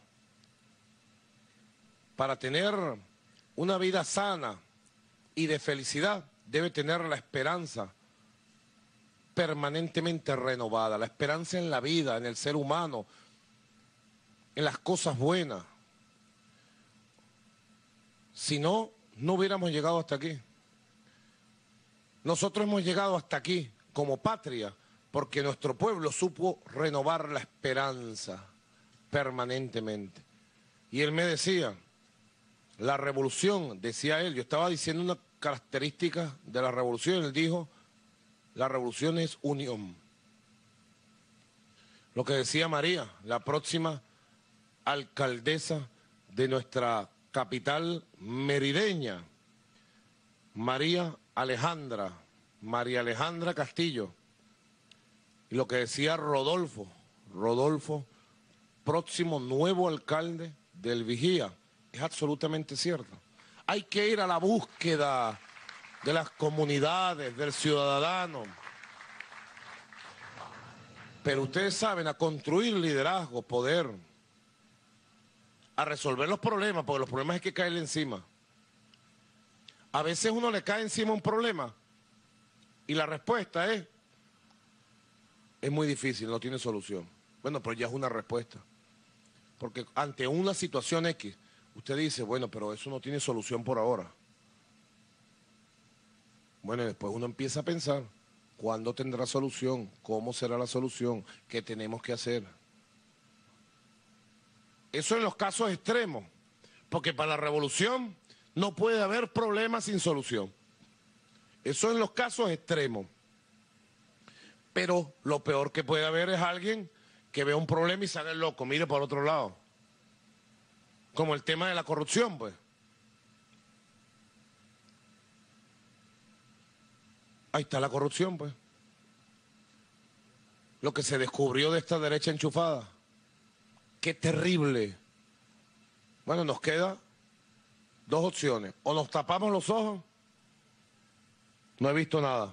para tener una vida sana y de felicidad, debe tener la esperanza permanentemente renovada, la esperanza en la vida, en el ser humano, en las cosas buenas. Si no, no hubiéramos llegado hasta aquí. Nosotros hemos llegado hasta aquí como patria porque nuestro pueblo supo renovar la esperanza permanentemente. Y él me decía, la revolución, decía él, yo estaba diciendo una característica de la revolución, él dijo, la revolución es unión. Lo que decía María, la próxima alcaldesa de nuestra capital merideña, María Alejandra, María Alejandra Castillo. Y lo que decía Rodolfo, Rodolfo, próximo nuevo alcalde del Vigía, es absolutamente cierto. Hay que ir a la búsqueda de las comunidades, del ciudadano. Pero ustedes saben, a construir liderazgo, poder, a resolver los problemas, porque los problemas hay que caerle encima. A veces uno le cae encima un problema y la respuesta es, es muy difícil, no tiene solución. Bueno, pero ya es una respuesta. Porque ante una situación X, usted dice, bueno, pero eso no tiene solución por ahora. Bueno, y después uno empieza a pensar, ¿cuándo tendrá solución? ¿Cómo será la solución? ¿Qué tenemos que hacer? Eso en los casos extremos, porque para la revolución no puede haber problema sin solución. Eso en los casos extremos. Pero lo peor que puede haber es alguien que vea un problema y se haga el loco, mire por otro lado. Como el tema de la corrupción, pues. Ahí está la corrupción, pues. Lo que se descubrió de esta derecha enchufada. Qué terrible. Bueno, nos queda dos opciones. O nos tapamos los ojos, no he visto nada.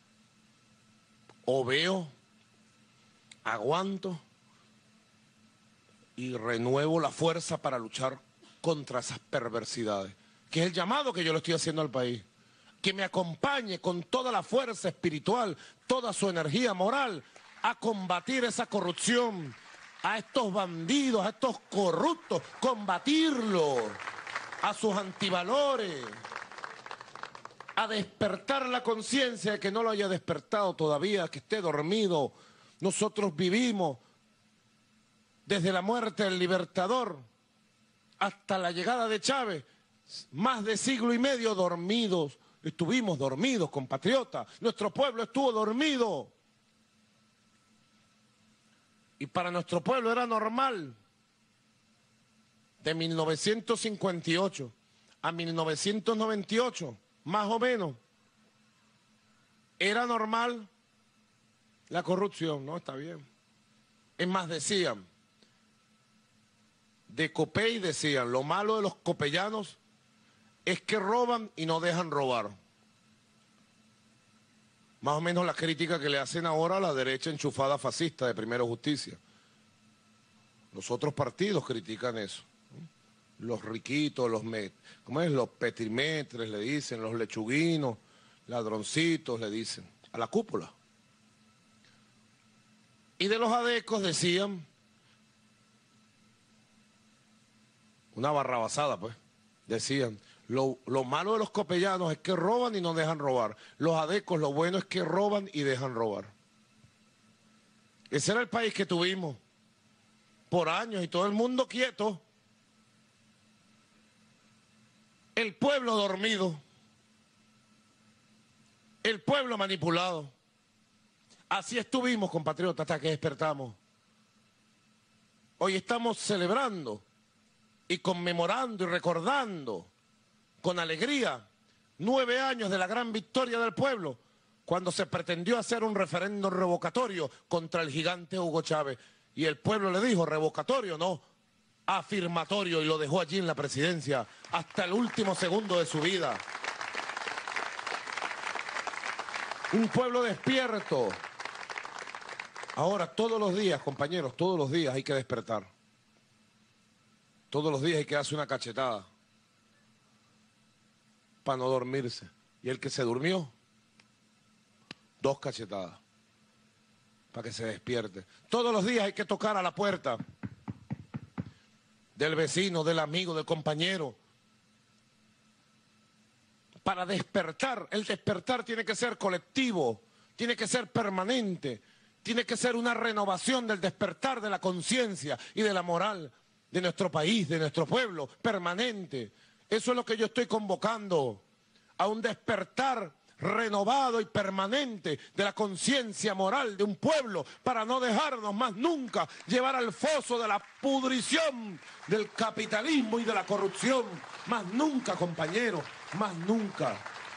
O veo, aguanto y renuevo la fuerza para luchar contra esas perversidades, que es el llamado que yo le estoy haciendo al país. Que me acompañe con toda la fuerza espiritual, toda su energía moral, a combatir esa corrupción, a estos bandidos, a estos corruptos, combatirlos, a sus antivalores, a despertar la conciencia de que no lo haya despertado todavía, que esté dormido. Nosotros vivimos desde la muerte del Libertador hasta la llegada de Chávez, más de siglo y medio dormidos. Estuvimos dormidos, compatriotas. Nuestro pueblo estuvo dormido. Y para nuestro pueblo era normal. De mil novecientos cincuenta y ocho a mil novecientos noventa y ocho, más o menos, era normal la corrupción, ¿no? Está bien. Es más, decían, de Copey decían, lo malo de los copellanos es que roban y no dejan robar. Más o menos la crítica que le hacen ahora a la derecha enchufada fascista de Primero Justicia. Los otros partidos critican eso. Los riquitos, los, ¿cómo es? Los petimetres le dicen, los lechuguinos, ladroncitos le dicen, a la cúpula. Y de los adecos decían, una barrabasada pues, decían, Lo, lo malo de los copellanos es que roban y no dejan robar. Los adecos, lo bueno es que roban y dejan robar. Ese era el país que tuvimos por años y todo el mundo quieto. El pueblo dormido. El pueblo manipulado. Así estuvimos, compatriotas, hasta que despertamos. Hoy estamos celebrando y conmemorando y recordando con alegría, nueve años de la gran victoria del pueblo, cuando se pretendió hacer un referéndum revocatorio contra el gigante Hugo Chávez. Y el pueblo le dijo, revocatorio no, afirmatorio, y lo dejó allí en la presidencia hasta el último segundo de su vida. Un pueblo despierto. Ahora, todos los días, compañeros, todos los días hay que despertar. Todos los días hay que darse una cachetada para no dormirse. Y el que se durmió, dos cachetadas para que se despierte. Todos los días hay que tocar a la puerta del vecino, del amigo, del compañero, para despertar. El despertar tiene que ser colectivo, tiene que ser permanente, tiene que ser una renovación del despertar de la conciencia y de la moral de nuestro país, de nuestro pueblo, permanente. Eso es lo que yo estoy convocando, a un despertar renovado y permanente de la conciencia moral de un pueblo, para no dejarnos más nunca llevar al foso de la pudrición del capitalismo y de la corrupción. Más nunca, compañeros, más nunca.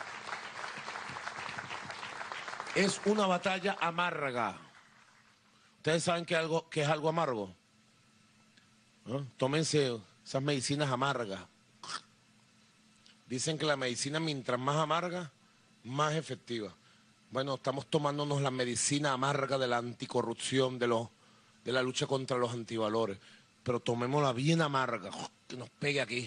Es una batalla amarga. ¿Ustedes saben que, algo, que es algo amargo? ¿No? Tómense esas medicinas amargas. Dicen que la medicina, mientras más amarga, más efectiva. Bueno, estamos tomándonos la medicina amarga de la anticorrupción, de, los, de la lucha contra los antivalores. Pero tomémosla bien amarga, que nos pegue aquí.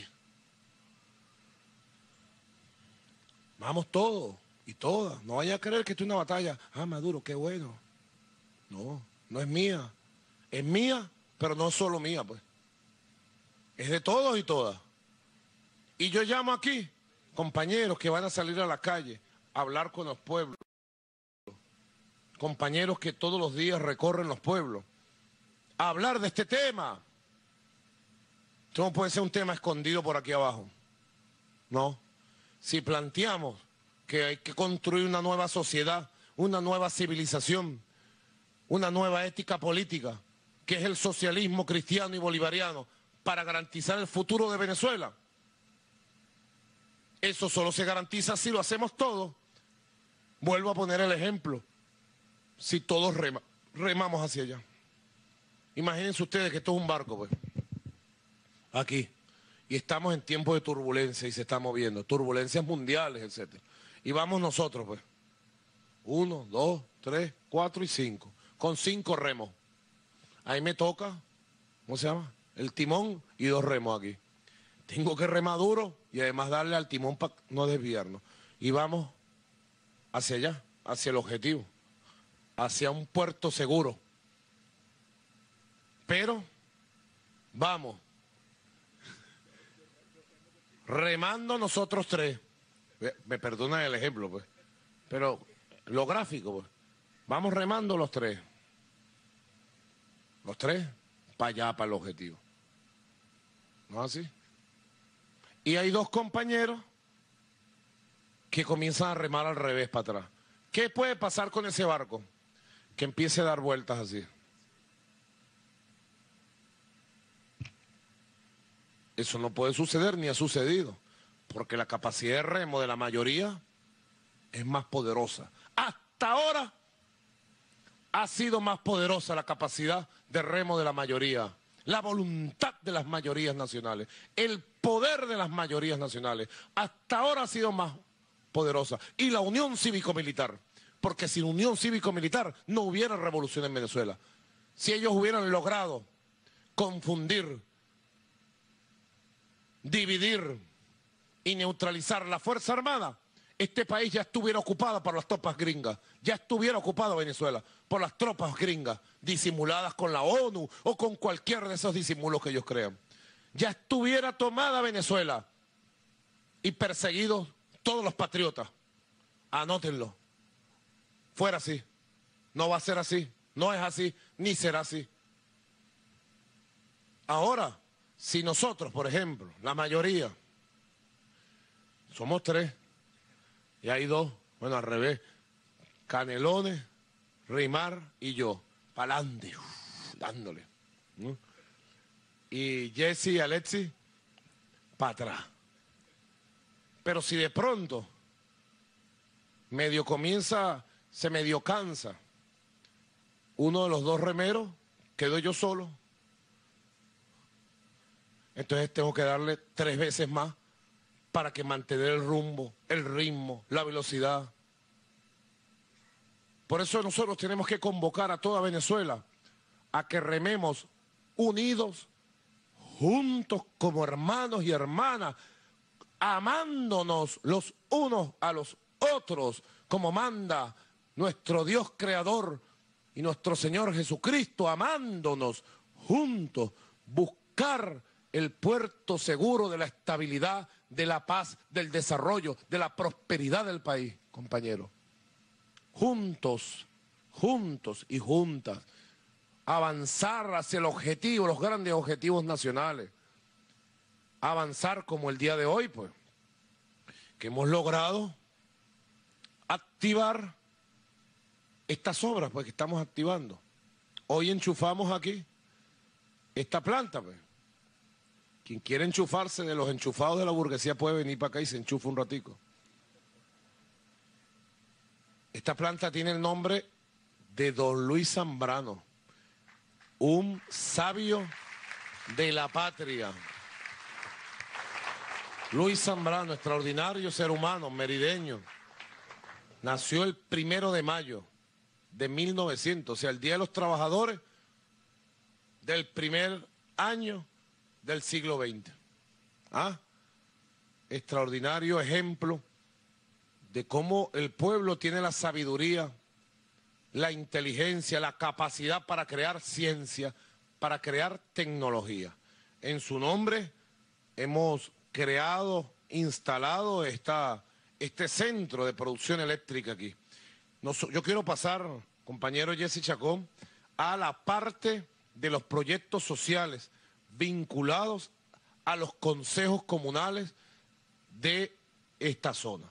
Vamos todos y todas. No vaya a creer que esto es una batalla. Ah, Maduro, qué bueno. No, no es mía. Es mía, pero no es solo mía, pues. Es de todos y todas. Y yo llamo aquí compañeros que van a salir a la calle a hablar con los pueblos. Compañeros que todos los días recorren los pueblos a hablar de este tema. Esto no puede ser un tema escondido por aquí abajo. No. Si planteamos que hay que construir una nueva sociedad, una nueva civilización, una nueva ética política, que es el socialismo cristiano y bolivariano, para garantizar el futuro de Venezuela. Eso solo se garantiza si lo hacemos todos. Vuelvo a poner el ejemplo. Si todos rema, remamos hacia allá. Imagínense ustedes que esto es un barco, pues. Aquí. y estamos en tiempos de turbulencia y se está moviendo, turbulencias mundiales, etcétera. Y vamos nosotros, pues, uno, dos, tres, cuatro y cinco, con cinco remos. Ahí me toca, ¿cómo se llama? El timón y dos remos aquí. Tengo que remar duro y además darle al timón para no desviarnos. Y vamos hacia allá, hacia el objetivo, hacia un puerto seguro. Pero vamos remando nosotros tres. Me perdonan el ejemplo, pues. Pero lo gráfico, pues. Vamos remando los tres. Los tres para allá, para el objetivo. ¿No es así? Y hay dos compañeros que comienzan a remar al revés para atrás. ¿Qué puede pasar con ese barco? Que empiece a dar vueltas así. Eso no puede suceder ni ha sucedido, porque la capacidad de remo de la mayoría es más poderosa. Hasta ahora ha sido más poderosa la capacidad de remo de la mayoría, la voluntad de las mayorías nacionales, el poder de las mayorías nacionales. Hasta ahora ha sido más poderosa. Y la unión cívico-militar, porque sin unión cívico-militar no hubiera revolución en Venezuela. Si ellos hubieran logrado confundir, dividir y neutralizar la Fuerza Armada, este país ya estuviera ocupado por las tropas gringas, ya estuviera ocupado Venezuela por las tropas gringas, disimuladas con la ONU o con cualquier de esos disimulos que ellos crean. Ya estuviera tomada Venezuela y perseguidos todos los patriotas. Anótenlo. Fuera así. No va a ser así. No es así, ni será así. Ahora, si nosotros, por ejemplo, la mayoría, somos tres, y hay dos, bueno, al revés, Canelones, Rimar y yo, para adelante, dándole. ¿no? Y Jesse y Alexis, para atrás. Pero si de pronto medio comienza, se medio cansa, uno de los dos remeros, quedo yo solo, entonces tengo que darle tres veces más para que mantener el rumbo, el ritmo, la velocidad. Por eso nosotros tenemos que convocar a toda Venezuela a que rememos unidos, juntos como hermanos y hermanas, amándonos los unos a los otros, como manda nuestro Dios creador y nuestro Señor Jesucristo, amándonos juntos, buscar el puerto seguro de la estabilidad, de la paz, del desarrollo, de la prosperidad del país, compañeros. Juntos, juntos y juntas, avanzar hacia el objetivo, los grandes objetivos nacionales. Avanzar como el día de hoy, pues, que hemos logrado activar estas obras, pues, que estamos activando. Hoy enchufamos aquí esta planta, pues. Quien quiere enchufarse de los enchufados de la burguesía puede venir para acá y se enchufa un ratico. Esta planta tiene el nombre de don Luis Zambrano, un sabio de la patria. Luis Zambrano, extraordinario ser humano, merideño. Nació el primero de mayo de mil novecientos, o sea, el Día de los Trabajadores del primer año del siglo veinte. ¿Ah? Extraordinario ejemplo de cómo el pueblo tiene la sabiduría, la inteligencia, la capacidad para crear ciencia, para crear tecnología. En su nombre hemos creado, instalado esta, este centro de producción eléctrica aquí. Nos, yo quiero pasar, compañero Jesse Chacón, a la parte de los proyectos sociales vinculados a los consejos comunales de esta zona.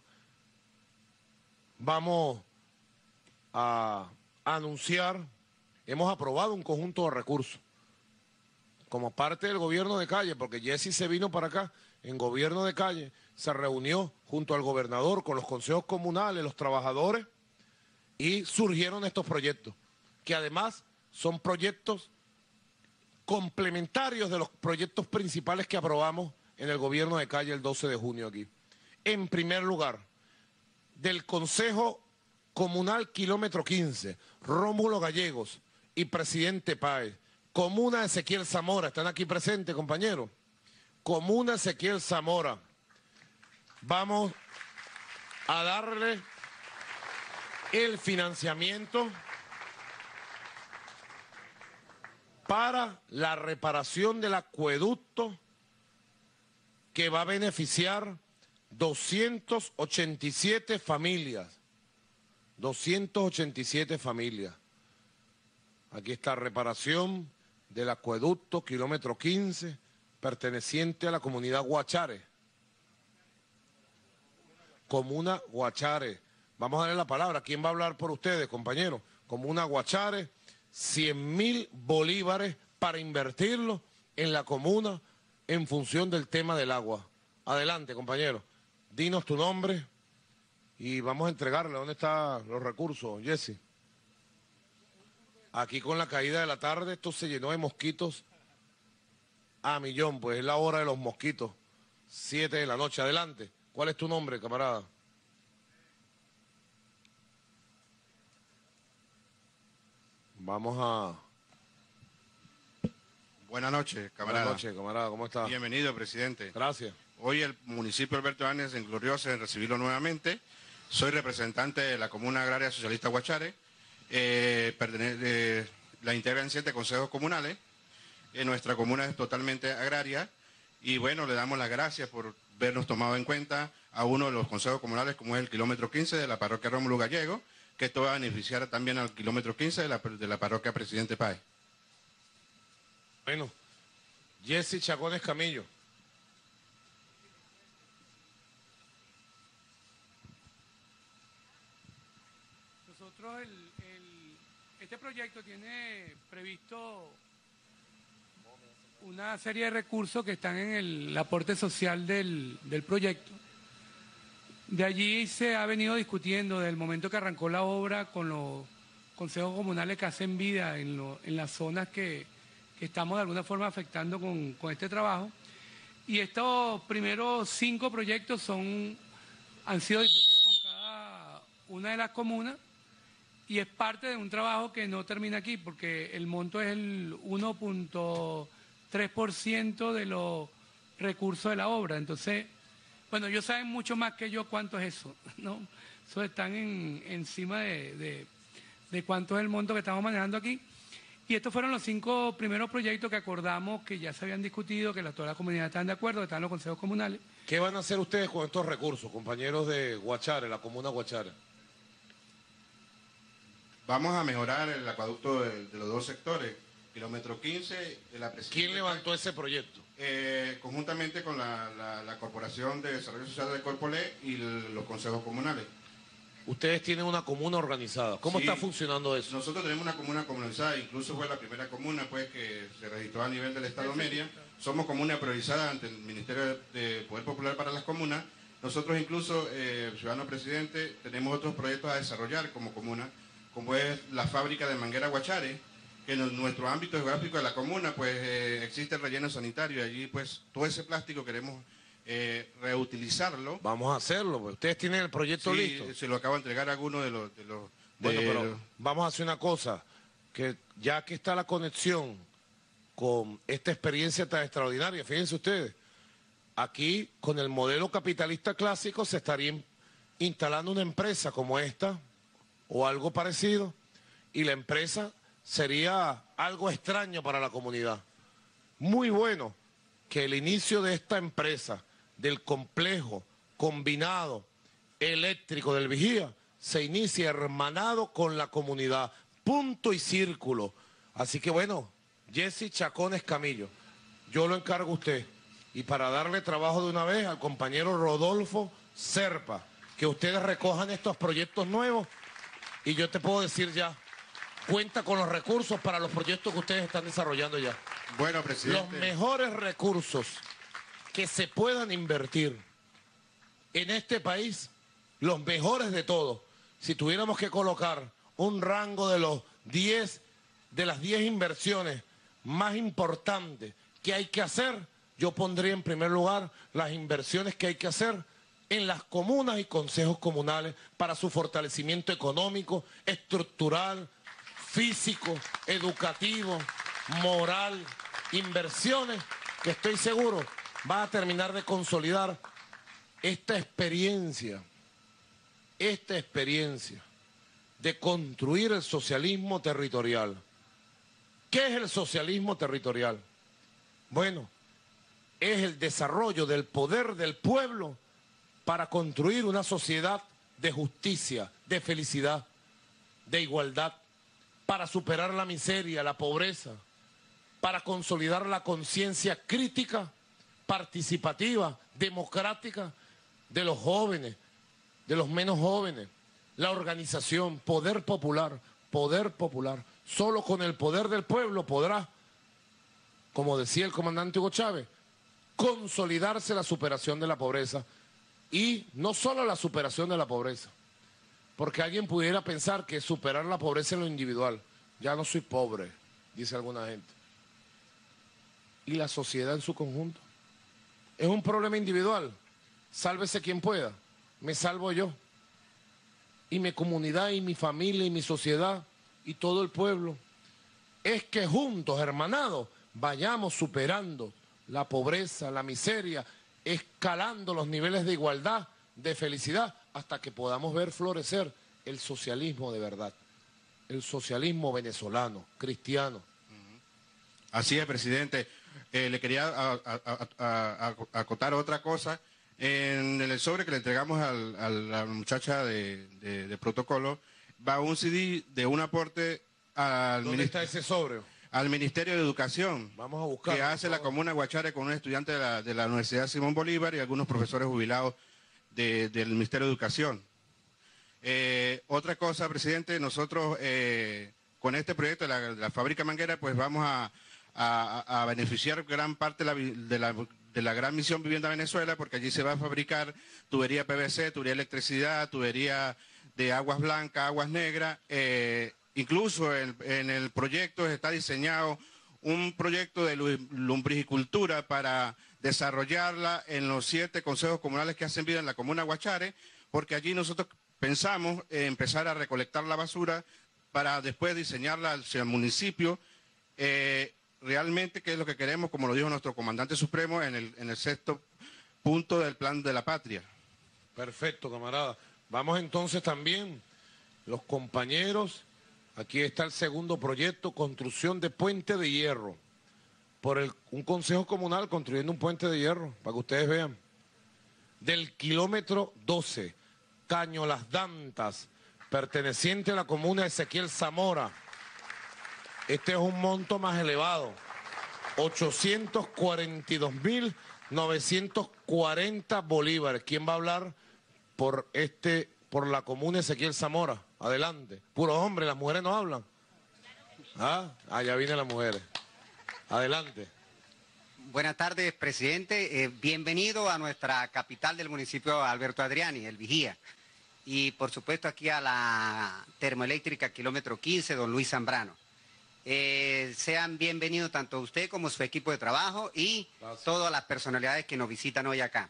Vamos a anunciar, hemos aprobado un conjunto de recursos como parte del gobierno de calle, porque Jesse se vino para acá en gobierno de calle, se reunió junto al gobernador con los consejos comunales, los trabajadores, y surgieron estos proyectos, que además son proyectos complementarios de los proyectos principales que aprobamos en el gobierno de Calle el doce de junio aquí. En primer lugar, del Consejo Comunal Kilómetro quince, Rómulo Gallegos y Presidente Páez. Comuna Ezequiel Zamora, ¿están aquí presentes, compañeros? Comuna Ezequiel Zamora. Vamos a darle el financiamiento para la reparación del acueducto que va a beneficiar doscientas ochenta y siete familias. doscientas ochenta y siete familias. Aquí está reparación del acueducto kilómetro quince, perteneciente a la comunidad Guachare. Comuna Guachare. Vamos a darle la palabra. ¿Quién va a hablar por ustedes, compañeros? Comuna Guachare, cien mil bolívares para invertirlo en la comuna en función del tema del agua. Adelante, compañero. Dinos tu nombre y vamos a entregarle. ¿Dónde están los recursos, Jesse? Aquí con la caída de la tarde esto se llenó de mosquitos a millón, pues es la hora de los mosquitos. Siete de la noche. Adelante. ¿Cuál es tu nombre, camarada? Vamos a... Buenas noches, camarada. Buenas noches, camarada. ¿Cómo está? Bienvenido, presidente. Gracias. Hoy el municipio Alberto Áñez en glorioso en recibirlo nuevamente. Soy representante de la Comuna Agraria Socialista Guachare. Eh, eh, la integran siete consejos comunales. Eh, nuestra comuna es totalmente agraria. Y bueno, le damos las gracias por vernos tomado en cuenta a uno de los consejos comunales, como es el kilómetro quince de la parroquia Rómulo Gallego, que esto va a beneficiar también al kilómetro quince de la, de la parroquia Presidente Páez. Bueno, Jesse Chacón Escamillo. Nosotros, el, el, este proyecto tiene previsto una serie de recursos que están en el aporte social del, del proyecto. De allí se ha venido discutiendo desde el momento que arrancó la obra con los consejos comunales que hacen vida en, lo, en las zonas que, que estamos de alguna forma afectando con, con este trabajo. Y estos primeros cinco proyectos son, han sido discutidos con cada una de las comunas y es parte de un trabajo que no termina aquí porque el monto es el uno punto tres por ciento de los recursos de la obra. Entonces, bueno, ellos saben mucho más que yo cuánto es eso, ¿no? Eso están en, encima de, de, de cuánto es el monto que estamos manejando aquí. Y estos fueron los cinco primeros proyectos que acordamos, que ya se habían discutido, que la, toda la comunidad están de acuerdo, que están en los consejos comunales. ¿Qué van a hacer ustedes con estos recursos, compañeros de Guachare, la comuna Guachare? Vamos a mejorar el acueducto de, de los dos sectores. Kilómetro quince de la Presidenta. ¿Quién levantó ese proyecto? Eh, conjuntamente con la, la, la Corporación de Desarrollo Social de Corpolé y el, los consejos comunales. Ustedes tienen una comuna organizada. ¿Cómo Sí, está funcionando eso? Nosotros tenemos una comuna comunalizada, incluso fue la primera comuna pues que se registró a nivel del Estado Mérida. Somos comuna priorizada ante el Ministerio de Poder Popular para las Comunas. Nosotros incluso, eh, ciudadano presidente, tenemos otros proyectos a desarrollar como comuna, como es la fábrica de manguera Guachare, que en nuestro ámbito geográfico de la comuna pues eh, existe el relleno sanitario y allí pues todo ese plástico queremos eh, reutilizarlo. Vamos a hacerlo, pues. Ustedes tienen el proyecto sí, listo. Se lo acabo de entregar a alguno de los... De los bueno, de pero los... vamos a hacer una cosa, que ya que está la conexión con esta experiencia tan extraordinaria, fíjense ustedes, aquí con el modelo capitalista clásico se estaría instalando una empresa como esta o algo parecido y la empresa sería algo extraño para la comunidad. Muy bueno que el inicio de esta empresa, del complejo combinado eléctrico del Vigía, se inicie hermanado con la comunidad. Punto y círculo. Así que bueno, Jesse Chacón Escamillo, yo lo encargo a usted. Y para darle trabajo de una vez al compañero Rodolfo Serpa, que ustedes recojan estos proyectos nuevos y yo te puedo decir ya, cuenta con los recursos para los proyectos que ustedes están desarrollando ya. Bueno, presidente. Los mejores recursos que se puedan invertir en este país, los mejores de todos. Si tuviéramos que colocar un rango de los diez, de las diez inversiones más importantes que hay que hacer, yo pondría en primer lugar las inversiones que hay que hacer en las comunas y consejos comunales para su fortalecimiento económico, estructural, físico, educativo, moral, inversiones que estoy seguro va a terminar de consolidar esta experiencia, esta experiencia de construir el socialismo territorial. ¿Qué es el socialismo territorial? Bueno, es el desarrollo del poder del pueblo para construir una sociedad de justicia, de felicidad, de igualdad, para superar la miseria, la pobreza, para consolidar la conciencia crítica, participativa, democrática de los jóvenes, de los menos jóvenes, la organización, poder popular, poder popular. Solo con el poder del pueblo podrá, como decía el comandante Hugo Chávez, consolidarse la superación de la pobreza. Y no solo la superación de la pobreza, porque alguien pudiera pensar que superar la pobreza en lo individual. Ya no soy pobre, dice alguna gente. ¿Y la sociedad en su conjunto? Es un problema individual. Sálvese quien pueda. Me salvo yo. Y mi comunidad, y mi familia, y mi sociedad, y todo el pueblo. Es que juntos, hermanados, vayamos superando la pobreza, la miseria, escalando los niveles de igualdad, de felicidad, hasta que podamos ver florecer el socialismo de verdad, el socialismo venezolano, cristiano. Así es, presidente. Eh, le quería a, a, a, a, a acotar otra cosa. En el sobre que le entregamos al, a la muchacha de, de, de protocolo, va un C D de un aporte al... ¿Dónde está ese sobre? Al Ministerio de Educación, vamos a buscar, que hace la Comuna Guachare con un estudiante de la, de la Universidad Simón Bolívar y algunos profesores jubilados de, del Ministerio de Educación. Eh, otra cosa, presidente, nosotros eh, con este proyecto de la, de la fábrica manguera, pues vamos a, a, a beneficiar gran parte de la, de, la, de la gran misión Vivienda Venezuela, porque allí se va a fabricar tubería P V C, tubería de electricidad, tubería de aguas blancas, aguas negras. Eh, Incluso en, en el proyecto está diseñado un proyecto de lumbricultura para desarrollarla en los siete consejos comunales que hacen vida en la comuna Guachare, porque allí nosotros pensamos eh, empezar a recolectar la basura para después diseñarla hacia el municipio. Eh, realmente, ¿qué es lo que queremos? Como lo dijo nuestro comandante supremo en el, en el sexto punto del plan de la patria. Perfecto, camarada. Vamos entonces también, los compañeros... Aquí está el segundo proyecto, construcción de puente de hierro. Por el, un consejo comunal construyendo un puente de hierro, para que ustedes vean. Del kilómetro doce, Caño Las Dantas, perteneciente a la comuna de Ezequiel Zamora. Este es un monto más elevado. ochocientos cuarenta y dos mil novecientos cuarenta bolívares. ¿Quién va a hablar por, este, por la comuna de Ezequiel Zamora? Adelante. Puros hombres, las mujeres no hablan. Ah, allá vienen las mujeres. Adelante. Buenas tardes, presidente. Eh, bienvenido a nuestra capital del municipio, Alberto Adriani, el Vigía. Y por supuesto aquí a la termoeléctrica kilómetro quince, don Luis Zambrano. Eh, sean bienvenidos tanto usted como su equipo de trabajo y Gracias. Todas las personalidades que nos visitan hoy acá.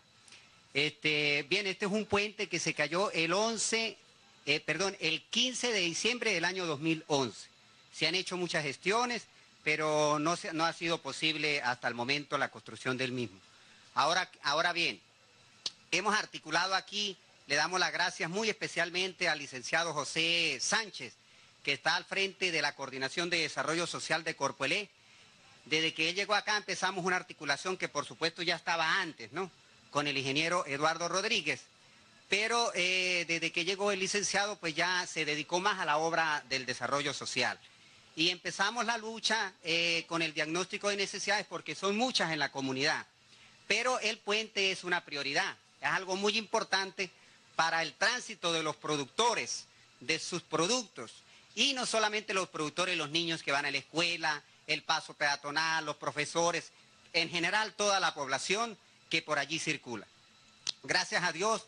Este, bien, este es un puente que se cayó el once... Eh, perdón, el quince de diciembre del año dos mil once. Se han hecho muchas gestiones, pero no, se, no ha sido posible hasta el momento la construcción del mismo. Ahora, ahora bien, hemos articulado aquí, le damos las gracias muy especialmente al licenciado José Sánchez, que está al frente de la Coordinación de Desarrollo Social de Corpoelé. Desde que él llegó acá empezamos una articulación que por supuesto ya estaba antes, ¿no? Con el ingeniero Eduardo Rodríguez. Pero eh, desde que llegó el licenciado, pues ya se dedicó más a la obra del desarrollo social. Y empezamos la lucha eh, con el diagnóstico de necesidades porque son muchas en la comunidad. Pero el puente es una prioridad, es algo muy importante para el tránsito de los productores, de sus productos. Y no solamente los productores, los niños que van a la escuela, el paso peatonal, los profesores, en general toda la población que por allí circula. Gracias a Dios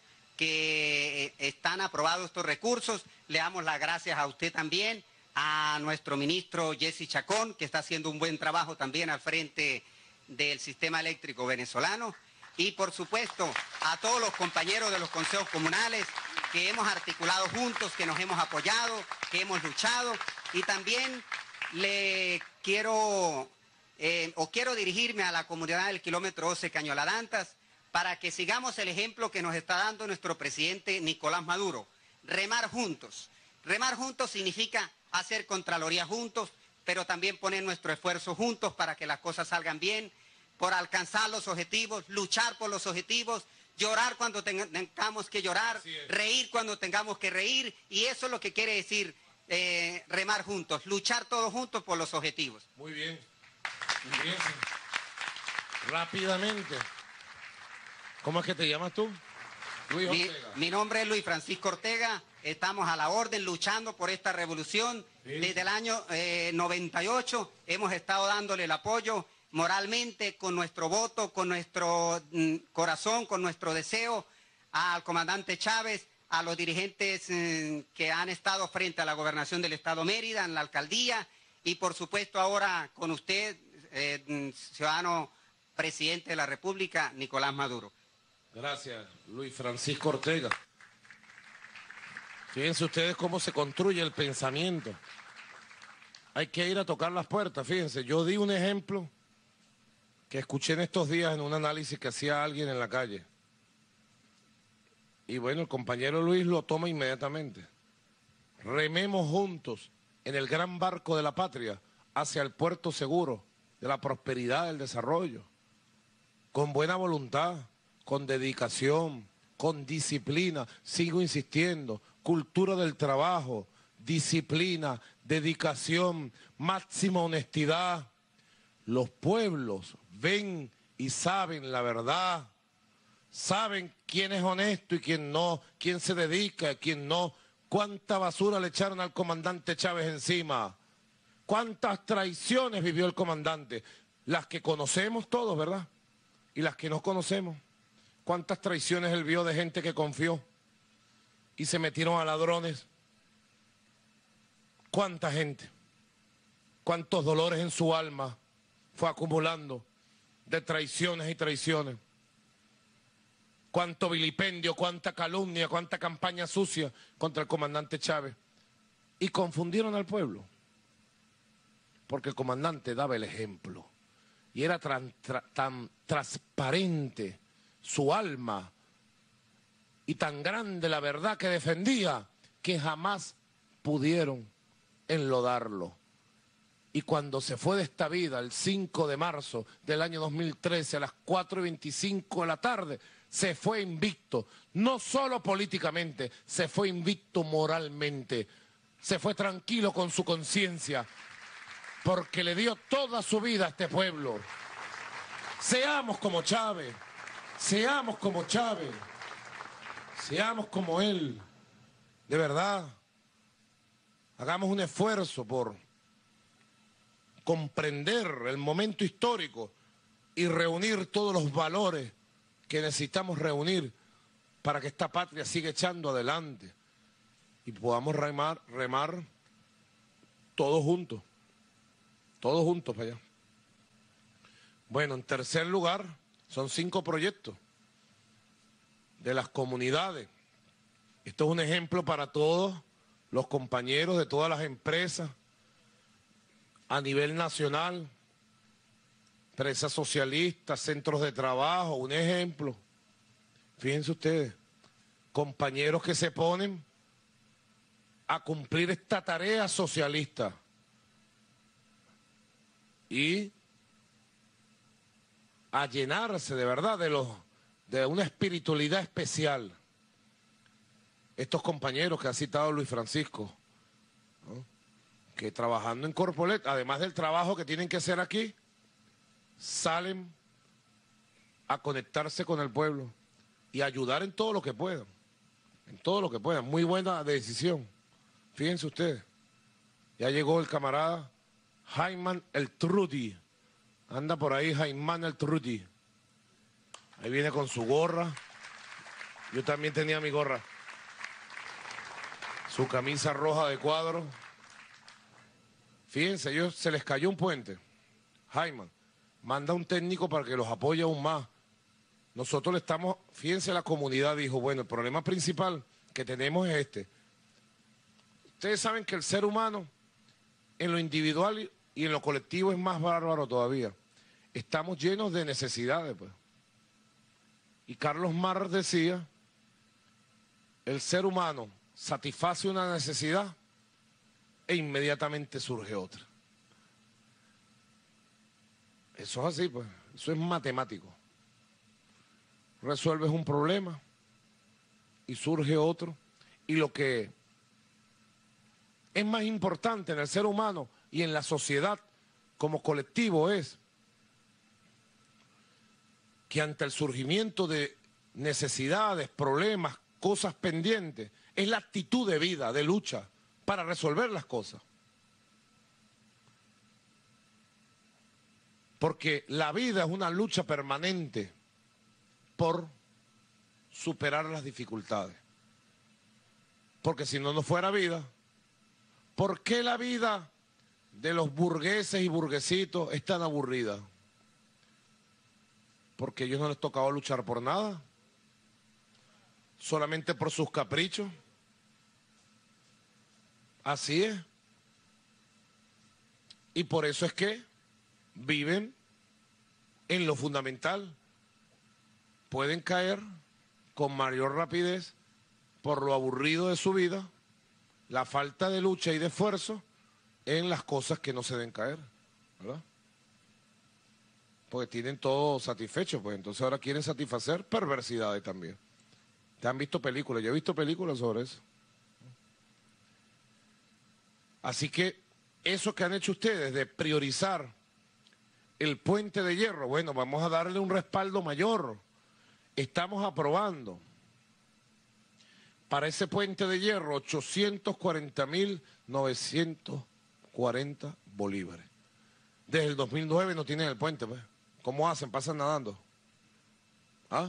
que están aprobados estos recursos. Le damos las gracias a usted también, a nuestro ministro Jesse Chacón, que está haciendo un buen trabajo también al frente del sistema eléctrico venezolano y, por supuesto, a todos los compañeros de los consejos comunales que hemos articulado juntos, que nos hemos apoyado, que hemos luchado, y también le quiero, eh, o quiero dirigirme a la comunidad del kilómetro doce Cañoladantas para que sigamos el ejemplo que nos está dando nuestro presidente Nicolás Maduro. Remar juntos. Remar juntos significa hacer Contraloría juntos, pero también poner nuestro esfuerzo juntos para que las cosas salgan bien, por alcanzar los objetivos, luchar por los objetivos, llorar cuando tengamos que llorar, reír cuando tengamos que reír, y eso es lo que quiere decir eh, remar juntos, luchar todos juntos por los objetivos. Muy bien. Muy bien. Rápidamente. ¿Cómo es que te llamas tú? Luis Mi, Ortega. mi nombre es Luis Francisco Ortega, estamos a la orden luchando por esta revolución. Sí. Desde el año eh, noventa y ocho hemos estado dándole el apoyo moralmente, con nuestro voto, con nuestro mm, corazón, con nuestro deseo al comandante Chávez, a los dirigentes eh, que han estado frente a la gobernación del Estado Mérida, en la alcaldía, y por supuesto ahora con usted, eh, ciudadano presidente de la República, Nicolás Maduro. Gracias, Luis Francisco Ortega. Fíjense ustedes cómo se construye el pensamiento. Hay que ir a tocar las puertas, fíjense. Yo di un ejemplo que escuché en estos días en un análisis que hacía alguien en la calle. Y bueno, el compañero Luis lo toma inmediatamente. Rememos juntos en el gran barco de la patria hacia el puerto seguro de la prosperidad, del desarrollo, con buena voluntad, con dedicación, con disciplina, sigo insistiendo, cultura del trabajo, disciplina, dedicación, máxima honestidad. Los pueblos ven y saben la verdad, saben quién es honesto y quién no, quién se dedica y quién no. ¿Cuánta basura le echaron al comandante Chávez encima? ¿Cuántas traiciones vivió el comandante? Las que conocemos todos, ¿verdad? Y las que no conocemos. ¿Cuántas traiciones él vio de gente que confió y se metieron a ladrones? ¿Cuánta gente? ¿Cuántos dolores en su alma fue acumulando de traiciones y traiciones? ¿Cuánto vilipendio, cuánta calumnia, cuánta campaña sucia contra el comandante Chávez? Y confundieron al pueblo, porque el comandante daba el ejemplo y era tan, tra, tan transparente su alma y tan grande la verdad que defendía que jamás pudieron enlodarlo. Y cuando se fue de esta vida el cinco de marzo del año dos mil trece a las cuatro y veinticinco de la tarde, se fue invicto, no solo políticamente, se fue invicto moralmente, se fue tranquilo con su conciencia, porque le dio toda su vida a este pueblo. Seamos como Chávez, seamos como Chávez, seamos como él, de verdad. Hagamos un esfuerzo por comprender el momento histórico y reunir todos los valores que necesitamos reunir para que esta patria siga echando adelante y podamos remar, remar todos juntos, todos juntos para allá. Bueno, en tercer lugar, son cinco proyectos de las comunidades. Esto es un ejemplo para todos los compañeros de todas las empresas a nivel nacional, empresas socialistas, centros de trabajo, un ejemplo. Fíjense ustedes, compañeros que se ponen a cumplir esta tarea socialista y a llenarse de verdad de, los, de una espiritualidad especial. Estos compañeros que ha citado Luis Francisco, ¿no?, que trabajando en Corpolet, además del trabajo que tienen que hacer aquí, salen a conectarse con el pueblo y ayudar en todo lo que puedan, en todo lo que puedan. Muy buena decisión. Fíjense ustedes, ya llegó el camarada Jaime el Trudy, anda por ahí Jaime el Trudy, ahí viene con su gorra, yo también tenía mi gorra, su camisa roja de cuadro. Fíjense, ellos se les cayó un puente, Jaime, manda un técnico para que los apoye aún más. Nosotros le estamos, fíjense, la comunidad dijo, bueno, el problema principal que tenemos es este. Ustedes saben que el ser humano en lo individual y en lo colectivo es más bárbaro todavía. Estamos llenos de necesidades, pues. Y Carlos Marx decía, el ser humano satisface una necesidad e inmediatamente surge otra. Eso es así, pues. Eso es matemático. Resuelves un problema y surge otro. Y lo que es más importante en el ser humano y en la sociedad como colectivo es que ante el surgimiento de necesidades, problemas, cosas pendientes, es la actitud de vida, de lucha, para resolver las cosas. Porque la vida es una lucha permanente por superar las dificultades. Porque si no, no fuera vida, ¿por qué la vida de los burgueses y burguesitos es tan aburrida? Porque a ellos no les tocaba luchar por nada, solamente por sus caprichos. Así es. Y por eso es que viven en lo fundamental. Pueden caer con mayor rapidez por lo aburrido de su vida, la falta de lucha y de esfuerzo en las cosas que no se deben caer, ¿verdad? Porque tienen todo satisfecho, pues entonces ahora quieren satisfacer perversidades también. ¿Te han visto películas? Yo he visto películas sobre eso. Así que eso que han hecho ustedes de priorizar el puente de hierro, bueno, vamos a darle un respaldo mayor. Estamos aprobando para ese puente de hierro ochocientos cuarenta mil novecientos cuarenta bolívares. Desde el dos mil nueve no tienen el puente, pues. ¿Cómo hacen? ¿Pasan nadando? ¿Ah?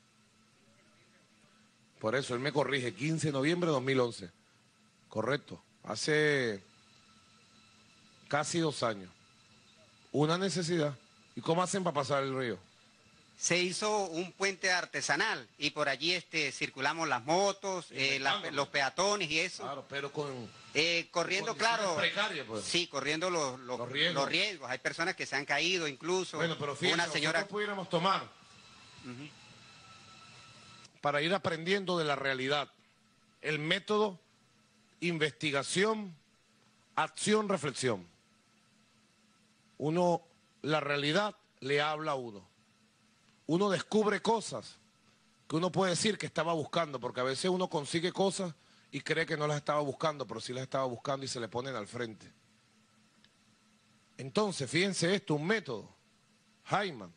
Por eso él me corrige, quince de noviembre de dos mil once. Correcto. Hace casi dos años. Una necesidad. ¿Y cómo hacen para pasar el río? Se hizo un puente artesanal y por allí este, circulamos las motos, eh, la, los peatones y eso. Claro, pero con... Eh, corriendo, claro. Precarias, pues. Sí, corriendo los, los, los, riesgos. los riesgos. Hay personas que se han caído incluso. Bueno, pero fíjense, una señora... nosotros pudiéramos tomar uh-huh. para ir aprendiendo de la realidad el método investigación, acción, reflexión. Uno, la realidad le habla a uno. Uno descubre cosas que uno puede decir que estaba buscando, porque a veces uno consigue cosas y cree que no las estaba buscando, pero sí las estaba buscando y se le ponen al frente. Entonces, fíjense esto, un método, Hyman.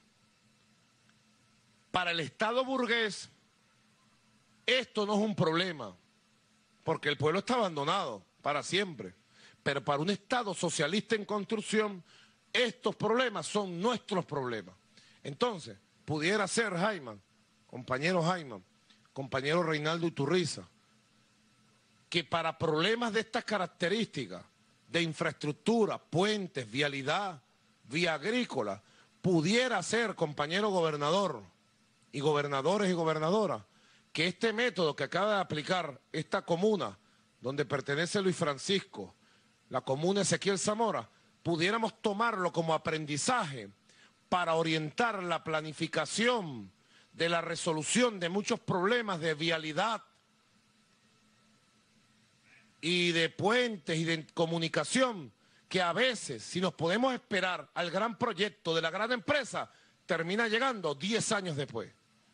Para el Estado burgués, esto no es un problema, porque el pueblo está abandonado para siempre. Pero para un Estado socialista en construcción, estos problemas son nuestros problemas. Entonces, pudiera ser Hyman, compañero Hyman, compañero Reinaldo Iturriza, que para problemas de estas características, de infraestructura, puentes, vialidad, vía agrícola, pudiera ser, compañero gobernador y gobernadores y gobernadoras, que este método que acaba de aplicar esta comuna, donde pertenece Luis Francisco, la comuna Ezequiel Zamora, pudiéramos tomarlo como aprendizaje para orientar la planificación de la resolución de muchos problemas de vialidad y de puentes y de comunicación, que a veces, si nos podemos esperar al gran proyecto de la gran empresa, termina llegando diez años después.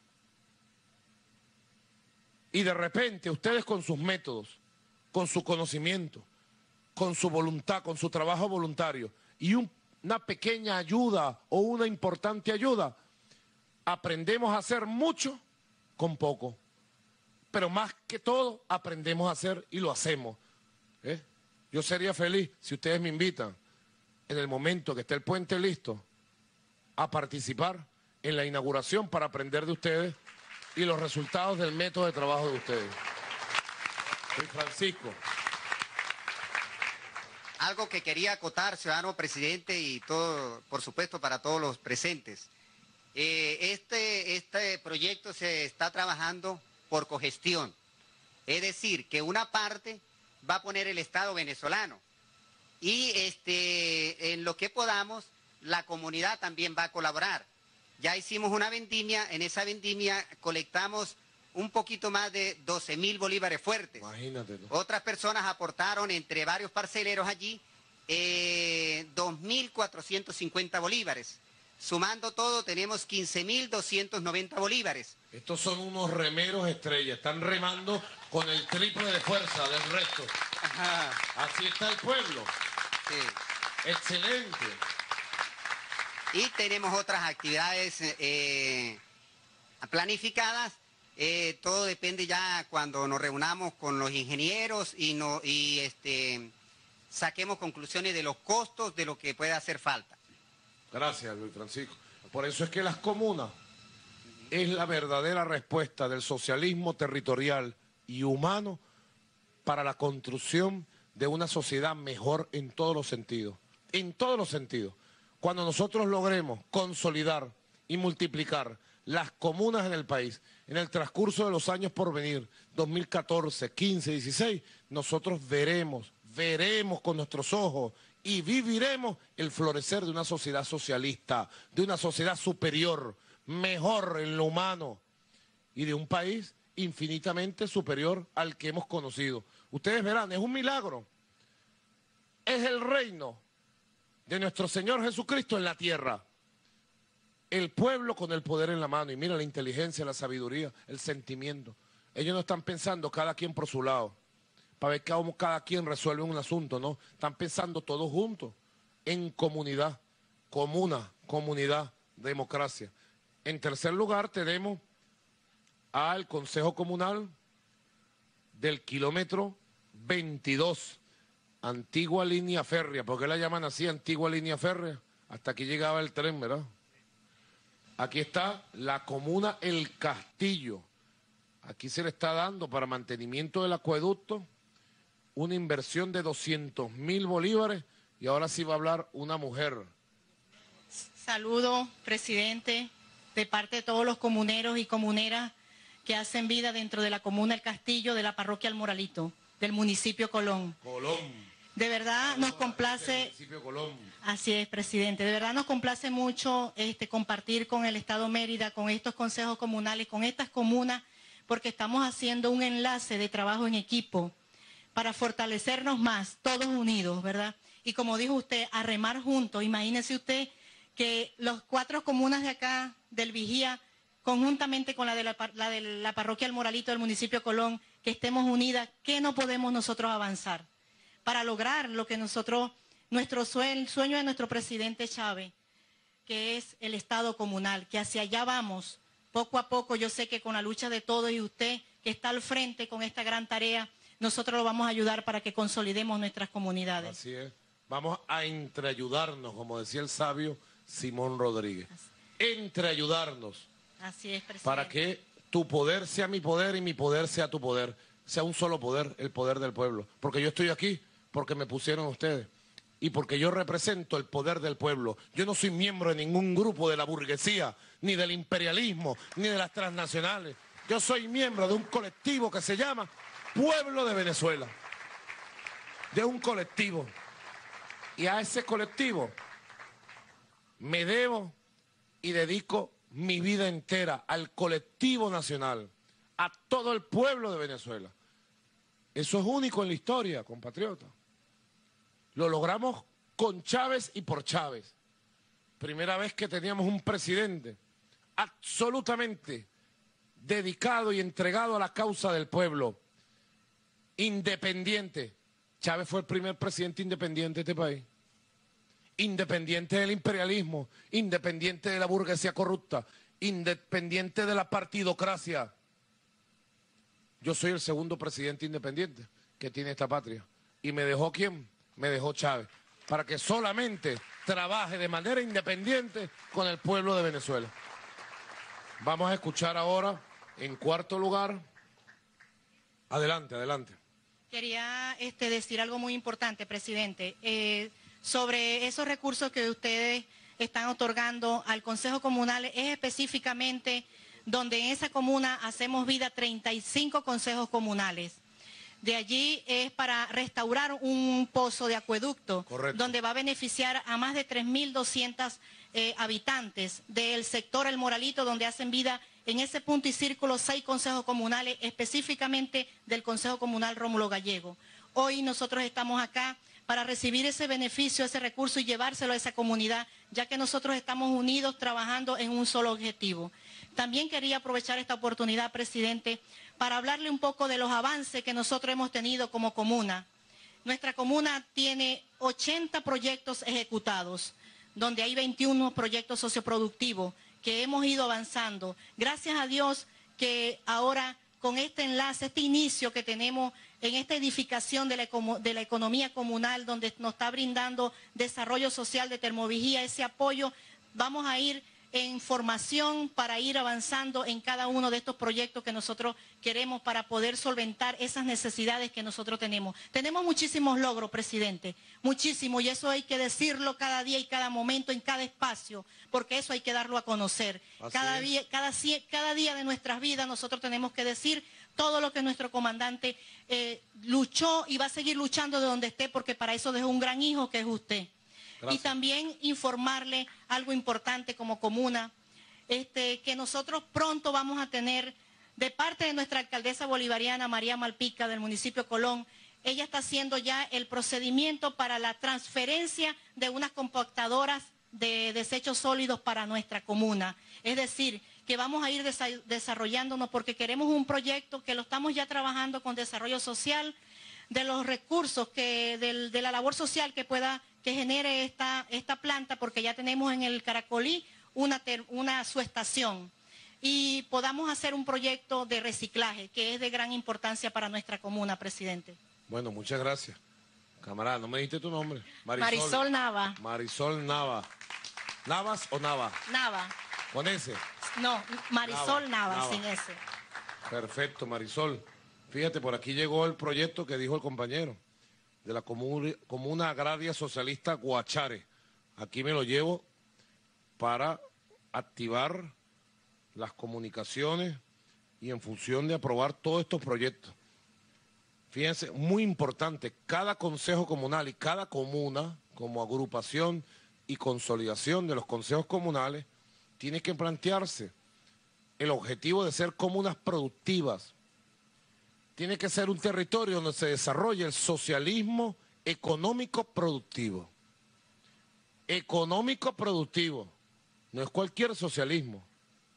Y de repente ustedes con sus métodos, con su conocimiento, con su voluntad, con su trabajo voluntario y un, una pequeña ayuda o una importante ayuda, aprendemos a hacer mucho con poco. Pero más que todo aprendemos a hacer y lo hacemos. ¿eh? Yo sería feliz si ustedes me invitan en el momento que esté el puente listo a participar en la inauguración para aprender de ustedes y los resultados del método de trabajo de ustedes. Soy Francisco. algo que quería acotar, ciudadano presidente, y todo, por supuesto, para todos los presentes. Eh, este, este proyecto se está trabajando por cogestión, es decir, que una parte va a poner el Estado venezolano y este, en lo que podamos, la comunidad también va a colaborar. Ya hicimos una vendimia, en esa vendimia colectamos un poquito más de doce mil bolívares fuertes. Imagínate tú. Otras personas aportaron entre varios parceleros allí eh, dos mil cuatrocientos cincuenta bolívares. Sumando todo tenemos quince mil doscientos noventa bolívares. Estos son unos remeros estrellas, están remando con el triple de fuerza del resto. Ajá. Así está el pueblo. Sí. Excelente. Y tenemos otras actividades eh, planificadas. Eh, todo depende ya cuando nos reunamos con los ingenieros y, no, y este, saquemos conclusiones de los costos de lo que puede hacer falta. Gracias, Luis Francisco. Por eso es que las comunas es la verdadera respuesta del socialismo territorial y humano para la construcción de una sociedad mejor en todos los sentidos. En todos los sentidos. Cuando nosotros logremos consolidar y multiplicar las comunas en el país, en el transcurso de los años por venir, dos mil catorce, quince, dieciséis, nosotros veremos, veremos con nuestros ojos y viviremos el florecer de una sociedad socialista, de una sociedad superior, mejor en lo humano y de un país infinitamente superior al que hemos conocido. Ustedes verán, es un milagro. Es el reino de nuestro Señor Jesucristo en la tierra. El pueblo con el poder en la mano. Y mira la inteligencia, la sabiduría, el sentimiento. Ellos no están pensando cada quien por su lado, para ver cómo cada quien resuelve un asunto, ¿no? Están pensando todos juntos, en comunidad, comuna, comunidad, democracia. En tercer lugar tenemos al Consejo Comunal del kilómetro veintidós, antigua línea férrea. ¿Por qué la llaman así, antigua línea férrea? Hasta aquí llegaba el tren, ¿verdad? Aquí está la comuna El Castillo. Aquí se le está dando para mantenimiento del acueducto una inversión de doscientos mil bolívares y ahora sí va a hablar una mujer. Saludo, presidente, de parte de todos los comuneros y comuneras que hacen vida dentro de la comuna El Castillo, de la parroquia El Moralito, del municipio Colón. Colón. De verdad nos complace, así es, presidente, de verdad nos complace mucho este, compartir con el Estado Mérida, con estos consejos comunales, con estas comunas, porque estamos haciendo un enlace de trabajo en equipo para fortalecernos más, todos unidos, ¿verdad? Y como dijo usted, a remar juntos. Imagínese usted que los cuatro comunas de acá, del Vigía, conjuntamente con la de la, la de la parroquia El Moralito del municipio Colón, que estemos unidas, ¿qué no podemos nosotros avanzar? Para lograr lo que nosotros, nuestro sueño, el sueño de nuestro presidente Chávez, que es el Estado comunal, que hacia allá vamos, poco a poco. Yo sé que con la lucha de todos y usted, que está al frente con esta gran tarea, nosotros lo vamos a ayudar para que consolidemos nuestras comunidades. Así es. Vamos a entreayudarnos, como decía el sabio Simón Rodríguez. Entreayudarnos. Así es, presidente. Para que tu poder sea mi poder y mi poder sea tu poder. Sea un solo poder, el poder del pueblo. Porque yo estoy aquí porque me pusieron ustedes. Y porque yo represento el poder del pueblo. Yo no soy miembro de ningún grupo de la burguesía, ni del imperialismo, ni de las transnacionales. Yo soy miembro de un colectivo que se llama Pueblo de Venezuela. De un colectivo. Y a ese colectivo me debo y dedico mi vida entera al colectivo nacional, a todo el pueblo de Venezuela. Eso es único en la historia, compatriotas. Lo logramos con Chávez y por Chávez. Primera vez que teníamos un presidente absolutamente dedicado y entregado a la causa del pueblo, independiente. Chávez fue el primer presidente independiente de este país. Independiente del imperialismo, independiente de la burguesía corrupta, independiente de la partidocracia. Yo soy el segundo presidente independiente que tiene esta patria. ¿Y me dejó quién? Me dejó Chávez. Para que solamente trabaje de manera independiente con el pueblo de Venezuela. Vamos a escuchar ahora, en cuarto lugar. Adelante, adelante. Quería este, decir algo muy importante, presidente, eh, sobre esos recursos que ustedes están otorgando al Consejo Comunal, es específicamente donde en esa comuna hacemos vida treinta y cinco consejos comunales. De allí es para restaurar un pozo de acueducto, correcto, donde va a beneficiar a más de tres mil doscientos eh, habitantes del sector El Moralito, donde hacen vida en ese punto y círculo seis consejos comunales, específicamente del Consejo Comunal Rómulo Gallego. Hoy nosotros estamos acá para recibir ese beneficio, ese recurso y llevárselo a esa comunidad, ya que nosotros estamos unidos trabajando en un solo objetivo. También quería aprovechar esta oportunidad, presidente, para hablarle un poco de los avances que nosotros hemos tenido como comuna. Nuestra comuna tiene ochenta proyectos ejecutados, donde hay veintiuno proyectos socioproductivos que hemos ido avanzando. Gracias a Dios que ahora con este enlace, este inicio que tenemos en esta edificación de la, de la economía comunal, donde nos está brindando desarrollo social de Termovigía, ese apoyo, vamos a ir en formación para ir avanzando en cada uno de estos proyectos que nosotros queremos para poder solventar esas necesidades que nosotros tenemos. Tenemos muchísimos logros, presidente, muchísimos, y eso hay que decirlo cada día y cada momento, en cada espacio, porque eso hay que darlo a conocer. Cada día, cada, cada día de nuestras vidas nosotros tenemos que decir todo lo que nuestro comandante eh, luchó y va a seguir luchando de donde esté, porque para eso dejó un gran hijo que es usted. Gracias. Y también informarle algo importante como comuna, este, que nosotros pronto vamos a tener, de parte de nuestra alcaldesa bolivariana María Malpica del municipio Colón, ella está haciendo ya el procedimiento para la transferencia de unas compactadoras de desechos sólidos para nuestra comuna. Es decir, que vamos a ir desa- desarrollándonos porque queremos un proyecto que lo estamos ya trabajando con desarrollo social, de los recursos, que del, de la labor social que pueda que genere esta, esta planta, porque ya tenemos en el Caracolí una, ter, una subestación, y podamos hacer un proyecto de reciclaje que es de gran importancia para nuestra comuna, presidente. Bueno, muchas gracias. Camarada, ¿no me dijiste tu nombre? Marisol, Marisol Nava. Marisol Nava. ¿Navas o Nava? Nava. ¿Con ese? No, Marisol Nava, Nava, sin ese. Perfecto, Marisol. Fíjate, por aquí llegó el proyecto que dijo el compañero, de la Comuna, Comuna Agraria Socialista Guachare. Aquí me lo llevo para activar las comunicaciones y en función de aprobar todos estos proyectos. Fíjense, muy importante, cada consejo comunal y cada comuna, como agrupación y consolidación de los consejos comunales, tiene que plantearse el objetivo de ser comunas productivas. Tiene que ser un territorio donde se desarrolle el socialismo económico productivo. Económico productivo. No es cualquier socialismo.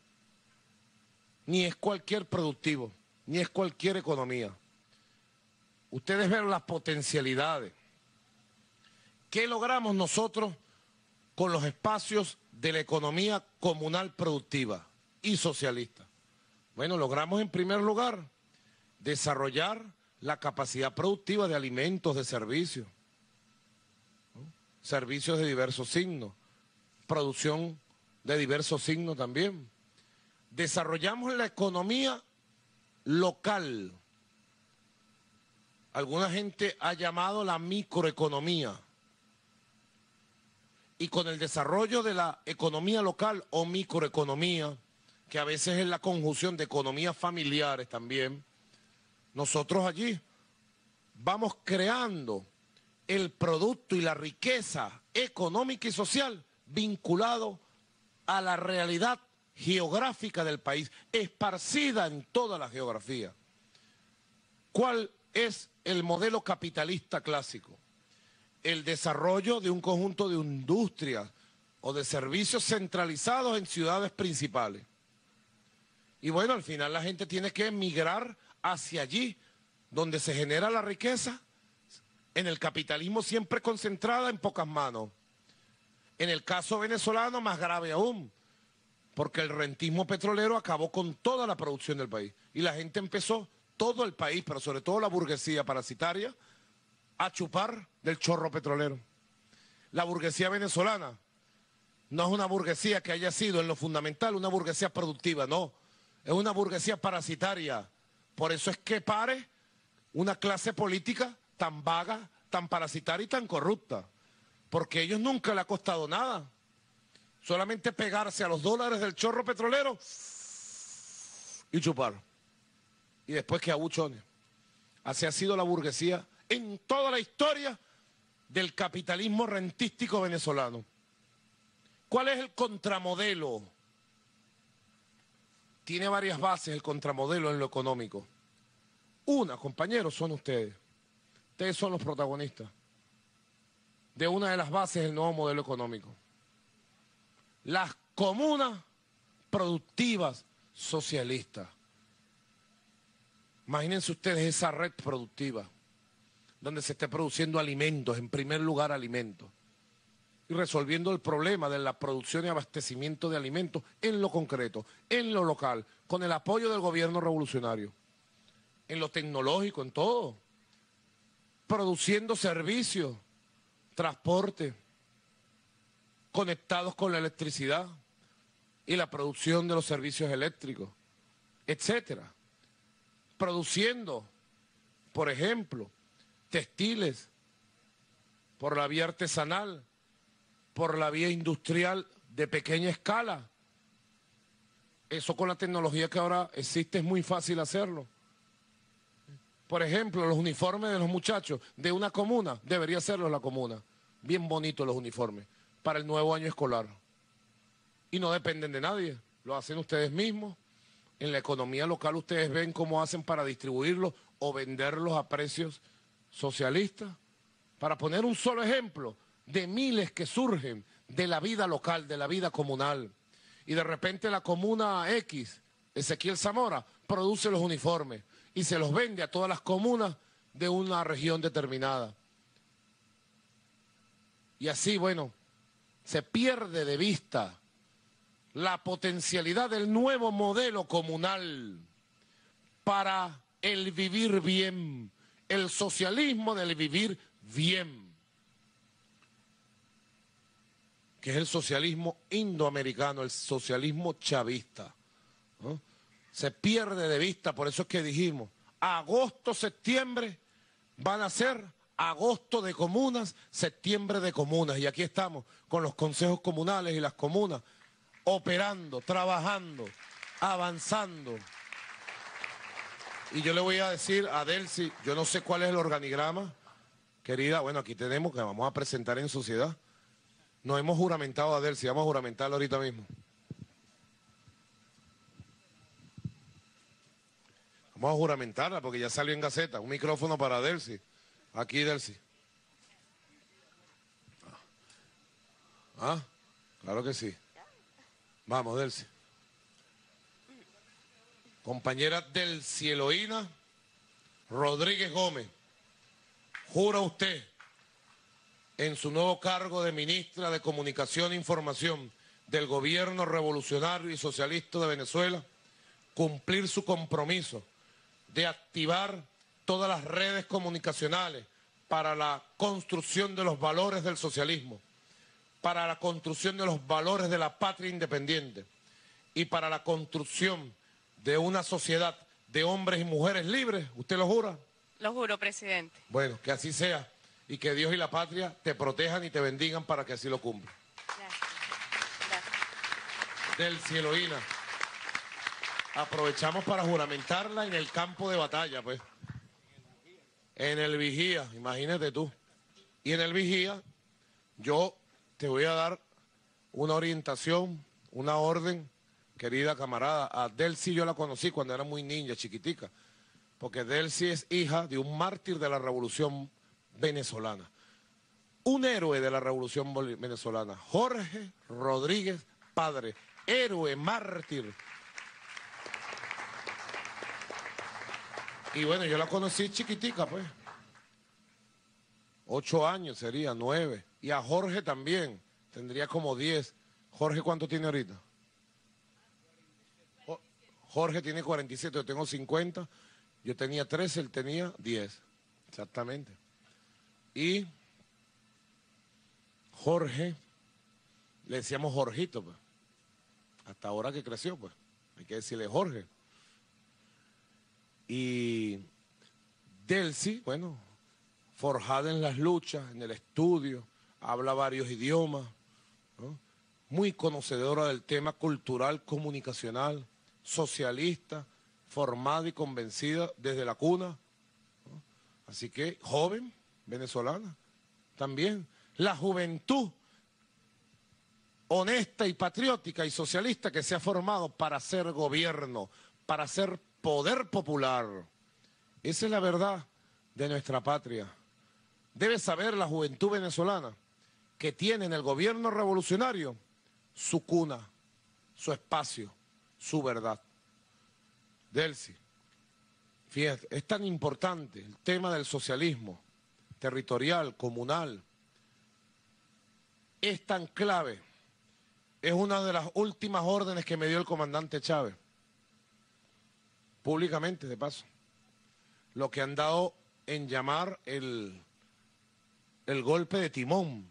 Ni es cualquier productivo. Ni es cualquier economía. Ustedes ven las potencialidades. ¿Qué logramos nosotros con los espacios de la economía comunal productiva y socialista? Bueno, logramos en primer lugar desarrollar la capacidad productiva de alimentos, de servicios, ¿no? Servicios de diversos signos, producción de diversos signos también. Desarrollamos la economía local. Alguna gente ha llamado la microeconomía. Y con el desarrollo de la economía local o microeconomía, que a veces es la conjunción de economías familiares también, nosotros allí vamos creando el producto y la riqueza económica y social vinculado a la realidad geográfica del país, esparcida en toda la geografía. ¿Cuál es el modelo capitalista clásico? El desarrollo de un conjunto de industrias o de servicios centralizados en ciudades principales. Y bueno, al final la gente tiene que emigrar hacia allí, donde se genera la riqueza, en el capitalismo siempre concentrada en pocas manos. En el caso venezolano, más grave aún, porque el rentismo petrolero acabó con toda la producción del país. Y la gente empezó, todo el país, pero sobre todo la burguesía parasitaria, a chupar del chorro petrolero. La burguesía venezolana no es una burguesía que haya sido en lo fundamental una burguesía productiva, no. Es una burguesía parasitaria. Por eso es que Pare una clase política tan vaga, tan parasitaria y tan corrupta, porque a ellos nunca le ha costado nada, solamente pegarse a los dólares del chorro petrolero y chupar, y después que abuchones. Así ha sido la burguesía en toda la historia del capitalismo rentístico venezolano. ¿Cuál es el contramodelo? Tiene varias bases el contramodelo en lo económico. Una, compañeros, son ustedes. Ustedes son los protagonistas de una de las bases del nuevo modelo económico. Las comunas productivas socialistas. Imagínense ustedes esa red productiva, donde se esté produciendo alimentos, en primer lugar alimentos, y resolviendo el problema de la producción y abastecimiento de alimentos en lo concreto, en lo local, con el apoyo del gobierno revolucionario, en lo tecnológico, en todo, produciendo servicios, transporte, conectados con la electricidad y la producción de los servicios eléctricos, etcétera. Produciendo, por ejemplo, textiles por la vía artesanal, por la vía industrial de pequeña escala. Eso con la tecnología que ahora existe es muy fácil hacerlo. Por ejemplo, los uniformes de los muchachos de una comuna, debería serlos la comuna. Bien bonitos los uniformes para el nuevo año escolar. Y no dependen de nadie, lo hacen ustedes mismos. En la economía local ustedes ven cómo hacen para distribuirlos o venderlos a precios socialistas. Para poner un solo ejemplo de miles que surgen de la vida local, de la vida comunal. Y de repente la comuna X, Ezequiel Zamora, produce los uniformes y se los vende a todas las comunas de una región determinada. Y así, bueno, se pierde de vista la potencialidad del nuevo modelo comunal para el vivir bien, el socialismo del vivir bien, que es el socialismo indoamericano, el socialismo chavista, ¿no? Se pierde de vista, por eso es que dijimos, agosto, septiembre van a ser agosto de comunas, septiembre de comunas, y aquí estamos con los consejos comunales y las comunas, operando, trabajando, avanzando. Y yo le voy a decir a Delcy, yo no sé cuál es el organigrama, querida, bueno, aquí tenemos que vamos a presentar en sociedad. Nos hemos juramentado a Delcy, vamos a juramentarlo ahorita mismo. Vamos a juramentarla porque ya salió en Gaceta, un micrófono para Delcy. Aquí, Delcy. Ah, claro que sí. Vamos, Delcy. Compañera Delcy Eloína Rodríguez Gómez, jura usted en su nuevo cargo de ministra de Comunicación e Información del Gobierno Revolucionario y Socialista de Venezuela cumplir su compromiso de activar todas las redes comunicacionales para la construcción de los valores del socialismo, para la construcción de los valores de la patria independiente y para la construcción de una sociedad de hombres y mujeres libres. ¿Usted lo jura? Lo juro, presidente. Bueno, que así sea y que Dios y la patria te protejan y te bendigan para que así lo cumpla. Gracias. Gracias. Delcy Eloína, aprovechamos para juramentarla en el campo de batalla, pues. En el Vigía, imagínate tú. Y en el Vigía, yo te voy a dar una orientación, una orden, querida camarada. A Delcy yo la conocí cuando era muy niña, chiquitica, porque Delcy es hija de un mártir de la Revolución Venezolana, un héroe de la Revolución Venezolana, Jorge Rodríguez Padre, héroe, mártir. Y bueno, yo la conocí chiquitica, pues. Ocho años sería, nueve. Y a Jorge también, tendría como diez. Jorge, ¿cuánto tiene ahorita? Jorge tiene cuarenta y siete, yo tengo cincuenta. Yo tenía trece, él tenía diez. Exactamente. Y Jorge, le decíamos Jorgito, pues. Hasta ahora que creció, pues. Hay que decirle Jorge. Y Delcy, bueno, forjada en las luchas, en el estudio, habla varios idiomas, ¿no? Muy conocedora del tema cultural, comunicacional, socialista, formada y convencida desde la cuna, ¿no? Así que joven, venezolana, también. La juventud honesta y patriótica y socialista que se ha formado para ser gobierno, para ser poder popular. Esa es la verdad de nuestra patria. Debe saber la juventud venezolana que tiene en el gobierno revolucionario su cuna, su espacio, su verdad. Delcy, fíjate, es tan importante el tema del socialismo territorial, comunal, es tan clave, es una de las últimas órdenes que me dio el comandante Chávez, públicamente de paso, lo que han dado en llamar el, el golpe de timón,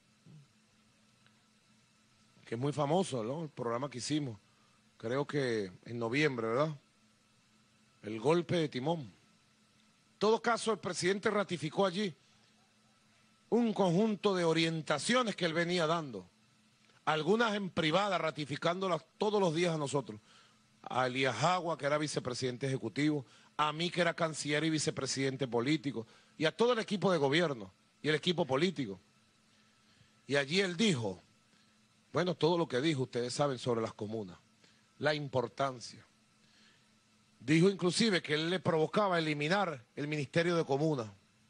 que es muy famoso, ¿no? El programa que hicimos, creo que en noviembre, ¿verdad? El golpe de timón. En todo caso, el presidente ratificó allí un conjunto de orientaciones que él venía dando, algunas en privada, ratificándolas todos los días a nosotros, a Elías Agua, que era vicepresidente ejecutivo, a mí, que era canciller y vicepresidente político, y a todo el equipo de gobierno y el equipo político. Y allí él dijo, bueno, todo lo que dijo, ustedes saben sobre las comunas, la importancia. Dijo inclusive que él le provocaba eliminar el Ministerio de Comunas,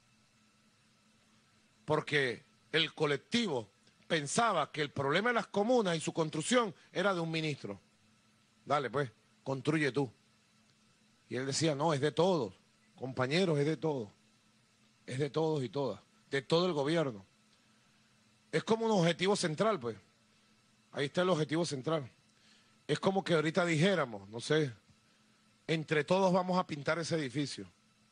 porque el colectivo pensaba que el problema de las comunas y su construcción era de un ministro. Dale pues, construye tú. Y él decía, no, es de todos, compañeros, es de todos, es de todos y todas, de todo el gobierno. Es como un objetivo central, pues. Ahí está el objetivo central. Es como que ahorita dijéramos, no sé, entre todos vamos a pintar ese edificio.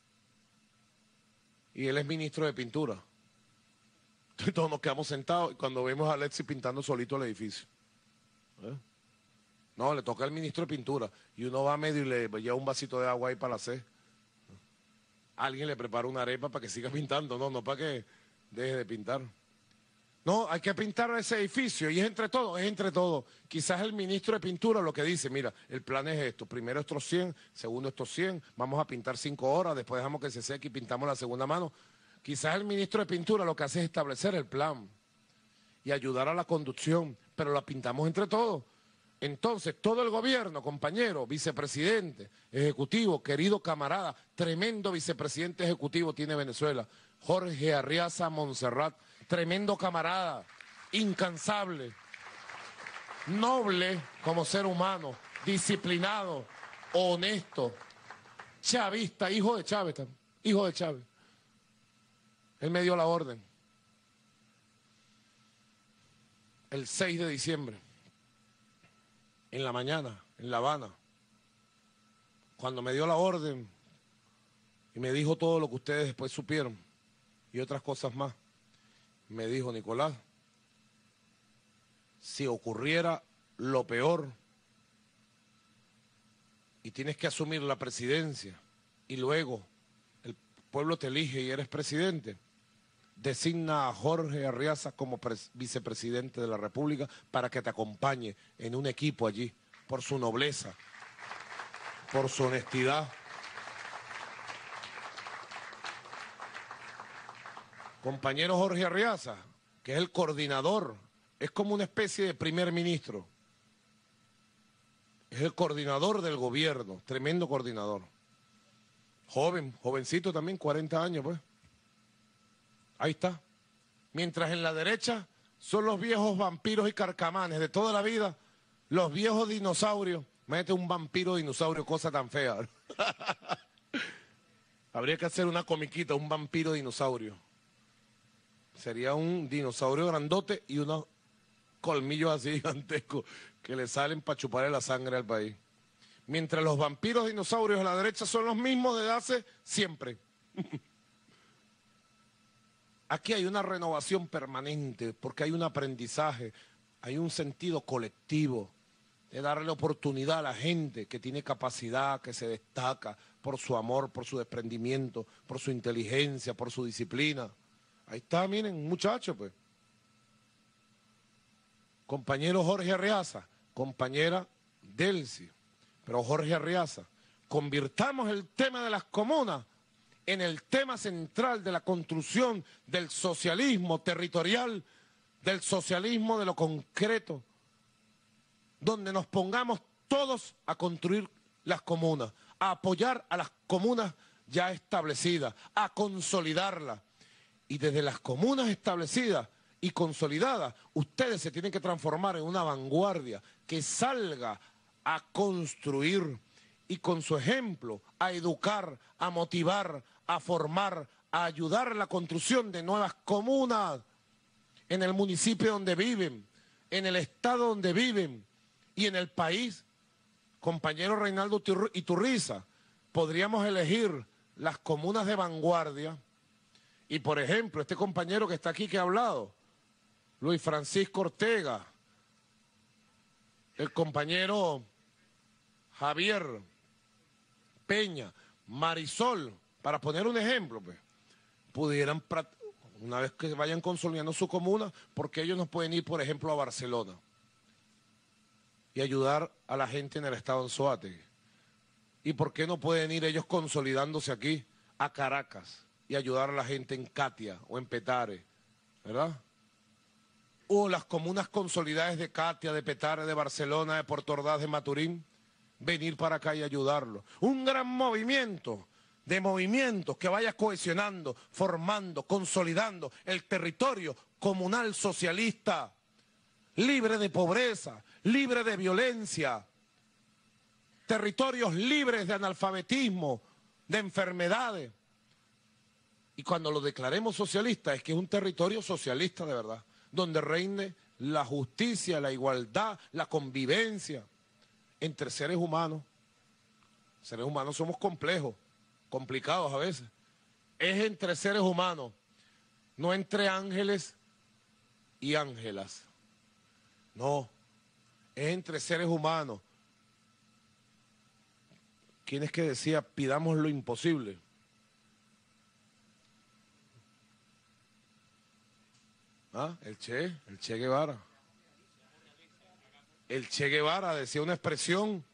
Y él es ministro de pintura. Entonces todos nos quedamos sentados y cuando vemos a Alexis pintando solito el edificio. ¿Eh? No, le toca al ministro de pintura. Y uno va a medio y le lleva un vasito de agua ahí para la sed. Alguien le prepara una arepa para que siga pintando, no, no para que deje de pintar. No, hay que pintar ese edificio y es entre todos, es entre todos. Quizás el ministro de pintura lo que dice, mira, el plan es esto, primero estos cien, segundo estos cien, vamos a pintar cinco horas, después dejamos que se seque y pintamos la segunda mano. Quizás el ministro de pintura lo que hace es establecer el plan y ayudar a la conducción, pero la pintamos entre todos. Entonces, todo el gobierno, compañero, vicepresidente, ejecutivo, querido camarada, tremendo vicepresidente ejecutivo tiene Venezuela, Jorge Arriaza Montserrat, tremendo camarada, incansable, noble como ser humano, disciplinado, honesto, chavista, hijo de Chávez, hijo de Chávez. Él me dio la orden el seis de diciembre, en la mañana, en La Habana, cuando me dio la orden y me dijo todo lo que ustedes después supieron y otras cosas más. Me dijo, Nicolás, si ocurriera lo peor y tienes que asumir la presidencia y luego el pueblo te elige y eres presidente, designa a Jorge Arriaza como vicepresidente de la República para que te acompañe en un equipo allí, por su nobleza, por su honestidad. Compañero Jorge Arriaza, que es el coordinador, es como una especie de primer ministro. Es el coordinador del gobierno, tremendo coordinador. Joven, jovencito también, cuarenta años, pues. Ahí está. Mientras en la derecha son los viejos vampiros y carcamanes de toda la vida, los viejos dinosaurios. Mete un vampiro dinosaurio, cosa tan fea. Habría que hacer una comiquita, un vampiro dinosaurio. Sería un dinosaurio grandote y unos colmillos así gigantescos que le salen para chuparle la sangre al país. Mientras los vampiros dinosaurios a la derecha son los mismos desde hace siempre. Aquí hay una renovación permanente porque hay un aprendizaje, hay un sentido colectivo de darle oportunidad a la gente que tiene capacidad, que se destaca por su amor, por su desprendimiento, por su inteligencia, por su disciplina. Ahí está, miren, un muchacho, pues. Compañero Jorge Arriaza, compañera Delcy, pero Jorge Arriaza, convirtamos el tema de las comunas en el tema central de la construcción del socialismo territorial, del socialismo de lo concreto, donde nos pongamos todos a construir las comunas, a apoyar a las comunas ya establecidas, a consolidarlas. Y desde las comunas establecidas y consolidadas, ustedes se tienen que transformar en una vanguardia que salga a construir y con su ejemplo a educar, a motivar, a formar, a ayudar a la construcción de nuevas comunas en el municipio donde viven, en el estado donde viven y en el país. Compañero Reinaldo Iturriza, podríamos elegir las comunas de vanguardia y, por ejemplo, este compañero que está aquí que ha hablado, Luis Francisco Ortega, el compañero Javier Peña, Marisol, para poner un ejemplo, pues, pudieran, una vez que vayan consolidando su comuna, porque ellos no pueden ir, por ejemplo, a Barcelona y ayudar a la gente en el estado de Anzoátegui. ¿Y por qué no pueden ir ellos consolidándose aquí a Caracas y ayudar a la gente en Catia o en Petare, ¿verdad? O las comunas consolidadas de Catia, de Petare, de Barcelona, de Puerto Ordaz, de Maturín, venir para acá y ayudarlos. Un gran movimiento de movimientos que vaya cohesionando, formando, consolidando el territorio comunal socialista, libre de pobreza, libre de violencia, territorios libres de analfabetismo, de enfermedades. Y cuando lo declaremos socialista es que es un territorio socialista de verdad, donde reine la justicia, la igualdad, la convivencia entre seres humanos. Seres humanos somos complejos, complicados a veces. Es entre seres humanos, no entre ángeles y ángelas. No, es entre seres humanos. ¿Quién es que decía, pidamos lo imposible? ¿Ah? El Che, el Che Guevara. El Che Guevara decía una expresión,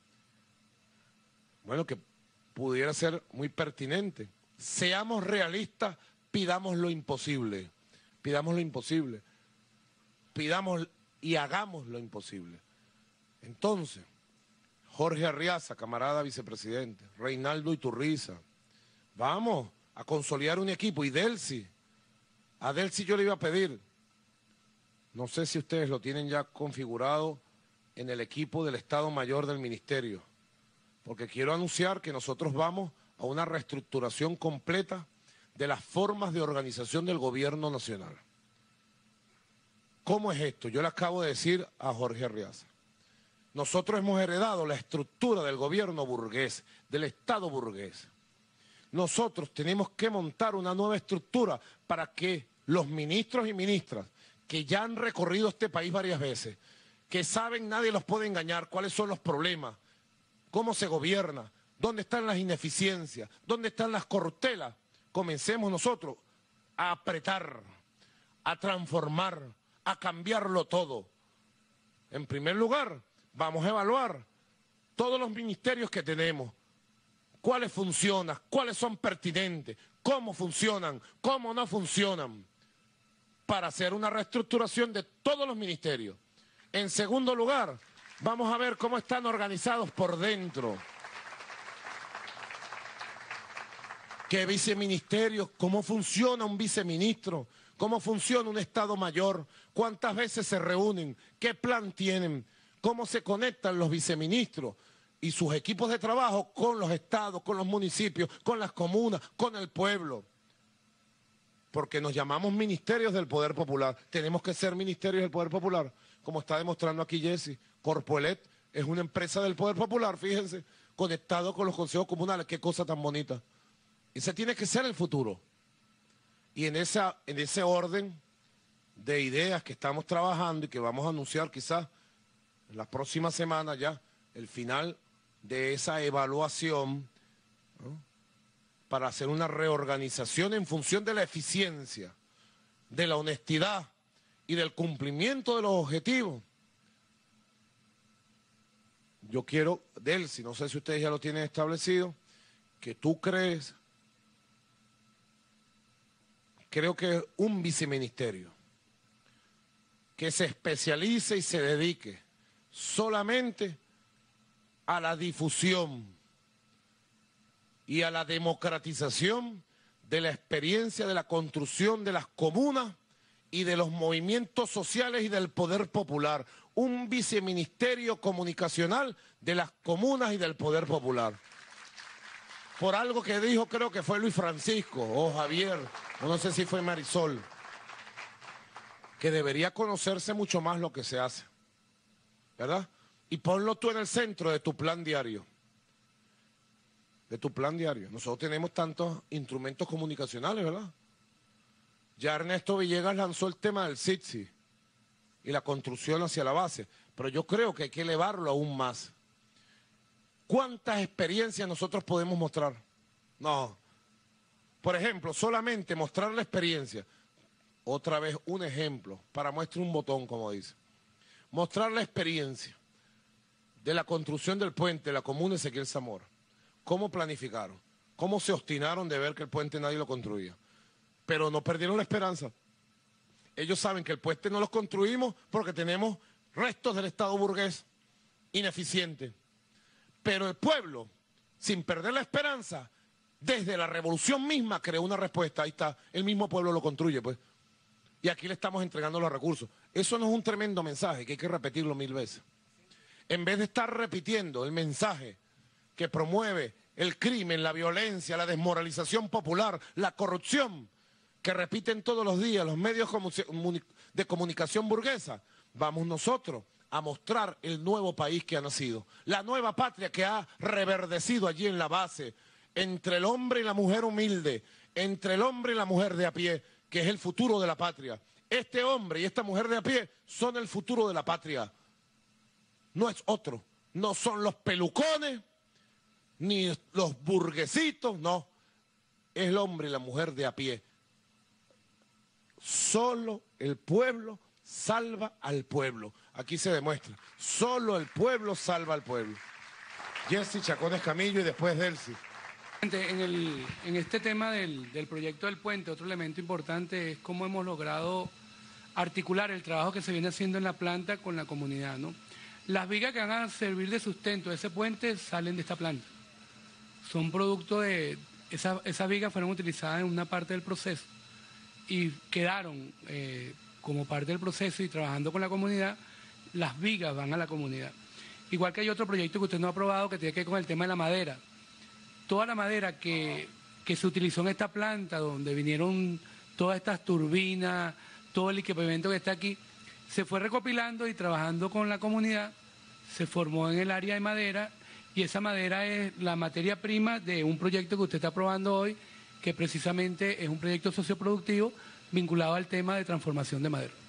bueno, que pudiera ser muy pertinente. Seamos realistas, pidamos lo imposible. Pidamos lo imposible. Pidamos y hagamos lo imposible. Entonces, Jorge Arriaza, camarada vicepresidente, Reinaldo Iturriza, vamos a consolidar un equipo. Y Delcy, a Delcy yo le iba a pedir, no sé si ustedes lo tienen ya configurado en el equipo del Estado Mayor del Ministerio, porque quiero anunciar que nosotros vamos a una reestructuración completa de las formas de organización del gobierno nacional. ¿Cómo es esto? Yo le acabo de decir a Jorge Arriaza. Nosotros hemos heredado la estructura del gobierno burgués, del Estado burgués. Nosotros tenemos que montar una nueva estructura para que los ministros y ministras que ya han recorrido este país varias veces, que saben, nadie los puede engañar, cuáles son los problemas, cómo se gobierna, dónde están las ineficiencias, dónde están las corruptelas. Comencemos nosotros a apretar, a transformar, a cambiarlo todo. En primer lugar, vamos a evaluar todos los ministerios que tenemos, cuáles funcionan, cuáles son pertinentes, cómo funcionan, cómo no funcionan, para hacer una reestructuración de todos los ministerios. En segundo lugar, vamos a ver cómo están organizados por dentro. ¿Qué viceministerios? ¿Cómo funciona un viceministro? ¿Cómo funciona un Estado Mayor? ¿Cuántas veces se reúnen? ¿Qué plan tienen? ¿Cómo se conectan los viceministros y sus equipos de trabajo con los estados, con los municipios, con las comunas, con el pueblo? Porque nos llamamos ministerios del Poder Popular. Tenemos que ser ministerios del Poder Popular, como está demostrando aquí Jesse. Corpoelet es una empresa del Poder Popular, fíjense, conectado con los consejos comunales. Qué cosa tan bonita. Ese tiene que ser el futuro. Y en, esa, en ese orden de ideas que estamos trabajando y que vamos a anunciar quizás en las próximas semanas ya, el final de esa evaluación, ¿no?, para hacer una reorganización en función de la eficiencia, de la honestidad y del cumplimiento de los objetivos. Yo quiero, Delcy, no sé si ustedes ya lo tienen establecido, que tú crees, creo que un viceministerio que se especialice y se dedique solamente a la difusión y a la democratización de la experiencia de la construcción de las comunas y de los movimientos sociales y del poder popular. Un viceministerio comunicacional de las comunas y del poder popular. Por algo que dijo, creo que fue Luis Francisco o Javier, o no sé si fue Marisol, que debería conocerse mucho más lo que se hace, ¿verdad? Y ponlo tú en el centro de tu plan diario. De tu plan diario. Nosotros tenemos tantos instrumentos comunicacionales, ¿verdad? Ya Ernesto Villegas lanzó el tema del S I T S I y la construcción hacia la base, pero yo creo que hay que elevarlo aún más. ¿Cuántas experiencias nosotros podemos mostrar? No. Por ejemplo, solamente mostrar la experiencia. Otra vez un ejemplo, para muestre un botón, como dice. Mostrar la experiencia de la construcción del puente de la comuna Ezequiel Zamora. ¿Cómo planificaron? ¿Cómo se obstinaron de ver que el puente nadie lo construía? Pero no perdieron la esperanza. Ellos saben que el puente no lo construimos porque tenemos restos del Estado burgués ineficiente. Pero el pueblo, sin perder la esperanza, desde la revolución misma creó una respuesta. Ahí está, el mismo pueblo lo construye, pues. Y aquí le estamos entregando los recursos. Eso no es un tremendo mensaje, que hay que repetirlo mil veces. En vez de estar repitiendo el mensaje que promueve el crimen, la violencia, la desmoralización popular, la corrupción, que repiten todos los días los medios de comunicación burguesa, vamos nosotros a mostrar el nuevo país que ha nacido, la nueva patria que ha reverdecido allí en la base, entre el hombre y la mujer humilde, entre el hombre y la mujer de a pie, que es el futuro de la patria. Este hombre y esta mujer de a pie son el futuro de la patria. No es otro, no son los pelucones, ni los burguesitos, no. Es el hombre y la mujer de a pie. Solo el pueblo salva al pueblo. Aquí se demuestra. Solo el pueblo salva al pueblo. Jessy Chacón Escamillo y después Delcy. En, el, en este tema del, del proyecto del puente, otro elemento importante es cómo hemos logrado articular el trabajo que se viene haciendo en la planta con la comunidad, ¿no? Las vigas que van a servir de sustento de ese puente salen de esta planta. Son producto de... Esa, esas vigas fueron utilizadas en una parte del proceso y quedaron eh, como parte del proceso y trabajando con la comunidad, las vigas van a la comunidad. Igual que hay otro proyecto que usted no ha aprobado que tiene que ver con el tema de la madera. Toda la madera que, que se utilizó en esta planta, donde vinieron todas estas turbinas, todo el equipamiento que está aquí, se fue recopilando y trabajando con la comunidad, se formó en el área de madera y esa madera es la materia prima de un proyecto que usted está aprobando hoy, que precisamente es un proyecto socioproductivo vinculado al tema de transformación de madera.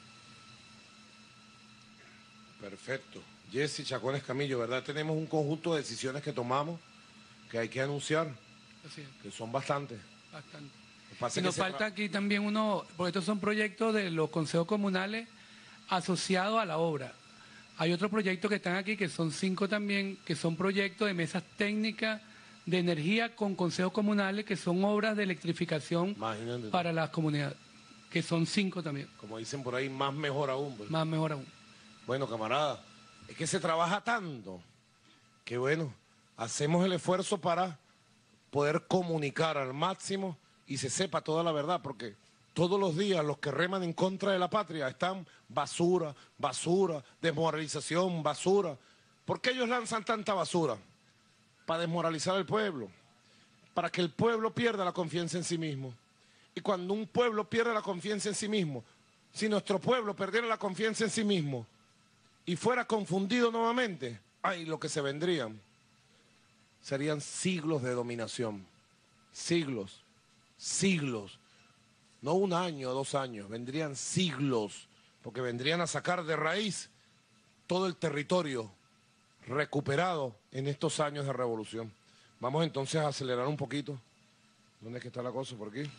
Perfecto. Jessy Chacón Escamillo, ¿verdad? Tenemos un conjunto de decisiones que tomamos que hay que anunciar, Así es. que son bastantes. Bastante. Pasa Y que nos se falta aquí también uno, porque estos son proyectos de los consejos comunales asociados a la obra. Hay otros proyectos que están aquí, que son cinco también, que son proyectos de mesas técnicas de energía con consejos comunales, que son obras de electrificación Imagínate. para las comunidades, que son cinco también. Como dicen por ahí, más mejor aún. Pues. Más mejor aún. Bueno, camarada, es que se trabaja tanto que bueno, hacemos el esfuerzo para poder comunicar al máximo y se sepa toda la verdad, porque todos los días los que reman en contra de la patria están basura, basura, desmoralización, basura. ¿Por qué ellos lanzan tanta basura? Para desmoralizar al pueblo, para que el pueblo pierda la confianza en sí mismo. Y cuando un pueblo pierde la confianza en sí mismo, si nuestro pueblo perdiera la confianza en sí mismo y fuera confundido nuevamente, ay, lo que se vendrían serían siglos de dominación, siglos, siglos, no un año o dos años, vendrían siglos, porque vendrían a sacar de raíz todo el territorio recuperado en estos años de revolución. Vamos entonces a acelerar un poquito. ¿Dónde es que está la cosa? ¿Por aquí?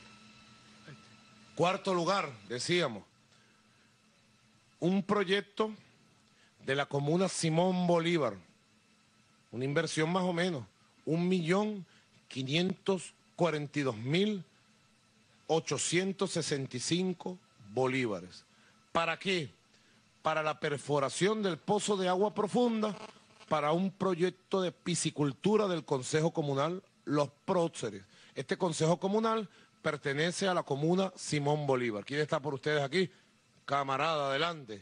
Cuarto lugar, decíamos. Un proyecto de la comuna Simón Bolívar. Una inversión más o menos. Un millón quinientos cuarenta y dos mil ochocientos sesenta y cinco bolívares. ¿Para qué? Para la perforación del pozo de agua profunda, para un proyecto de piscicultura del Consejo Comunal Los Próceres. Este Consejo Comunal pertenece a la comuna Simón Bolívar. ¿Quién está por ustedes aquí? Camarada, adelante.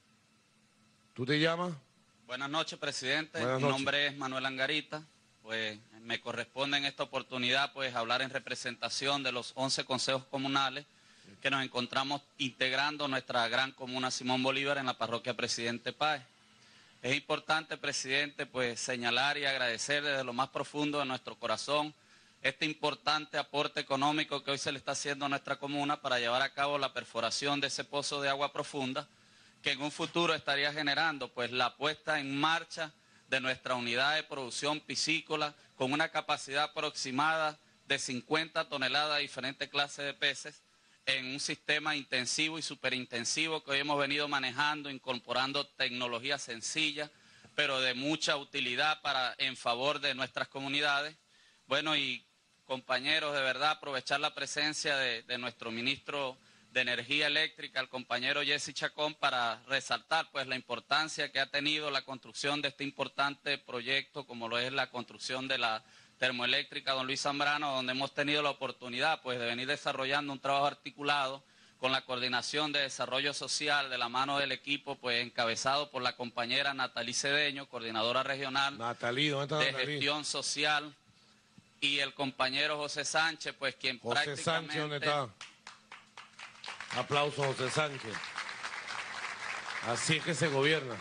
¿Tú te llamas? Buenas noches, presidente. Buenas Mi noches. nombre es Manuel Angarita. Pues me corresponde en esta oportunidad pues hablar en representación de los once consejos comunales que nos encontramos integrando nuestra gran comuna Simón Bolívar en la parroquia Presidente Páez. Es importante, presidente, pues señalar y agradecer desde lo más profundo de nuestro corazón este importante aporte económico que hoy se le está haciendo a nuestra comuna para llevar a cabo la perforación de ese pozo de agua profunda, que en un futuro estaría generando pues la puesta en marcha de nuestra unidad de producción piscícola con una capacidad aproximada de cincuenta toneladas de diferentes clases de peces en un sistema intensivo y superintensivo que hoy hemos venido manejando, incorporando tecnología sencilla, pero de mucha utilidad para en favor de nuestras comunidades. Bueno, y compañeros, de verdad aprovechar la presencia de, de nuestro ministro de Energía Eléctrica, el compañero Jesse Chacón, para resaltar pues la importancia que ha tenido la construcción de este importante proyecto, como lo es la construcción de la termoeléctrica Don Luis Zambrano, donde hemos tenido la oportunidad pues de venir desarrollando un trabajo articulado con la Coordinación de Desarrollo Social de la mano del equipo pues encabezado por la compañera Natalí Cedeño, coordinadora regional Natalí, ¿dónde está de Natalí? Gestión Social, y el compañero José Sánchez, pues quien José prácticamente... Sánchez, ¿dónde está? Aplauso, José Sánchez. Así es que se gobierna.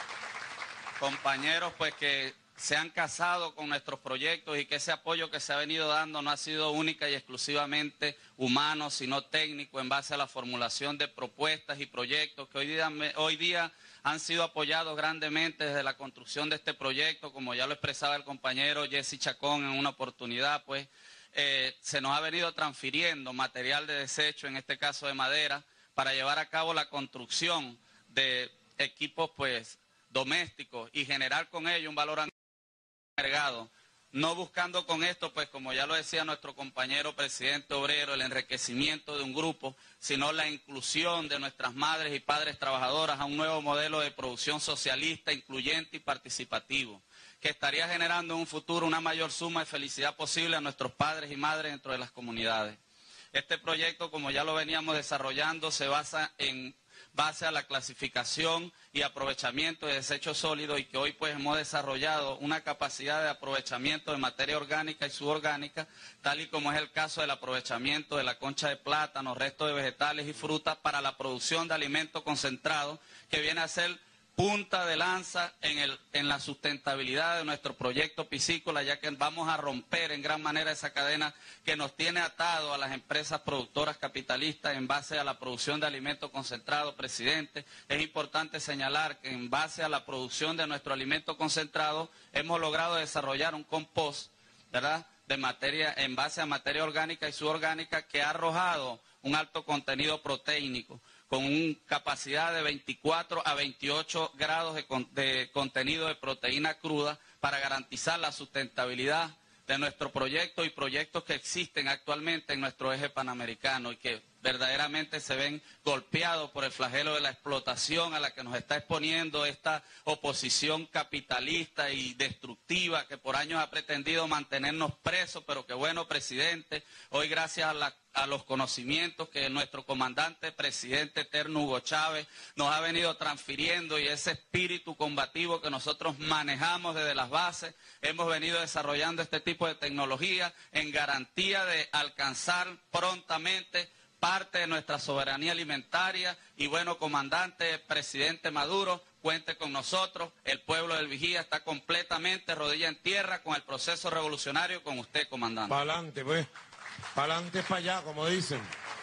Compañeros, pues que se han casado con nuestros proyectos y que ese apoyo que se ha venido dando no ha sido única y exclusivamente humano, sino técnico, en base a la formulación de propuestas y proyectos que hoy día, hoy día han sido apoyados grandemente desde la construcción de este proyecto, como ya lo expresaba el compañero Jesse Chacón en una oportunidad, pues eh, se nos ha venido transfiriendo material de desecho, en este caso de madera, para llevar a cabo la construcción de equipos pues domésticos y generar con ello un valor agregado, no buscando con esto, pues como ya lo decía nuestro compañero presidente obrero, el enriquecimiento de un grupo, sino la inclusión de nuestras madres y padres trabajadoras a un nuevo modelo de producción socialista, incluyente y participativo, que estaría generando en un futuro una mayor suma de felicidad posible a nuestros padres y madres dentro de las comunidades. Este proyecto, como ya lo veníamos desarrollando, se basa en base a la clasificación y aprovechamiento de desechos sólidos y que hoy pues hemos desarrollado una capacidad de aprovechamiento de materia orgánica y suborgánica, tal y como es el caso del aprovechamiento de la concha de plátano, restos de vegetales y frutas para la producción de alimentos concentrados, que viene a ser punta de lanza en, el, en la sustentabilidad de nuestro proyecto piscícola, ya que vamos a romper en gran manera esa cadena que nos tiene atado a las empresas productoras capitalistas en base a la producción de alimentos concentrados. Presidente, es importante señalar que en base a la producción de nuestro alimento concentrado hemos logrado desarrollar un compost, ¿verdad?, de materia, en base a materia orgánica y suborgánica, que ha arrojado un alto contenido proteínico, con una capacidad de veinticuatro a veintiocho grados de, con, de contenido de proteína cruda para garantizar la sustentabilidad de nuestro proyecto y proyectos que existen actualmente en nuestro eje panamericano y que verdaderamente se ven golpeados por el flagelo de la explotación a la que nos está exponiendo esta oposición capitalista y destructiva que por años ha pretendido mantenernos presos, pero que bueno, presidente, hoy gracias a la a los conocimientos que nuestro comandante presidente eterno Hugo Chávez nos ha venido transfiriendo y ese espíritu combativo que nosotros manejamos desde las bases, hemos venido desarrollando este tipo de tecnología en garantía de alcanzar prontamente parte de nuestra soberanía alimentaria. Y bueno, comandante, presidente Maduro, cuente con nosotros, el pueblo del Vigía está completamente rodilla en tierra con el proceso revolucionario, con usted, comandante. Para adelante, pues. Para adelante, para allá, como dicen.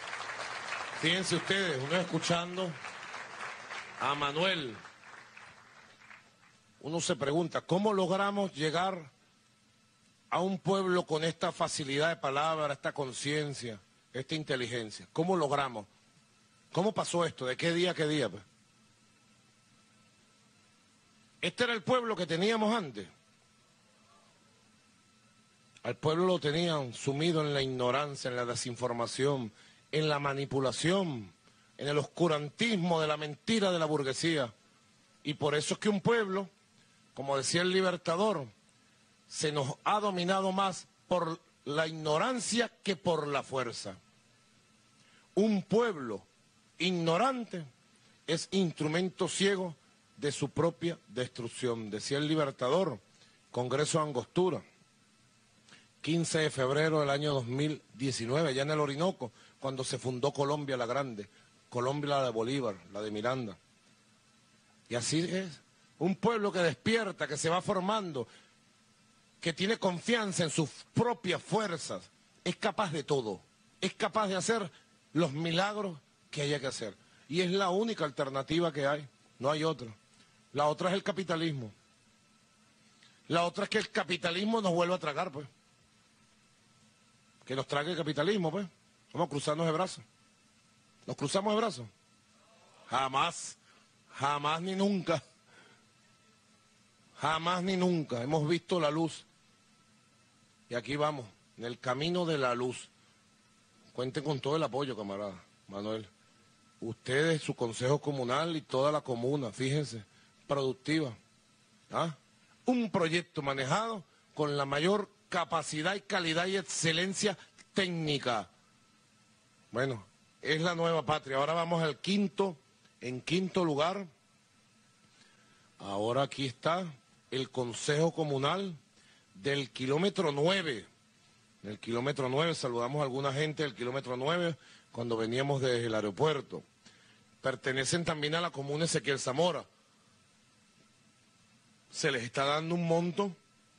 Fíjense ustedes, uno escuchando a Manuel, uno se pregunta, ¿cómo logramos llegar a un pueblo con esta facilidad de palabra, esta conciencia, esta inteligencia? ¿Cómo logramos? ¿Cómo pasó esto? ¿De qué día a qué día? Pues? Este era el pueblo que teníamos antes. Al pueblo lo tenían sumido en la ignorancia, en la desinformación, en la manipulación, en el oscurantismo de la mentira de la burguesía. Y por eso es que un pueblo, como decía el Libertador, se nos ha dominado más por la ignorancia que por la fuerza. Un pueblo ignorante es instrumento ciego de su propia destrucción. Decía el Libertador, Congreso de Angostura, quince de febrero del año dos mil diecinueve, allá en el Orinoco, cuando se fundó Colombia la Grande, Colombia la de Bolívar, la de Miranda. Y así es, un pueblo que despierta, que se va formando, que tiene confianza en sus propias fuerzas, es capaz de todo, es capaz de hacer los milagros que haya que hacer. Y es la única alternativa que hay, no hay otra. La otra es el capitalismo. La otra es que el capitalismo nos vuelva a tragar, pues. Que nos trague el capitalismo, pues. Vamos a cruzarnos de brazos. ¿Nos cruzamos de brazos? Jamás, jamás ni nunca. Jamás ni nunca. Hemos visto la luz. Y aquí vamos, en el camino de la luz. Cuenten con todo el apoyo, camarada Manuel. Ustedes, su consejo comunal y toda la comuna, fíjense, productiva. ¿Ah? Un proyecto manejado con la mayor capacidad y calidad y excelencia técnica. Bueno, es la nueva patria. Ahora vamos al quinto, en quinto lugar. Ahora aquí está el Consejo Comunal del kilómetro nueve. En el kilómetro nueve, saludamos a alguna gente del kilómetro nueve cuando veníamos desde el aeropuerto. Pertenecen también a la comuna Ezequiel Zamora. Se les está dando un monto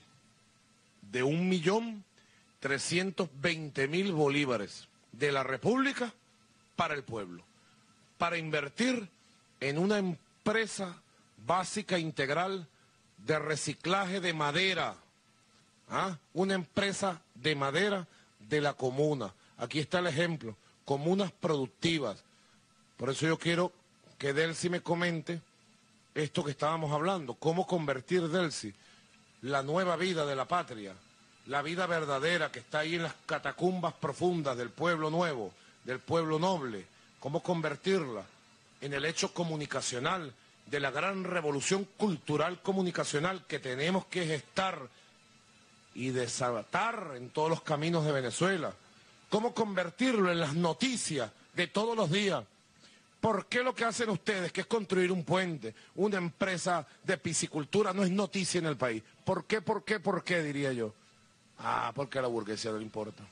de un millón trescientos veinte mil bolívares de la República para el pueblo, para invertir en una empresa básica integral de reciclaje de madera, ¿ah? Una empresa de madera de la comuna. Aquí está el ejemplo, comunas productivas. Por eso yo quiero que Delcy me comente esto que estábamos hablando, cómo convertir, Delcy, la nueva vida de la patria, la vida verdadera que está ahí en las catacumbas profundas del pueblo nuevo, del pueblo noble, cómo convertirla en el hecho comunicacional de la gran revolución cultural comunicacional que tenemos que gestar y desatar en todos los caminos de Venezuela, cómo convertirlo en las noticias de todos los días. ¿Por qué lo que hacen ustedes, que es construir un puente, una empresa de piscicultura, no es noticia en el país? ¿Por qué, por qué, por qué, diría yo? Ah, porque a la burguesía no le importa.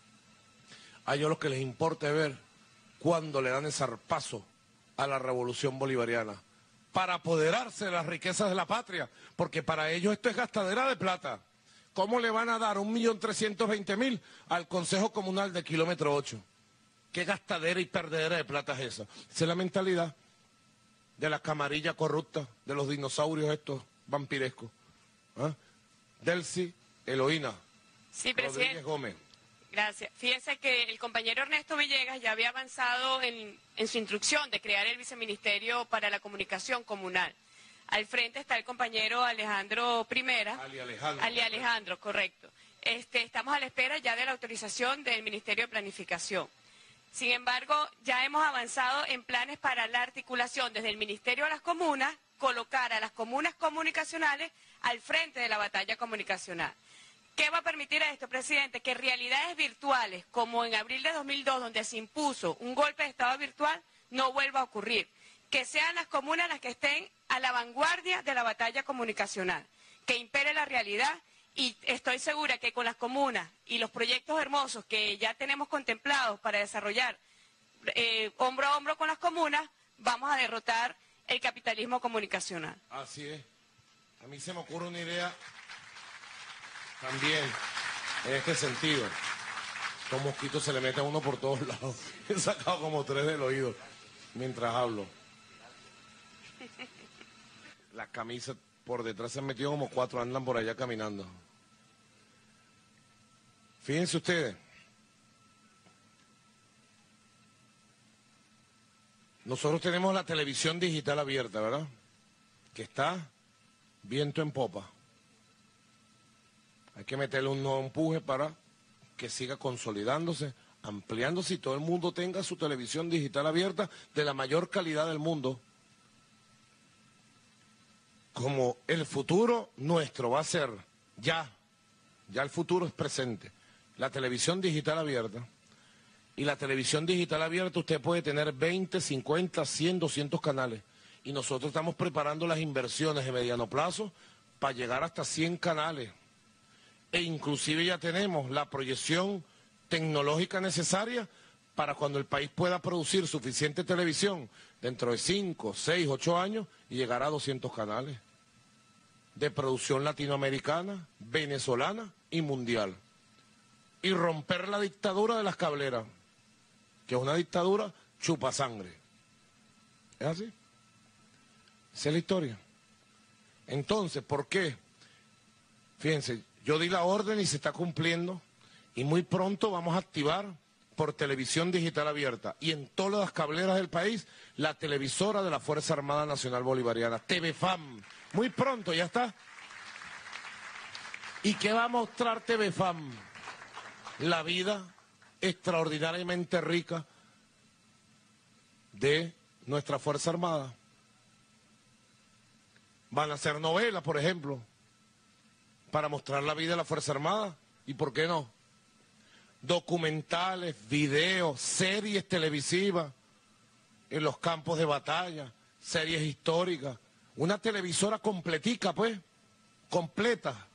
A ellos lo que les importa es ver cuándo le dan el zarpazo a la revolución bolivariana para apoderarse de las riquezas de la patria, porque para ellos esto es gastadera de plata. ¿Cómo le van a dar un millón trescientos veinte mil al Consejo Comunal de Kilómetro ocho? ¿Qué gastadera y perdedera de plata es esa? Esa es la mentalidad de la camarilla corrupta, de los dinosaurios estos vampirescos. ¿Ah? Delcy Eloína. Sí, presidente. Rodríguez Gómez. Gracias. Fíjense que el compañero Ernesto Villegas ya había avanzado en, en su instrucción de crear el Viceministerio para la Comunicación Comunal. Al frente está el compañero Alejandro Primera. Ali Alejandro. Ali Alejandro, correcto. Este, estamos a la espera ya de la autorización del Ministerio de Planificación. Sin embargo, ya hemos avanzado en planes para la articulación desde el Ministerio a las comunas, colocar a las comunas comunicacionales al frente de la batalla comunicacional. ¿Qué va a permitir esto, presidente? Que realidades virtuales, como en abril de dos mil dos, donde se impuso un golpe de Estado virtual, no vuelva a ocurrir. Que sean las comunas las que estén a la vanguardia de la batalla comunicacional, que impere la realidad. Y estoy segura que con las comunas y los proyectos hermosos que ya tenemos contemplados para desarrollar eh, hombro a hombro con las comunas, vamos a derrotar el capitalismo comunicacional. Así es. A mí se me ocurre una idea también en este sentido. Estos mosquitos se le meten a uno por todos lados. He sacado como tres del oído mientras hablo. Las camisas por detrás se han metido como cuatro, andan por allá caminando. Fíjense ustedes. Nosotros tenemos la televisión digital abierta, ¿verdad? Que está viento en popa. Hay que meterle un nuevo empuje para que siga consolidándose, ampliándose y todo el mundo tenga su televisión digital abierta de la mayor calidad del mundo. Como el futuro nuestro va a ser ya, ya el futuro es presente, la televisión digital abierta. Y la televisión digital abierta usted puede tener veinte, cincuenta, cien, doscientos canales. Y nosotros estamos preparando las inversiones de mediano plazo para llegar hasta cien canales. E inclusive ya tenemos la proyección tecnológica necesaria para cuando el país pueda producir suficiente televisión dentro de cinco, seis, ocho años y llegar a doscientos canales de producción latinoamericana, venezolana y mundial. Y romper la dictadura de las cableras, que es una dictadura chupasangre. ¿Es así? Esa es la historia. Entonces, ¿por qué? Fíjense, yo di la orden y se está cumpliendo, y muy pronto vamos a activar por televisión digital abierta y en todas las cableras del país la televisora de la Fuerza Armada Nacional Bolivariana, T V F A M. Muy pronto, ya está. ¿Y qué va a mostrar T V F A M? La vida extraordinariamente rica de nuestra Fuerza Armada. Van a hacer novelas, por ejemplo, para mostrar la vida de la Fuerza Armada. ¿Y por qué no? Documentales, videos, series televisivas en los campos de batalla, series históricas. Una televisora completica, pues, completa.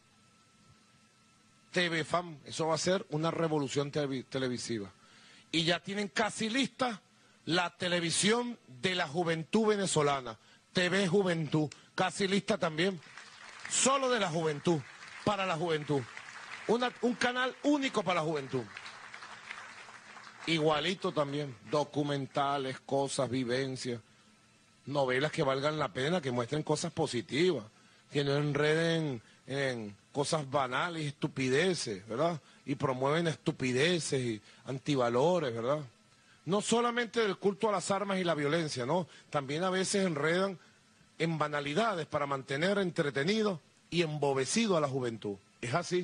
T V F A M, eso va a ser una revolución televi- televisiva. Y ya tienen casi lista la televisión de la juventud venezolana, T V Juventud, casi lista también, solo de la juventud, para la juventud. Una, un canal único para la juventud. Igualito también, documentales, cosas, vivencias, novelas que valgan la pena, que muestren cosas positivas, que no enreden en cosas banales y estupideces, ¿verdad? Y promueven estupideces y antivalores, ¿verdad? No solamente del culto a las armas y la violencia, ¿no? También a veces enredan en banalidades para mantener entretenido y embobecido a la juventud. Es así.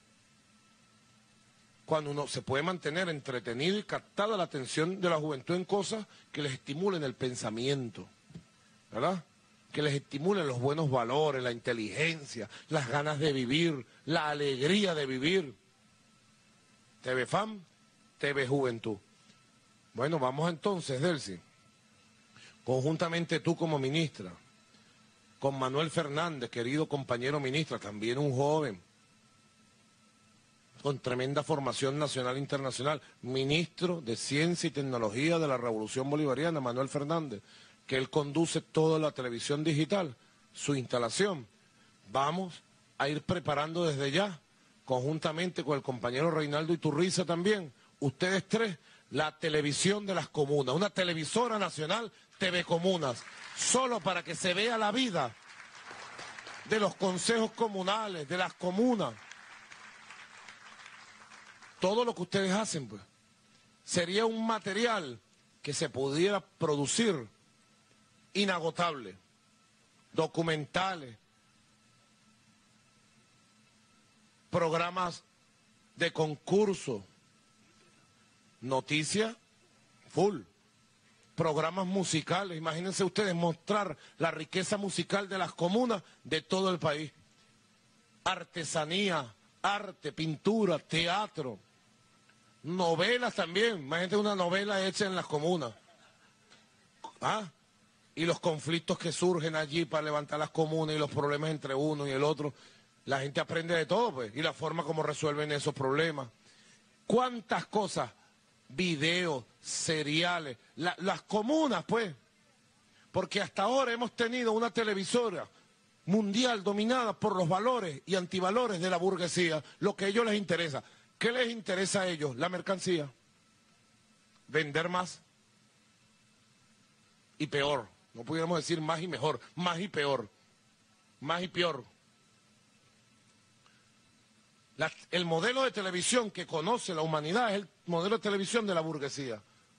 Cuando uno se puede mantener entretenido y captada la atención de la juventud en cosas que les estimulen el pensamiento, ¿verdad? Que les estimulen los buenos valores, la inteligencia, las ganas de vivir, la alegría de vivir. T V F A M, T V Juventud. Bueno, vamos entonces, Delcy, conjuntamente tú como ministra, con Manuel Fernández, querido compañero ministra, también un joven, con tremenda formación nacional e internacional, ministro de Ciencia y Tecnología de la Revolución Bolivariana, Manuel Fernández, que él conduce toda la televisión digital, su instalación. Vamos a ir preparando desde ya, conjuntamente con el compañero Reinaldo Iturriza también, ustedes tres, la televisión de las comunas, una televisora nacional, T V Comunas, solo para que se vea la vida de los consejos comunales, de las comunas. Todo lo que ustedes hacen, pues, sería un material que se pudiera producir inagotable, documentales, programas de concurso, noticias full, programas musicales. Imagínense ustedes mostrar la riqueza musical de las comunas de todo el país. Artesanía, arte, pintura, teatro, novelas también. Imagínense una novela hecha en las comunas. ¿Ah? Y los conflictos que surgen allí para levantar las comunas y los problemas entre uno y el otro. La gente aprende de todo, pues, y la forma como resuelven esos problemas. ¿Cuántas cosas? Videos, seriales, la, las comunas, pues. Porque hasta ahora hemos tenido una televisora mundial dominada por los valores y antivalores de la burguesía, lo que a ellos les interesa. ¿Qué les interesa a ellos? La mercancía. Vender más y peor. No pudiéramos decir más y mejor, más y peor, más y peor. La, el modelo de televisión que conoce la humanidad es el modelo de televisión de la burguesía.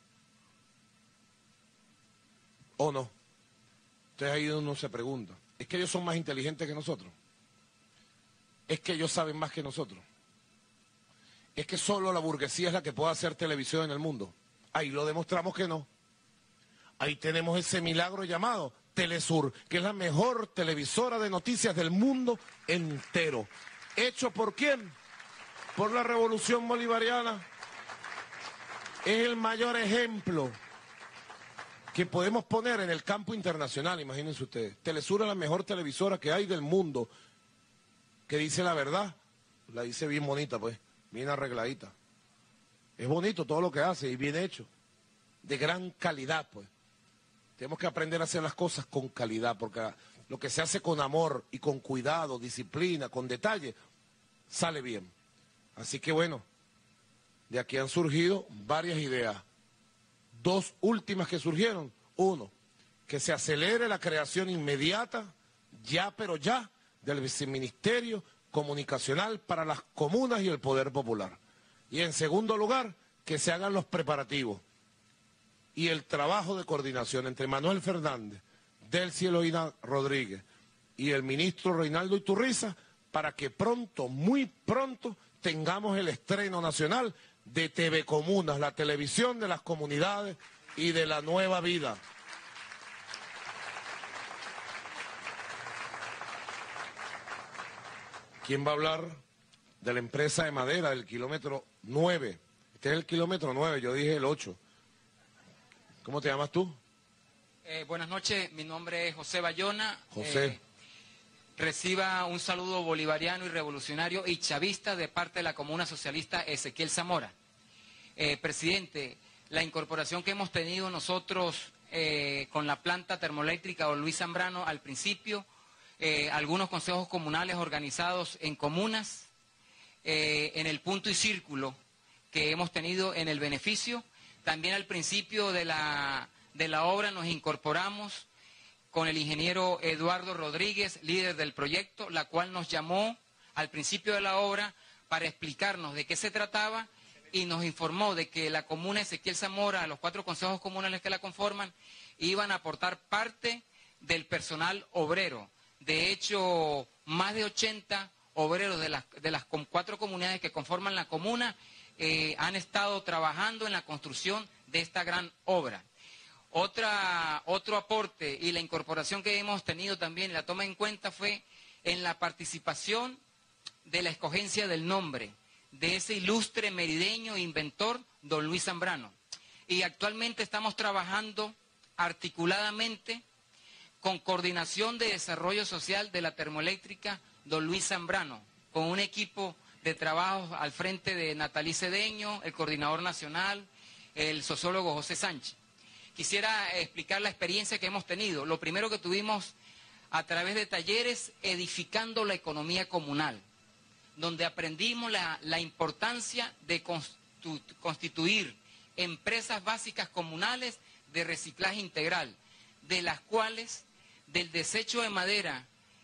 ¿O no? Entonces ahí uno se pregunta, ¿es que ellos son más inteligentes que nosotros? ¿Es que ellos saben más que nosotros? ¿Es que solo la burguesía es la que puede hacer televisión en el mundo? Ahí lo demostramos que no. Ahí tenemos ese milagro llamado Telesur, que es la mejor televisora de noticias del mundo entero. ¿Hecho por quién? Por la Revolución Bolivariana. Es el mayor ejemplo que podemos poner en el campo internacional, imagínense ustedes. Telesur es la mejor televisora que hay del mundo, que dice la verdad, la dice bien bonita pues, bien arregladita. Es bonito todo lo que hace y bien hecho, de gran calidad pues. Tenemos que aprender a hacer las cosas con calidad, porque lo que se hace con amor y con cuidado, disciplina, con detalle, sale bien. Así que bueno, de aquí han surgido varias ideas. Dos últimas que surgieron. Uno, que se acelere la creación inmediata, ya pero ya, del viceministerio comunicacional para las comunas y el poder popular. Y en segundo lugar, que se hagan los preparativos y el trabajo de coordinación entre Manuel Fernández, Delcy Eloína Rodríguez y el ministro Reinaldo Iturriza para que pronto, muy pronto, tengamos el estreno nacional de T V Comunas, la televisión de las comunidades y de la nueva vida. ¿Quién va a hablar de la empresa de madera del kilómetro nueve? Este es el kilómetro nueve, yo dije el ocho. ¿Cómo te llamas tú? Eh, buenas noches, mi nombre es José Bayona. José. Eh, reciba un saludo bolivariano y revolucionario y chavista de parte de la Comuna Socialista Ezequiel Zamora. Eh, presidente, la incorporación que hemos tenido nosotros eh, con la planta termoeléctrica Don Luis Zambrano al principio, eh, algunos consejos comunales organizados en comunas, eh, en el punto y círculo que hemos tenido en el beneficio. También al principio de la, de la obra nos incorporamos con el ingeniero Eduardo Rodríguez, líder del proyecto, la cual nos llamó al principio de la obra para explicarnos de qué se trataba y nos informó de que la comuna Ezequiel Zamora, los cuatro consejos comunales que la conforman, iban a aportar parte del personal obrero. De hecho, más de ochenta obreros de las, de las cuatro comunidades que conforman la comuna eh, han estado trabajando en la construcción de esta gran obra. Otra, otro aporte y la incorporación que hemos tenido también, la toma en cuenta, fue en la participación de la escogencia del nombre de ese ilustre merideño e inventor, don Luis Zambrano. Y actualmente estamos trabajando articuladamente con Coordinación de Desarrollo Social de la Termoeléctrica don Luis Zambrano, con un equipo de trabajo al frente de Natalí Cedeño, el coordinador nacional, el sociólogo José Sánchez. Quisiera explicar la experiencia que hemos tenido. Lo primero que tuvimos a través de talleres edificando la economía comunal, donde aprendimos la, la importancia de constitu, constituir empresas básicas comunales de reciclaje integral, de las cuales del desecho de madera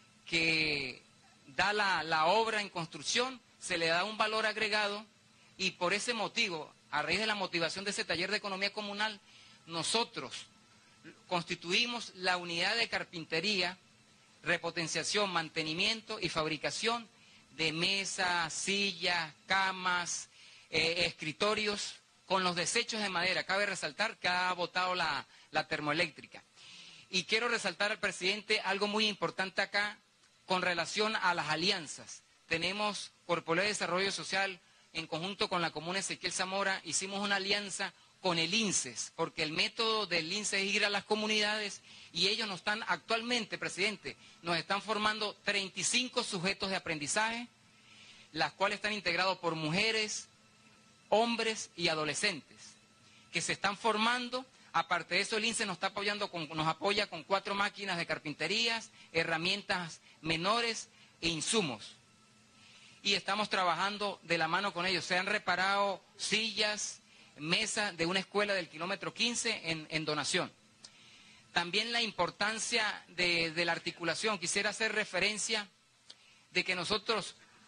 que da la, la obra en construcción se le da un valor agregado, y por ese motivo, a raíz de la motivación de ese taller de economía comunal, nosotros constituimos la unidad de carpintería, repotenciación, mantenimiento y fabricación de mesas, sillas, camas, eh, escritorios, con los desechos de madera. Cabe resaltar que ha votado la, la termoeléctrica. Y quiero resaltar al presidente algo muy importante acá con relación a las alianzas. Tenemos, por Poder de Desarrollo Social, en conjunto con la comuna Ezequiel Zamora, hicimos una alianza con el INSES, porque el método del INSES es ir a las comunidades y ellos nos están actualmente, presidente, nos están formando treinta y cinco sujetos de aprendizaje, las cuales están integrados por mujeres, hombres y adolescentes, que se están formando. Aparte de eso, el INSES nos está apoyando con, nos apoya con cuatro máquinas de carpinterías, herramientas menores e insumos. Y estamos trabajando de la mano con ellos. Se han reparado sillas, mesas de una escuela del kilómetro quince en, en donación. También la importancia de, de la articulación. Quisiera hacer referencia de que nosotros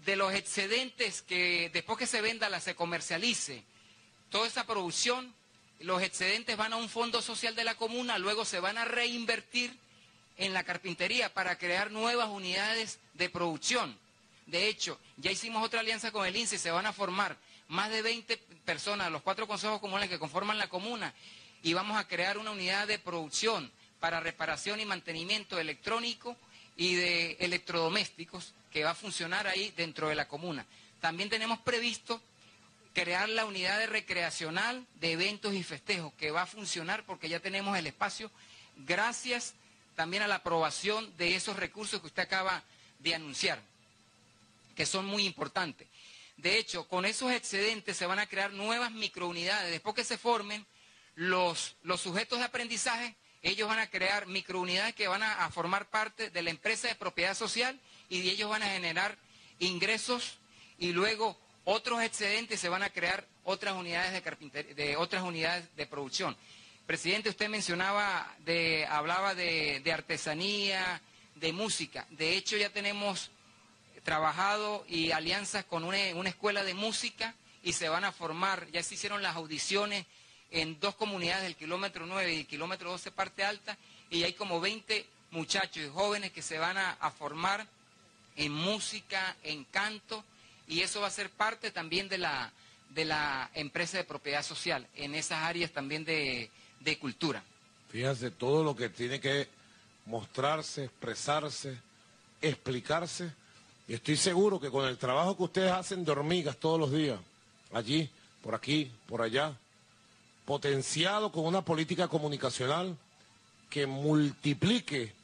de los excedentes que después que se venda, la se comercialice, toda esa producción, los excedentes van a un fondo social de la comuna, luego se van a reinvertir en la carpintería para crear nuevas unidades de producción. De hecho, ya hicimos otra alianza con el I N S S, se van a formar más de veinte personas, los cuatro consejos comunales que conforman la comuna, y vamos a crear una unidad de producción para reparación y mantenimiento electrónico y de electrodomésticos que va a funcionar ahí dentro de la comuna. También tenemos previsto crear la unidad de recreacional de eventos y festejos que va a funcionar porque ya tenemos el espacio gracias también a la aprobación de esos recursos que usted acaba de anunciar, que son muy importantes. De hecho, con esos excedentes se van a crear nuevas microunidades. Después que se formen los, los sujetos de aprendizaje, ellos van a crear microunidades que van a, a formar parte de la empresa de propiedad social y ellos van a generar ingresos y luego otros excedentes se van a crear otras unidades de carpintería, de otras unidades de producción. Presidente, usted mencionaba, de, hablaba de, de artesanía, de música. De hecho, ya tenemos trabajado y alianzas con una, una escuela de música y se van a formar, ya se hicieron las audiciones en dos comunidades del kilómetro nueve y el kilómetro doce parte alta y hay como veinte muchachos y jóvenes que se van a, a formar en música, en canto y eso va a ser parte también de la, de la empresa de propiedad social en esas áreas también de, de cultura. Fíjense todo lo que tiene que mostrarse, expresarse, explicarse. Y estoy seguro que con el trabajo que ustedes hacen de hormigas todos los días, allí, por aquí, por allá, potenciado con una política comunicacional que multiplique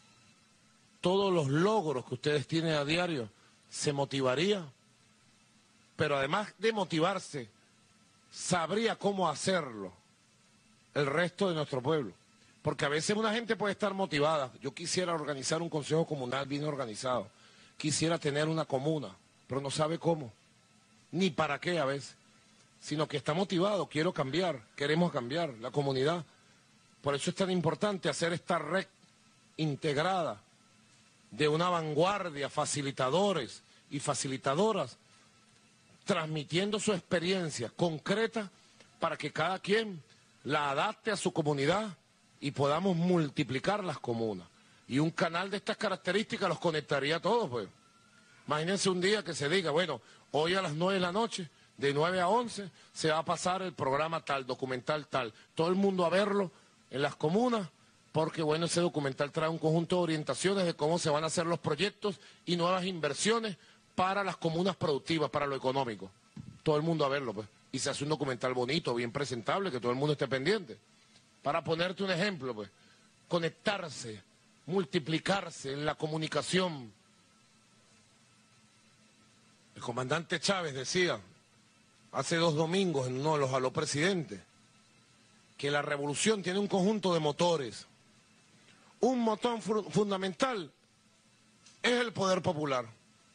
todos los logros que ustedes tienen a diario, se motivaría, pero además de motivarse, sabría cómo hacerlo el resto de nuestro pueblo. Porque a veces una gente puede estar motivada. Yo quisiera organizar un consejo comunal bien organizado. Quisiera tener una comuna, pero no sabe cómo, ni para qué a veces, sino que está motivado, quiero cambiar, queremos cambiar la comunidad. Por eso es tan importante hacer esta red integrada de una vanguardia, facilitadores y facilitadoras, transmitiendo su experiencia concreta para que cada quien la adapte a su comunidad y podamos multiplicar las comunas. Y un canal de estas características los conectaría a todos, pues. Imagínense un día que se diga, bueno, hoy a las nueve de la noche, de nueve a once, se va a pasar el programa tal, documental tal. Todo el mundo a verlo en las comunas, porque bueno, ese documental trae un conjunto de orientaciones de cómo se van a hacer los proyectos y nuevas inversiones para las comunas productivas, para lo económico. Todo el mundo a verlo, pues. Y se hace un documental bonito, bien presentable, que todo el mundo esté pendiente. Para ponerte un ejemplo, pues, conectarse, multiplicarse en la comunicación. El comandante Chávez decía, hace dos domingos en uno de los aló presidentes, que la revolución tiene un conjunto de motores. Un motor fu- fundamental es el poder popular.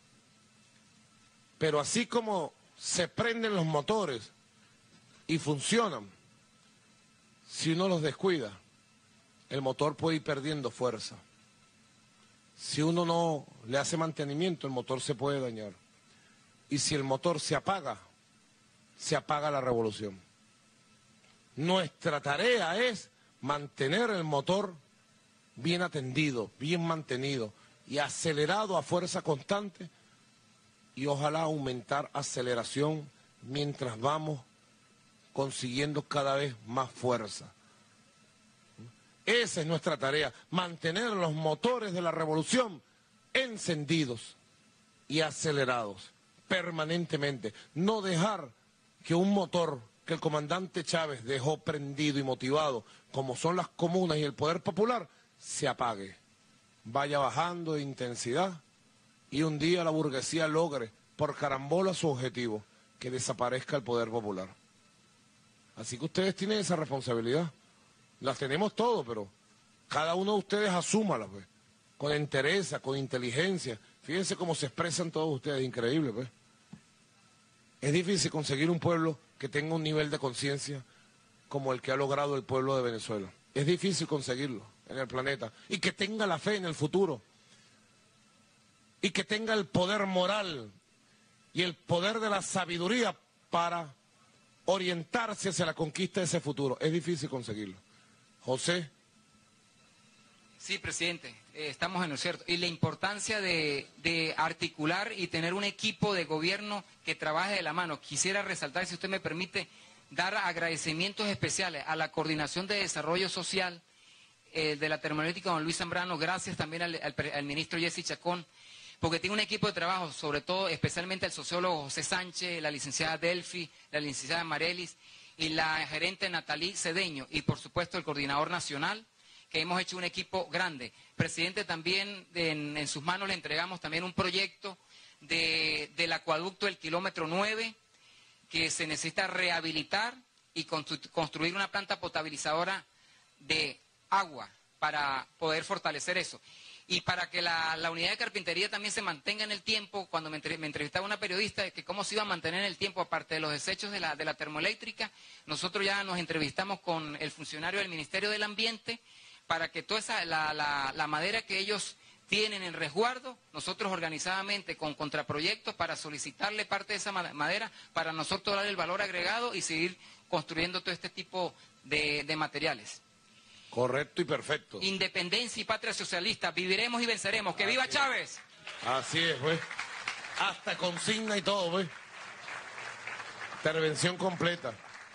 Pero así como se prenden los motores y funcionan, si uno los descuida, el motor puede ir perdiendo fuerza. Si uno no le hace mantenimiento, el motor se puede dañar. Y si el motor se apaga, se apaga la revolución. Nuestra tarea es mantener el motor bien atendido, bien mantenido y acelerado a fuerza constante y ojalá aumentar aceleración mientras vamos consiguiendo cada vez más fuerza. Esa es nuestra tarea, mantener los motores de la revolución encendidos y acelerados permanentemente. No dejar que un motor que el comandante Chávez dejó prendido y motivado, como son las comunas y el poder popular, se apague. Vaya bajando de intensidad y un día la burguesía logre por carambola su objetivo, que desaparezca el poder popular. Así que ustedes tienen esa responsabilidad. Las tenemos todos, pero cada uno de ustedes asúmala, pues, con entereza, con inteligencia. Fíjense cómo se expresan todos ustedes, increíble, pues. Es difícil conseguir un pueblo que tenga un nivel de conciencia como el que ha logrado el pueblo de Venezuela. Es difícil conseguirlo en el planeta. Y que tenga la fe en el futuro. Y que tenga el poder moral y el poder de la sabiduría para orientarse hacia la conquista de ese futuro. Es difícil conseguirlo. José. Sí, presidente, eh, estamos en lo cierto. Y la importancia de, de articular y tener un equipo de gobierno que trabaje de la mano. Quisiera resaltar, si usted me permite, dar agradecimientos especiales a la Coordinación de Desarrollo Social eh, de la Termoeléctrica don Luis Zambrano, gracias también al, al, al ministro Jesse Chacón, porque tiene un equipo de trabajo, sobre todo, especialmente el sociólogo José Sánchez, la licenciada Delphi, la licenciada Marelis y la gerente Natalí Cedeño, y por supuesto el coordinador nacional, que hemos hecho un equipo grande. Presidente, también en, en sus manos le entregamos también un proyecto de, del acueducto del kilómetro nueve, que se necesita rehabilitar y constru construir una planta potabilizadora de agua para poder fortalecer eso. Y para que la, la unidad de carpintería también se mantenga en el tiempo, cuando me, entre, me entrevistaba una periodista de que cómo se iba a mantener en el tiempo, aparte de los desechos de la, de la termoeléctrica, nosotros ya nos entrevistamos con el funcionario del Ministerio del Ambiente para que toda esa, la, la, la madera que ellos tienen en resguardo, nosotros organizadamente con contraproyectos para solicitarle parte de esa madera, para nosotros darle el valor agregado y seguir construyendo todo este tipo de, de materiales. Correcto y perfecto. Independencia y patria socialista, viviremos y venceremos. ¡Que viva Chávez! Así es, pues. Hasta consigna y todo, pues. Intervención completa.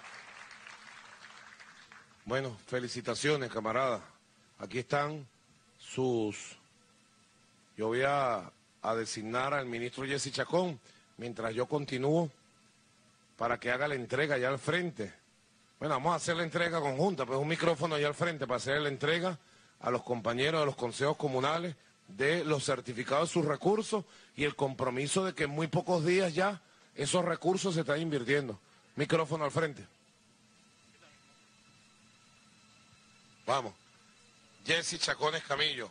Bueno, felicitaciones, camarada. Aquí están sus... Yo voy a, a designar al ministro Jesse Chacón, mientras yo continúo, para que haga la entrega allá al frente. Bueno, vamos a hacer la entrega conjunta, pues un micrófono allá al frente para hacer la entrega a los compañeros de los consejos comunales de los certificados de sus recursos y el compromiso de que en muy pocos días ya esos recursos se están invirtiendo. Micrófono al frente. Vamos. Jesse Chacón Escamillo.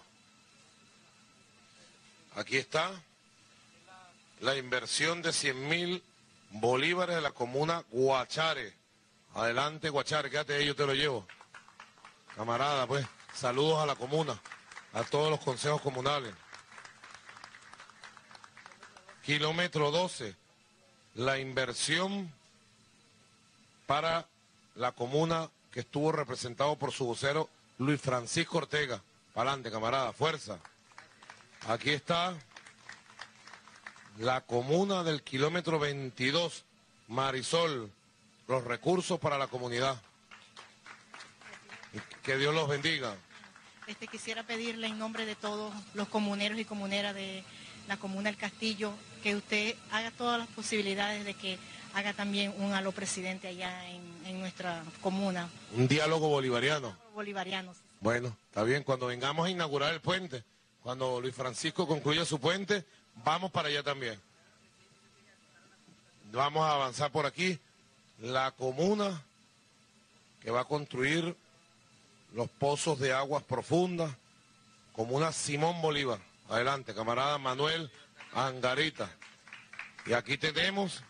Aquí está la inversión de cien mil bolívares de la comuna Guachare. Adelante, Guachare, quédate ahí, yo te lo llevo. Camarada, pues, saludos a la comuna, a todos los consejos comunales. Kilómetro doce, la inversión para la comuna que estuvo representado por su vocero Luis Francisco Ortega. Para adelante, camarada, fuerza. Aquí está la comuna del kilómetro veintidós, Marisol, los recursos para la comunidad. Que Dios los bendiga. Este, quisiera pedirle en nombre de todos los comuneros y comuneras de la comuna del Castillo que usted haga todas las posibilidades de que haga también un aló presidente allá en, en nuestra comuna. Un diálogo bolivariano. Bolivarianos. Bueno, está bien, cuando vengamos a inaugurar el puente, cuando Luis Francisco concluya su puente, vamos para allá también. Vamos a avanzar por aquí. La comuna que va a construir los pozos de aguas profundas, comuna Simón Bolívar. Adelante, camarada Manuel Angarita. Y aquí tenemos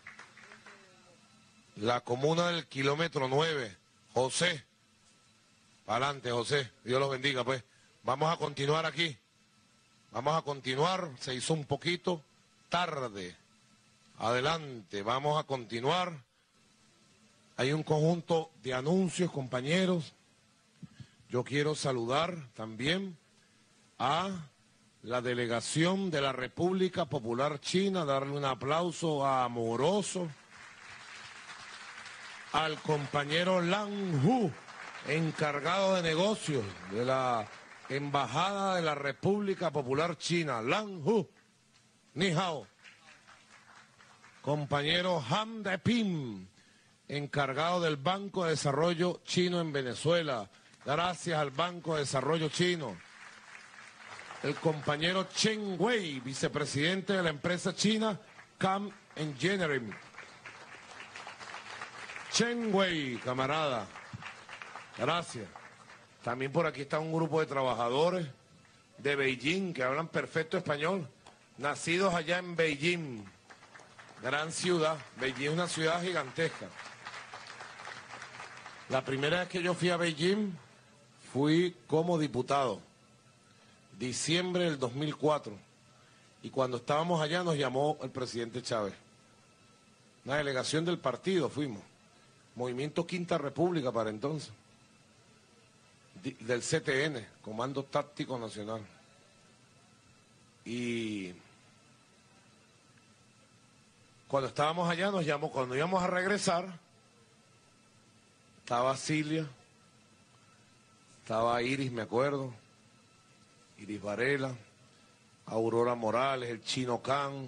la comuna del kilómetro nueve, José. Adelante, José. Dios los bendiga, pues. Vamos a continuar aquí. Vamos a continuar. Se hizo un poquito tarde. Adelante, vamos a continuar. Hay un conjunto de anuncios, compañeros. Yo quiero saludar también a la delegación de la República Popular China, darle un aplauso amoroso al compañero Lan Hu, encargado de negocios de la Embajada de la República Popular China. Lan Hu, ni hao. Compañero Han De Ping, encargado del Banco de Desarrollo Chino en Venezuela. Gracias al Banco de Desarrollo Chino. El compañero Chen Wei, vicepresidente de la empresa china Cam Engineering. Chen Wei, camarada. Gracias. También por aquí está un grupo de trabajadores de Beijing que hablan perfecto español, nacidos allá en Beijing, gran ciudad. Beijing es una ciudad gigantesca. La primera vez que yo fui a Beijing fui como diputado, diciembre del dos mil cuatro, y cuando estábamos allá nos llamó el presidente Chávez. Una delegación del partido fuimos. Movimiento Quinta República para entonces. Del C T N, Comando Táctico Nacional. Y cuando estábamos allá, nos llamó, cuando íbamos a regresar, estaba Cilia, estaba Iris, me acuerdo, Iris Varela, Aurora Morales, el Chino Can,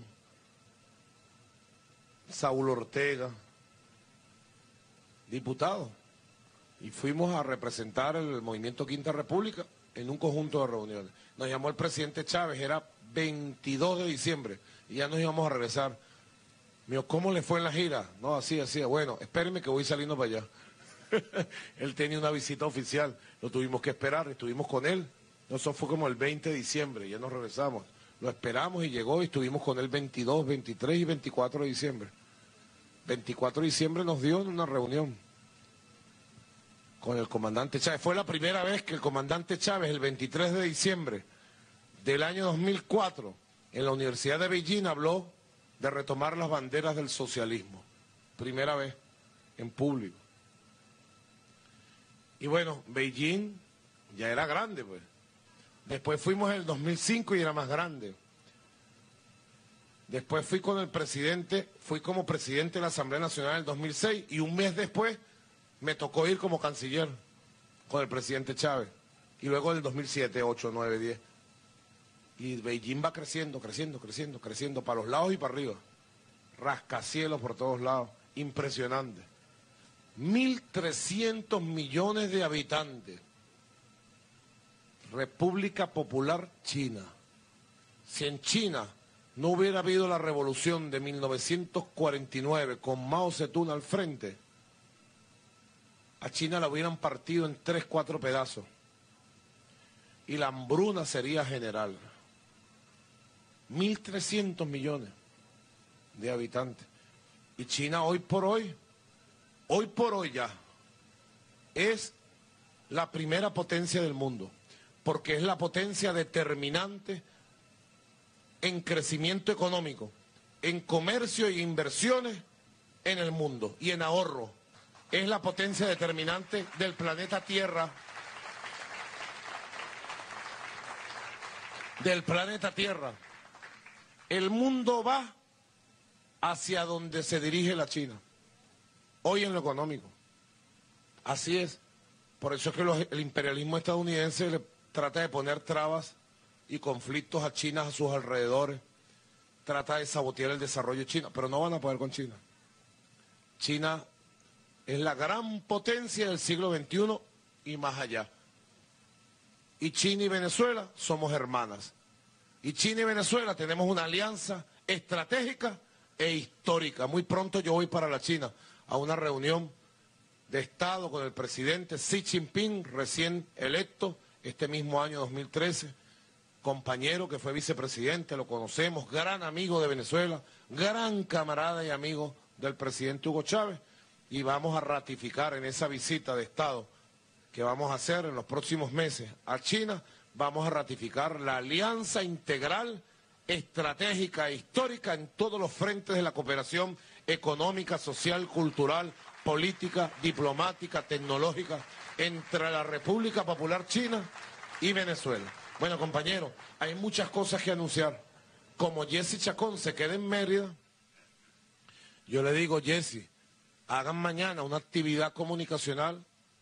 Saúl Ortega, diputados. Y fuimos a representar el Movimiento Quinta República en un conjunto de reuniones. Nos llamó el presidente Chávez, era veintidós de diciembre, y ya nos íbamos a regresar. Me dijo, ¿cómo le fue en la gira? No, así, así. Bueno, espérenme que voy saliendo para allá. Él tenía una visita oficial, lo tuvimos que esperar, estuvimos con él. Eso fue como el veinte de diciembre, ya nos regresamos. Lo esperamos y llegó y estuvimos con él veintidós, veintitrés y veinticuatro de diciembre. veinticuatro de diciembre nos dio en una reunión con el comandante Chávez. Fue la primera vez que el comandante Chávez, el veintitrés de diciembre del año dos mil cuatro, en la Universidad de Beijing, habló de retomar las banderas del socialismo. Primera vez en público. Y bueno, Beijing ya era grande, pues. Después fuimos en el dos mil cinco y era más grande. Después fui con el presidente, fui como presidente de la Asamblea Nacional en el dos mil seis y un mes después me tocó ir como canciller con el presidente Chávez. Y luego en el dos mil siete, ocho, nueve, diez. Y Beijing va creciendo, creciendo, creciendo, creciendo para los lados y para arriba. Rascacielos por todos lados. Impresionante. mil trescientos millones de habitantes. República Popular China. Si en China no hubiera habido la revolución de mil novecientos cuarenta y nueve con Mao Zedong al frente, a China la hubieran partido en tres, cuatro pedazos. Y la hambruna sería general. mil trescientos millones de habitantes. Y China hoy por hoy, hoy por hoy ya, es la primera potencia del mundo, porque es la potencia determinante en crecimiento económico, en comercio e inversiones en el mundo y en ahorro. Es la potencia determinante del planeta Tierra, del planeta Tierra. El mundo va hacia donde se dirige la China, hoy en lo económico. Así es. Por eso es que los, el imperialismo estadounidense le trata de poner trabas y conflictos a China a sus alrededores, trata de sabotear el desarrollo de China, pero no van a poder con China. China es la gran potencia del siglo veintiuno y más allá. Y China y Venezuela somos hermanas. Y China y Venezuela tenemos una alianza estratégica e histórica. Muy pronto yo voy para la China a una reunión de Estado con el presidente Xi Jinping, recién electo este mismo año dos mil trece, compañero que fue vicepresidente, lo conocemos, gran amigo de Venezuela, gran camarada y amigo del presidente Hugo Chávez, y vamos a ratificar en esa visita de Estado que vamos a hacer en los próximos meses a China, vamos a ratificar la alianza integral, estratégica e histórica en todos los frentes de la cooperación económica, social, cultural, política, diplomática, tecnológica, entre la República Popular China y Venezuela. Bueno, compañeros, hay muchas cosas que anunciar. Como Jesse Chacón se queda en Mérida, yo le digo, Jesse, hagan mañana una actividad comunicacional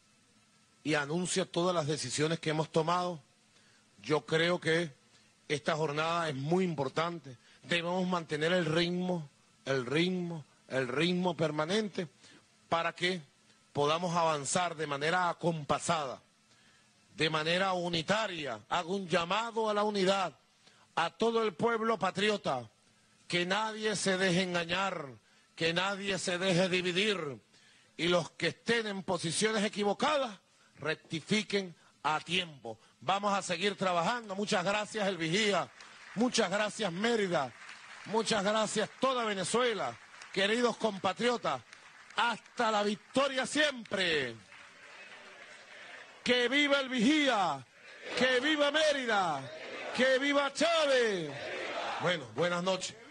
y anuncia todas las decisiones que hemos tomado. Yo creo que esta jornada es muy importante. Debemos mantener el ritmo, el ritmo, el ritmo permanente para que podamos avanzar de manera acompasada, de manera unitaria. Hago un llamado a la unidad, a todo el pueblo patriota, que nadie se deje engañar, que nadie se deje dividir, y los que estén en posiciones equivocadas, rectifiquen a tiempo. Vamos a seguir trabajando. Muchas gracias, El Vigía. Muchas gracias, Mérida. Muchas gracias, toda Venezuela. Queridos compatriotas, hasta la victoria siempre. ¡Que viva El Vigía! ¡Que viva Mérida! ¡Que viva Chávez! Bueno, buenas noches.